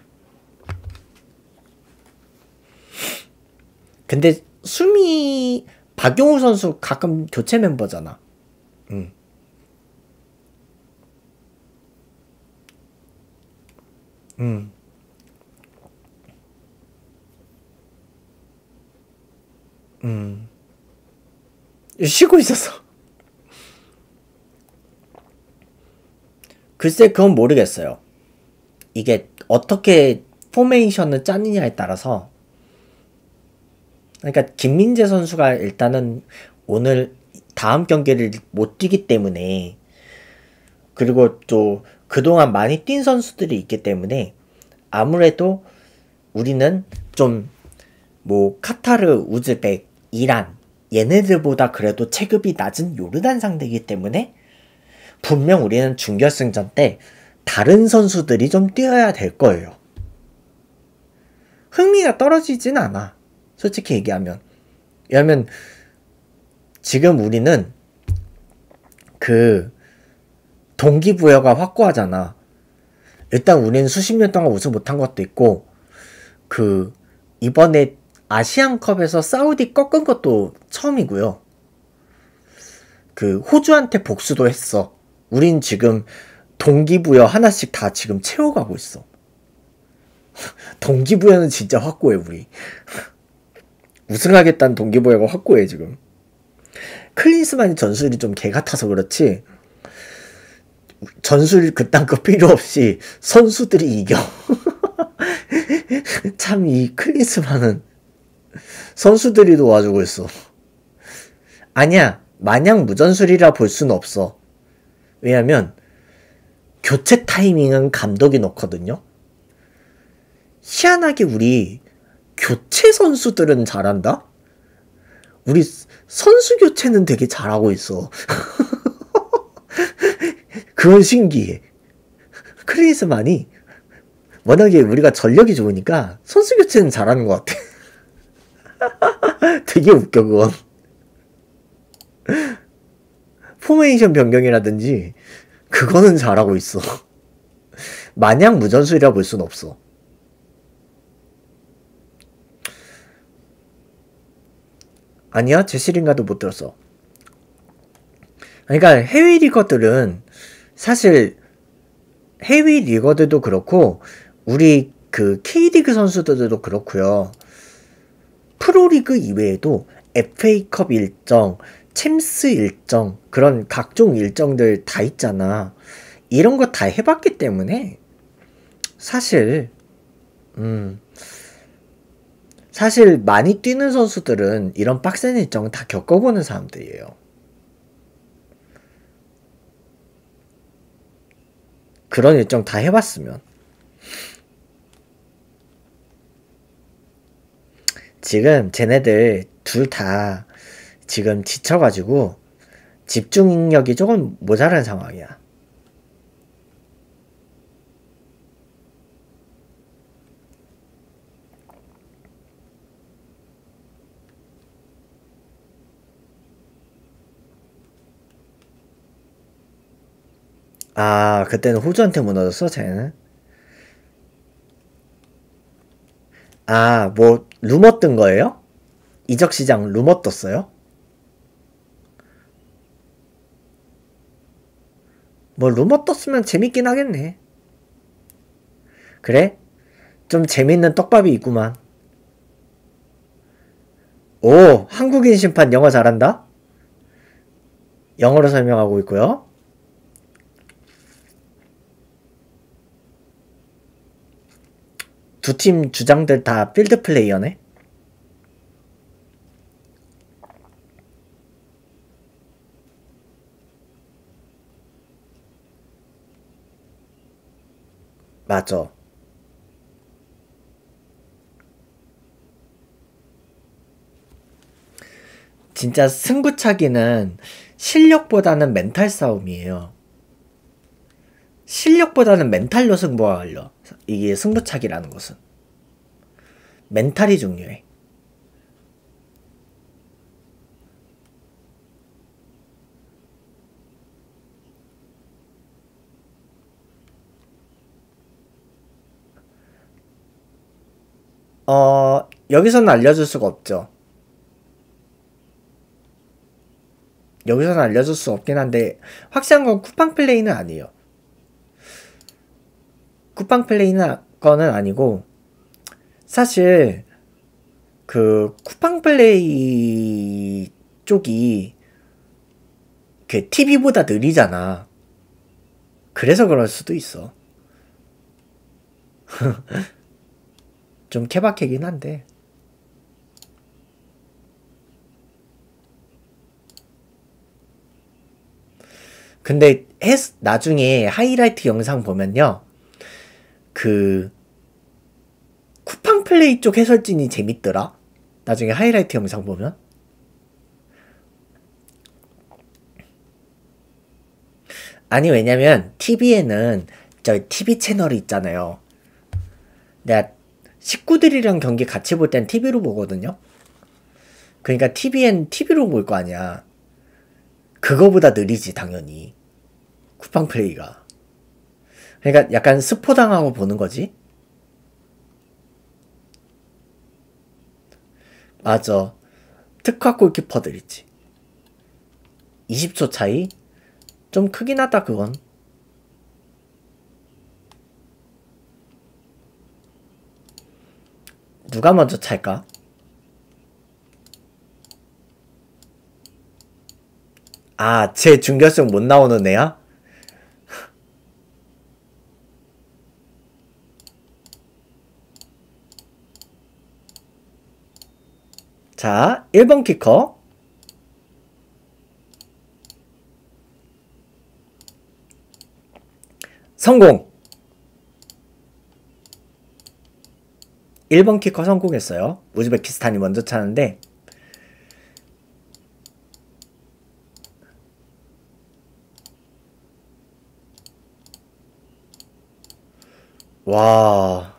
근데 수미 박용우 선수 가끔 교체 멤버잖아. 응. 응. 응. 쉬고 있었어. 글쎄 그건 모르겠어요. 이게 어떻게 포메이션을 짜느냐에 따라서. 그러니까 김민재 선수가 일단은 오늘 다음 경기를 못 뛰기 때문에, 그리고 또 그동안 많이 뛴 선수들이 있기 때문에 아무래도 우리는 좀 뭐 카타르, 우즈벡, 이란 얘네들보다 그래도 체급이 낮은 요르단 상대이기 때문에 분명 우리는 준결승전 때 다른 선수들이 좀 뛰어야 될 거예요. 흥미가 떨어지진 않아. 솔직히 얘기하면. 왜냐면 지금 우리는 그 동기부여가 확고하잖아. 일단 우리는 수십 년 동안 우승 못한 것도 있고, 그 이번에 아시안컵에서 사우디 꺾은 것도 처음이고요. 그 호주한테 복수도 했어. 우린 지금 동기부여 하나씩 다 지금 채워가고 있어. 동기부여는 진짜 확고해 우리. 우승하겠다는 동기부여가 확고해 지금. 클린스만이 전술이 좀 개같아서 그렇지 전술 그딴 거 필요 없이 선수들이 이겨. 참 이 클린스만은 선수들이 도와주고 있어. 아니야, 마냥 무전술이라 볼 수는 없어. 왜냐면 교체 타이밍은 감독이 놓거든요. 희한하게 우리 교체 선수들은 잘한다? 우리 선수 교체는 되게 잘하고 있어. 그건 신기해. 클린스만이 워낙에 우리가 전력이 좋으니까 선수 교체는 잘하는 것 같아. 되게 웃겨 그건. 포메이션 변경이라든지 그거는 잘하고 있어. 마냥 무전술이라 볼 순 없어. 아니야? 제시링가도 못 들었어. 그러니까 해외 리거들은 사실 해외 리거들도 그렇고 우리 그 K리그 선수들도 그렇고요. 프로리그 이외에도 에프에이컵 일정, 챔스 일정, 그런 각종 일정들 다 있잖아. 이런 거 다 해봤기 때문에 사실 음 사실 많이 뛰는 선수들은 이런 빡센 일정은 다 겪어보는 사람들이에요. 그런 일정 다 해봤으면. 지금 쟤네들 둘 다 지금 지쳐가지고 집중력이 조금 모자란 상황이야. 아, 그때는 호주한테 무너졌어, 쟤는? 아, 뭐 루머 뜬 거예요? 이적 시장 루머 떴어요? 뭐 루머 떴으면 재밌긴 하겠네. 그래? 좀 재밌는 떡밥이 있구만. 오, 한국인 심판 영어 잘한다? 영어로 설명하고 있고요. 두 팀 주장들 다 필드 플레이어네. 맞아. 진짜 승부차기는 실력보다는 멘탈 싸움이에요. 실력보다는 멘탈로 승부가 걸려. 이게 승부차기라는 것은. 멘탈이 중요해. 어, 여기서는 알려줄 수가 없죠. 여기서는 알려줄 수 없긴 한데 확실한 건 쿠팡 플레이는 아니에요. 쿠팡 플레이는 거는 아니고 사실 그 쿠팡 플레이 쪽이 그 티비보다 느리잖아. 그래서 그럴 수도 있어. 좀 케바케긴 한데. 근데 해, 나중에 하이라이트 영상 보면요. 그 쿠팡 플레이 쪽 해설진이 재밌더라. 나중에 하이라이트 영상 보면. 아니 왜냐면 티비에는 저 티비 채널이 있잖아요. 내가 식구들이랑 경기 같이 볼 땐 티비로 보거든요. 그러니까 티비엔 티비로 볼 거 아니야. 그거보다 느리지 당연히 쿠팡 플레이가. 그러니까 약간 스포당하고 보는 거지. 맞아. 특화 골키퍼들 있지. 이십 초 차이? 좀 크긴 하다 그건. 누가 먼저 찰까? 아, 제 준결승 못 나오는 애야? 자, 일 번 키커. 성공! 일 번 키커 성공했어요. 우즈베키스탄이 먼저 차는데 와...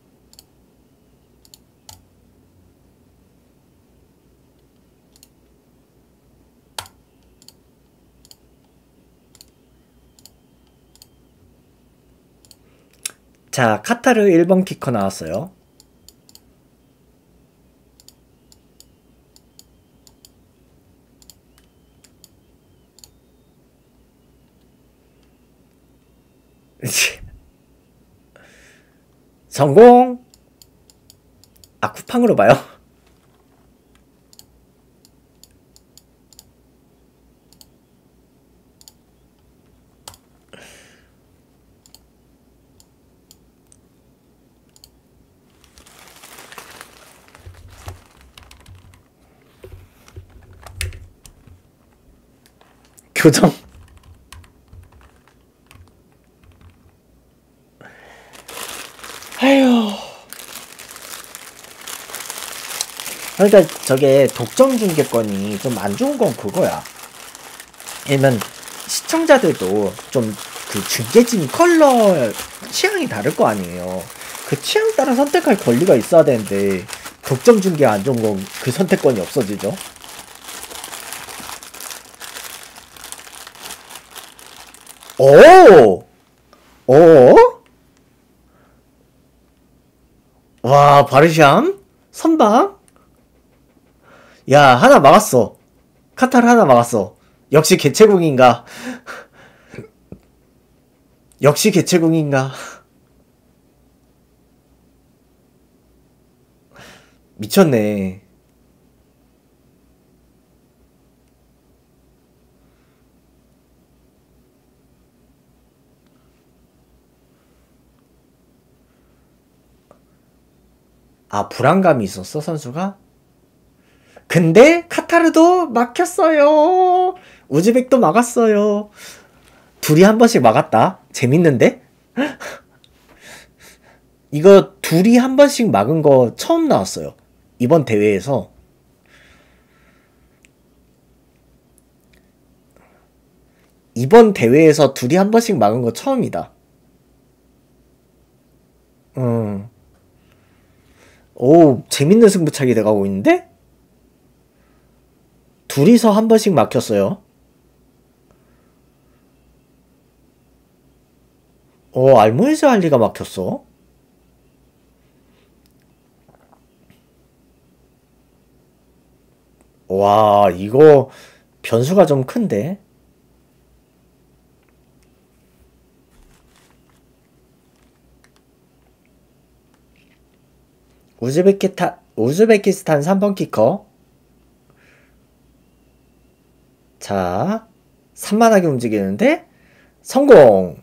자, 카타르 일 번 키커 나왔어요. 성공! 아, 쿠팡으로 봐요? 교정. 아휴. 그러니까 저게 독점 중계권이 좀 안 좋은 건 그거야. 왜냐면 시청자들도 좀 그 중계진 컬러 취향이 다를 거 아니에요. 그 취향 따라 선택할 권리가 있어야 되는데 독점 중계 안 좋은 건 그 선택권이 없어지죠. 오! 오? 와, 바르샴? 선방? 야, 하나 막았어. 카타르 하나 막았어. 역시 개체궁인가? 역시 개체궁인가? 미쳤네. 아, 불안감이 있었어, 선수가? 근데 카타르도 막혔어요. 우즈벡도 막았어요. 둘이 한 번씩 막았다. 재밌는데? 이거 둘이 한 번씩 막은 거 처음 나왔어요. 이번 대회에서. 이번 대회에서 둘이 한 번씩 막은 거 처음이다. 음. 오, 재밌는 승부차기 돼가고 있는데? 둘이서 한 번씩 막혔어요. 어, 알모이즈 알리가 막혔어. 와, 이거 변수가 좀 큰데? 우즈베키타, 우즈베키스탄 삼 번 키커. 자, 산만하게 움직이는데 성공!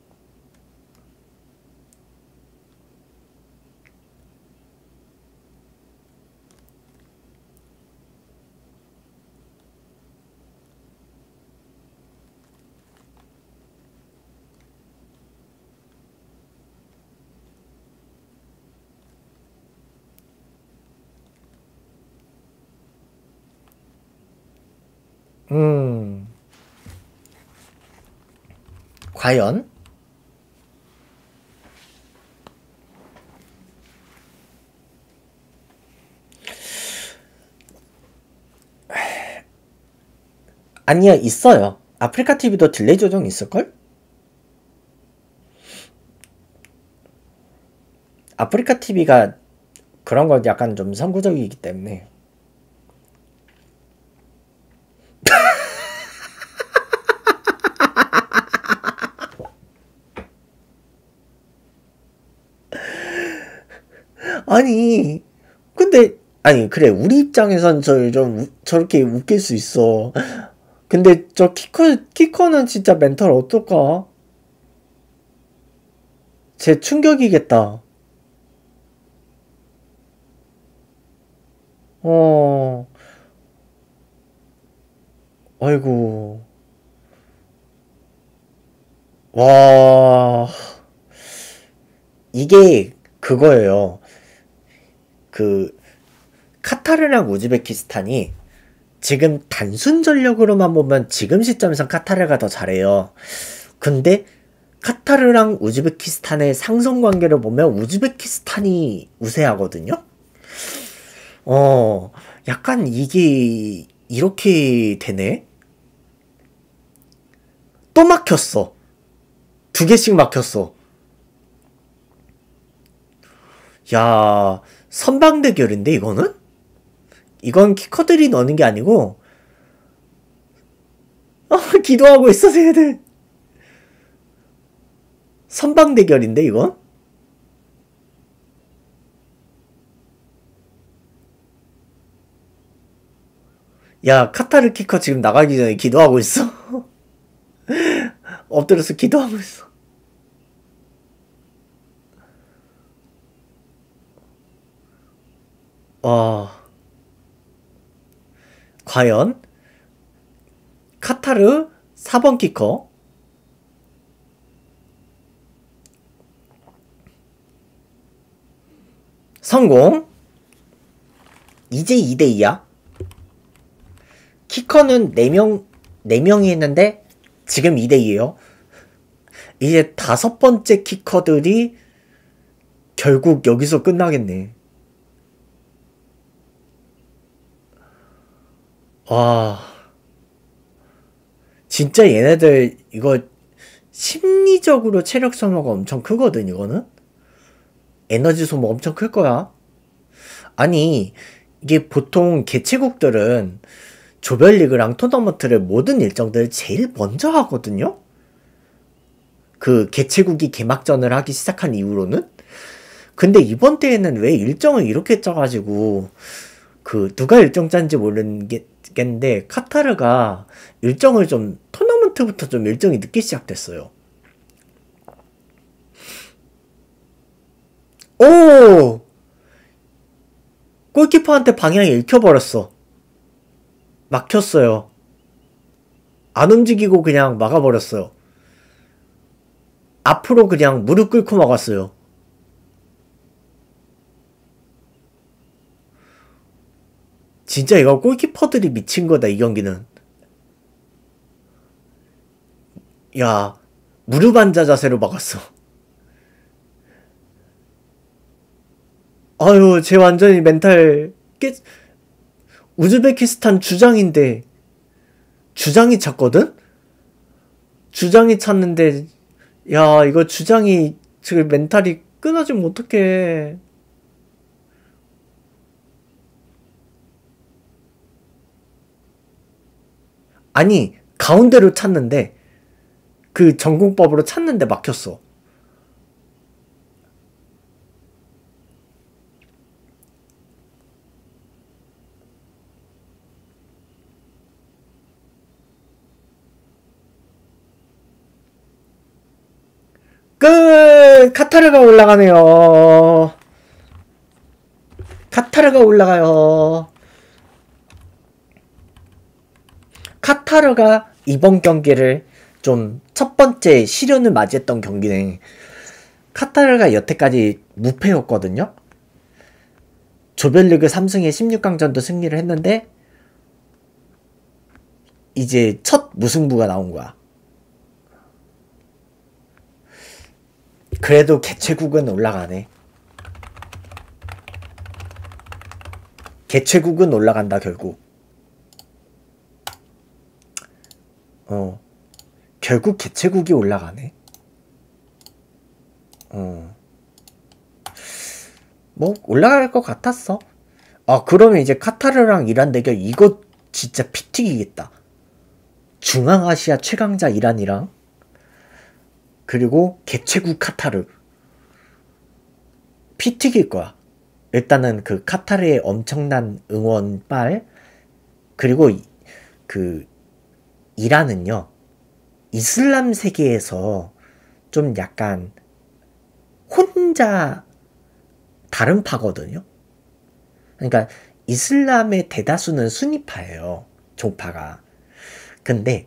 음, 과연? 아니야, 있어요. 아프리카 티비도 딜레이 조정 있을걸? 아프리카 티비가 그런 거 약간 좀 선구적이기 때문에. 아니, 근데, 아니, 그래, 우리 입장에선 저, 좀, 저렇게 웃길 수 있어. 근데 저 키커, 키커는 진짜 멘탈 어떨까? 제 충격이겠다. 어, 아이고. 와, 이게 그거예요. 그, 카타르랑 우즈베키스탄이 지금 단순 전력으로만 보면 지금 시점에선 카타르가 더 잘해요. 근데 카타르랑 우즈베키스탄의 상성 관계를 보면 우즈베키스탄이 우세하거든요. 어, 약간 이게 이렇게 되네? 또 막혔어. 두 개씩 막혔어. 야, 선방 대결인데 이거는? 이건 키커들이 넣는 게 아니고 어, 기도하고 있어 쟤들. 선방 대결인데 이건? 야, 카타르 키커 지금 나가기 전에 기도하고 있어. 엎드려서 기도하고 있어. 어, 과연 카타르 사 번 키커 성공. 이제 이 대 이야. 키커는 네 명, 네 명이 했는데 지금 이 대 이에요. 이제 다섯 번째 키커들이 결국 여기서 끝나겠네. 와, 진짜 얘네들 이거 심리적으로 체력 소모가 엄청 크거든. 이거는 에너지 소모 엄청 클 거야. 아니, 이게 보통 개최국들은 조별리그랑 토너먼트를 모든 일정들을 제일 먼저 하거든요. 그 개최국이 개막전을 하기 시작한 이후로는. 근데 이번 대회는 왜 일정을 이렇게 짜가지고 그 누가 일정 짠지 모르겠는데 카타르가 일정을 좀 토너먼트부터 좀 일정이 늦게 시작됐어요. 오! 골키퍼한테 방향이 읽혀버렸어. 막혔어요. 안 움직이고 그냥 막아버렸어요. 앞으로 그냥 무릎 꿇고 막았어요. 진짜 이거 골키퍼들이 미친 거다, 이 경기는. 야, 무릎 앉아 자세로 막았어. 아유, 쟤 완전히 멘탈 깨, 우즈베키스탄 주장인데, 주장이 찼거든? 주장이 찼는데, 야, 이거 주장이 지금 멘탈이 끊어지면 어떡해. 아니 가운데로 찼는데 그 전공법으로 찼는데 막혔어. 끝! 카타르가 올라가네요. 카타르가 올라가요. 카타르가 이번 경기를 좀 첫 번째 시련을 맞이했던 경기네. 카타르가 여태까지 무패였거든요. 조별리그 삼 승에 십육 강전도 승리를 했는데 이제 첫 무승부가 나온 거야. 그래도 개최국은 올라가네. 개최국은 올라간다 결국. 어 결국 개최국이 올라가네. 어 뭐 올라갈 것 같았어. 아 그러면 이제 카타르랑 이란 대결 이거 진짜 피 튀기겠다. 중앙아시아 최강자 이란이랑 그리고 개최국 카타르 피 튀길 거야. 일단은 그 카타르의 엄청난 응원빨 그리고 그 이란은요 이슬람 세계에서 좀 약간 혼자 다른 파거든요. 그러니까 이슬람의 대다수는 수니파예요. 종파가. 근데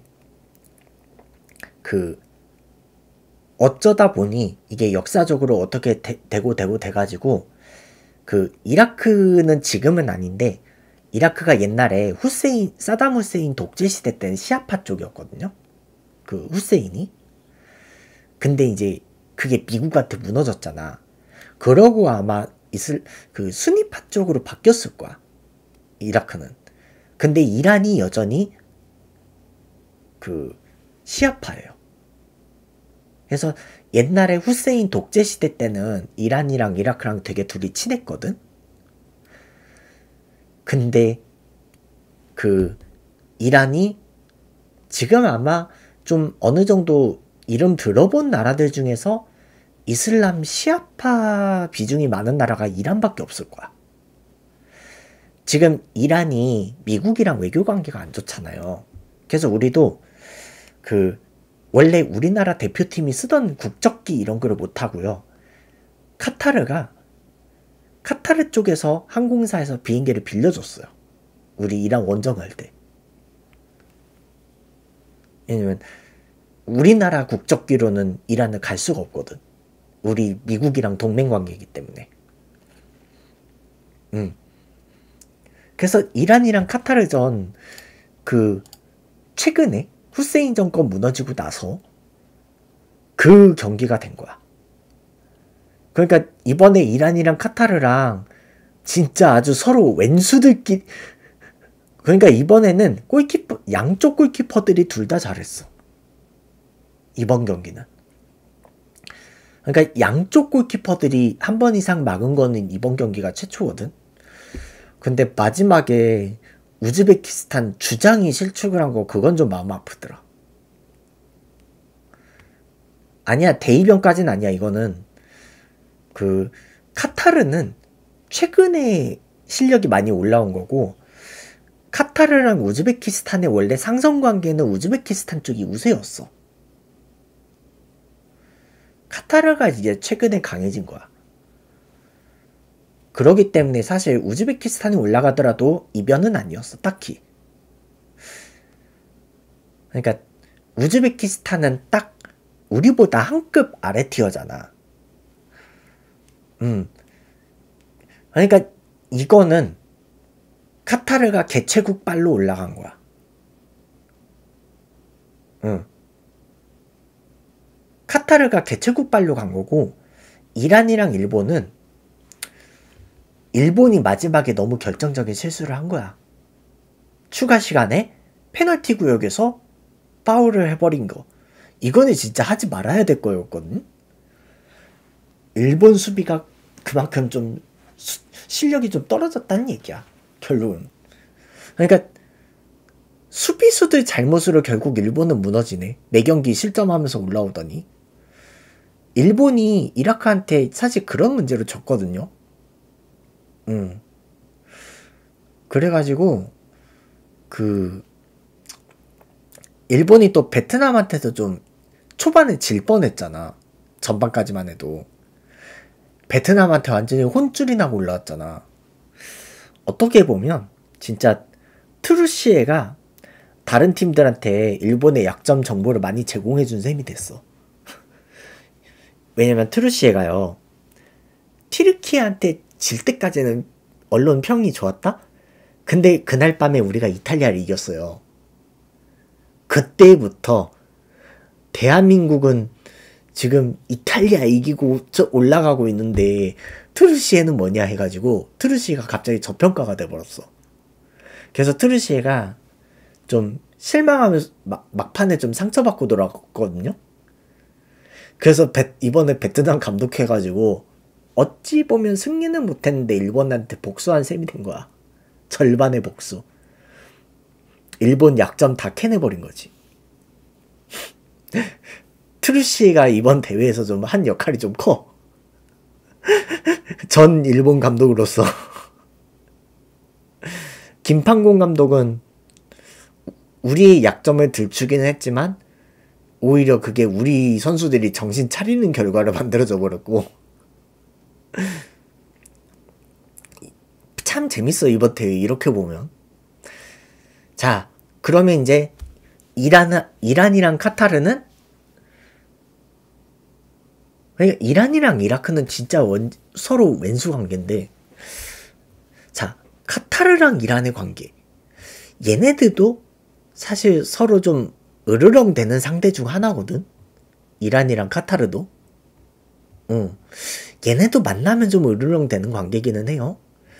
그 어쩌다 보니 이게 역사적으로 어떻게 되, 되고 되고 돼가지고 그 이라크는 지금은 아닌데 이라크가 옛날에 후세인 사담 후세인 독재 시대 때는 시아파 쪽이었거든요. 그 후세인이. 근데 이제 그게 미국한테 무너졌잖아. 그러고 아마 이슬 그 수니파 쪽으로 바뀌었을 거야. 이라크는. 근데 이란이 여전히 그 시아파예요. 그래서 옛날에 후세인 독재 시대 때는 이란이랑 이라크랑 되게 둘이 친했거든. 근데 그 이란이 지금 아마 좀 어느 정도 이름 들어본 나라들 중에서 이슬람 시아파 비중이 많은 나라가 이란밖에 없을 거야. 지금 이란이 미국이랑 외교 관계가 안 좋잖아요. 그래서 우리도 그 원래 우리나라 대표팀이 쓰던 국적기 이런 거를 못 하고요. 카타르가 카타르 쪽에서 항공사에서 비행기를 빌려줬어요. 우리 이란 원정 갈 때. 왜냐면 우리나라 국적기로는 이란을 갈 수가 없거든. 우리 미국이랑 동맹 관계이기 때문에. 음. 그래서 이란이랑 카타르전 그 최근에 후세인 정권 무너지고 나서 그 경기가 된 거야. 그러니까 이번에 이란이랑 카타르랑 진짜 아주 서로 왼수들끼리 그러니까 이번에는 골키퍼 양쪽 골키퍼들이 둘 다 잘했어. 이번 경기는. 그러니까 양쪽 골키퍼들이 한 번 이상 막은 거는 이번 경기가 최초거든. 근데 마지막에 우즈베키스탄 주장이 실축을 한 거 그건 좀 마음 아프더라. 아니야 대이변까지는 아니야. 이거는 그 카타르는 최근에 실력이 많이 올라온 거고 카타르랑 우즈베키스탄의 원래 상성관계는 우즈베키스탄 쪽이 우세였어. 카타르가 이제 최근에 강해진 거야. 그러기 때문에 사실 우즈베키스탄이 올라가더라도 이변은 아니었어. 딱히. 그러니까 우즈베키스탄은 딱 우리보다 한 급 아래 티어잖아. 음. 그러니까 이거는 카타르가 개최국 빨로 올라간 거야. 응. 카타르가 개최국 빨로 간 거고 이란이랑 일본은 일본이 마지막에 너무 결정적인 실수를 한 거야. 추가 시간에 페널티 구역에서 파울을 해버린 거. 이거는 진짜 하지 말아야 될 거였거든. 일본 수비가 그만큼 좀 수, 실력이 좀 떨어졌다는 얘기야. 결론은. 그러니까 수비수들 잘못으로 결국 일본은 무너지네. 네 경기 실점하면서 올라오더니. 일본이 이라크한테 사실 그런 문제로 졌거든요. 음. 그래가지고 그 일본이 또 베트남한테도 좀 초반에 질 뻔했잖아. 전반까지만 해도. 베트남한테 완전히 혼쭐이 나고 올라왔잖아. 어떻게 보면 진짜 트루시에가 다른 팀들한테 일본의 약점 정보를 많이 제공해준 셈이 됐어. 왜냐면 트루시에가요, 튀르키예한테 질 때까지는 언론 평이 좋았다? 근데 그날 밤에 우리가 이탈리아를 이겼어요. 그때부터 대한민국은 지금 이탈리아 이기고 올라가고 있는데 트루시에는 뭐냐 해가지고 트루시에가 갑자기 저평가가 돼버렸어. 그래서 트루시에가 좀 실망하면서 막, 막판에 좀 상처받고 돌아갔거든요. 그래서 베, 이번에 베트남 감독해가지고 어찌 보면 승리는 못했는데 일본한테 복수한 셈이 된 거야. 절반의 복수. 일본 약점 다 캐내버린 거지. 트루시가 이번 대회에서 좀 한 역할이 좀 커. 전 일본 감독으로서. 김판공 감독은 우리의 약점을 들추기는 했지만 오히려 그게 우리 선수들이 정신 차리는 결과를 만들어져 버렸고. 참 재밌어 이번 대회 이렇게 보면. 자, 그러면 이제 이란, 이란이랑 카타르는, 그러니까 이란이랑 이라크는 진짜 원, 서로 왼수 관계인데, 자, 카타르랑 이란의 관계. 얘네들도 사실 서로 좀 으르렁 되는 상대 중 하나거든. 이란이랑 카타르도. 응. 얘네도 만나면 좀 으르렁 되는 관계기는 해요.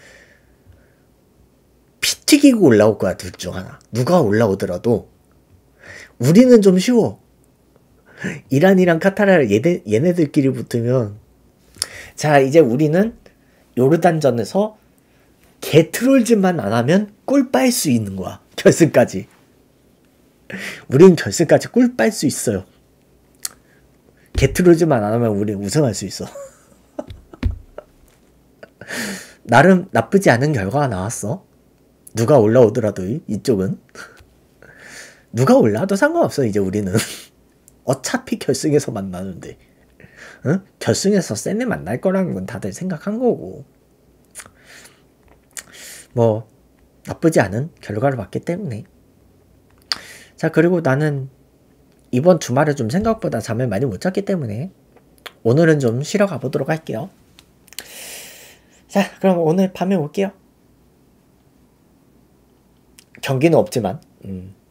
피 튀기고 올라올 거야, 둘 중 하나. 누가 올라오더라도. 우리는 좀 쉬워. 이란이랑 카타르 얘네, 얘네들끼리 붙으면. 자, 이제 우리는 요르단전에서 개트롤즈만 안 하면 꿀 빨 수 있는 거야. 결승까지. 우리는 결승까지 꿀 빨 수 있어요. 개트롤즈만 안 하면 우리는 우승할 수 있어. 나름 나쁘지 않은 결과가 나왔어. 누가 올라오더라도 이쪽은. 누가 올라도 상관없어 이제 우리는. 어차피 결승에서 만나는데. 응? 결승에서 센 애 만날 거라는 건 다들 생각한 거고. 뭐 나쁘지 않은 결과를 봤기 때문에. 자, 그리고 나는 이번 주말에 좀 생각보다 잠을 많이 못 잤기 때문에 오늘은 좀 쉬러 가보도록 할게요. 자, 그럼 오늘 밤에 올게요. 경기는 없지만 음.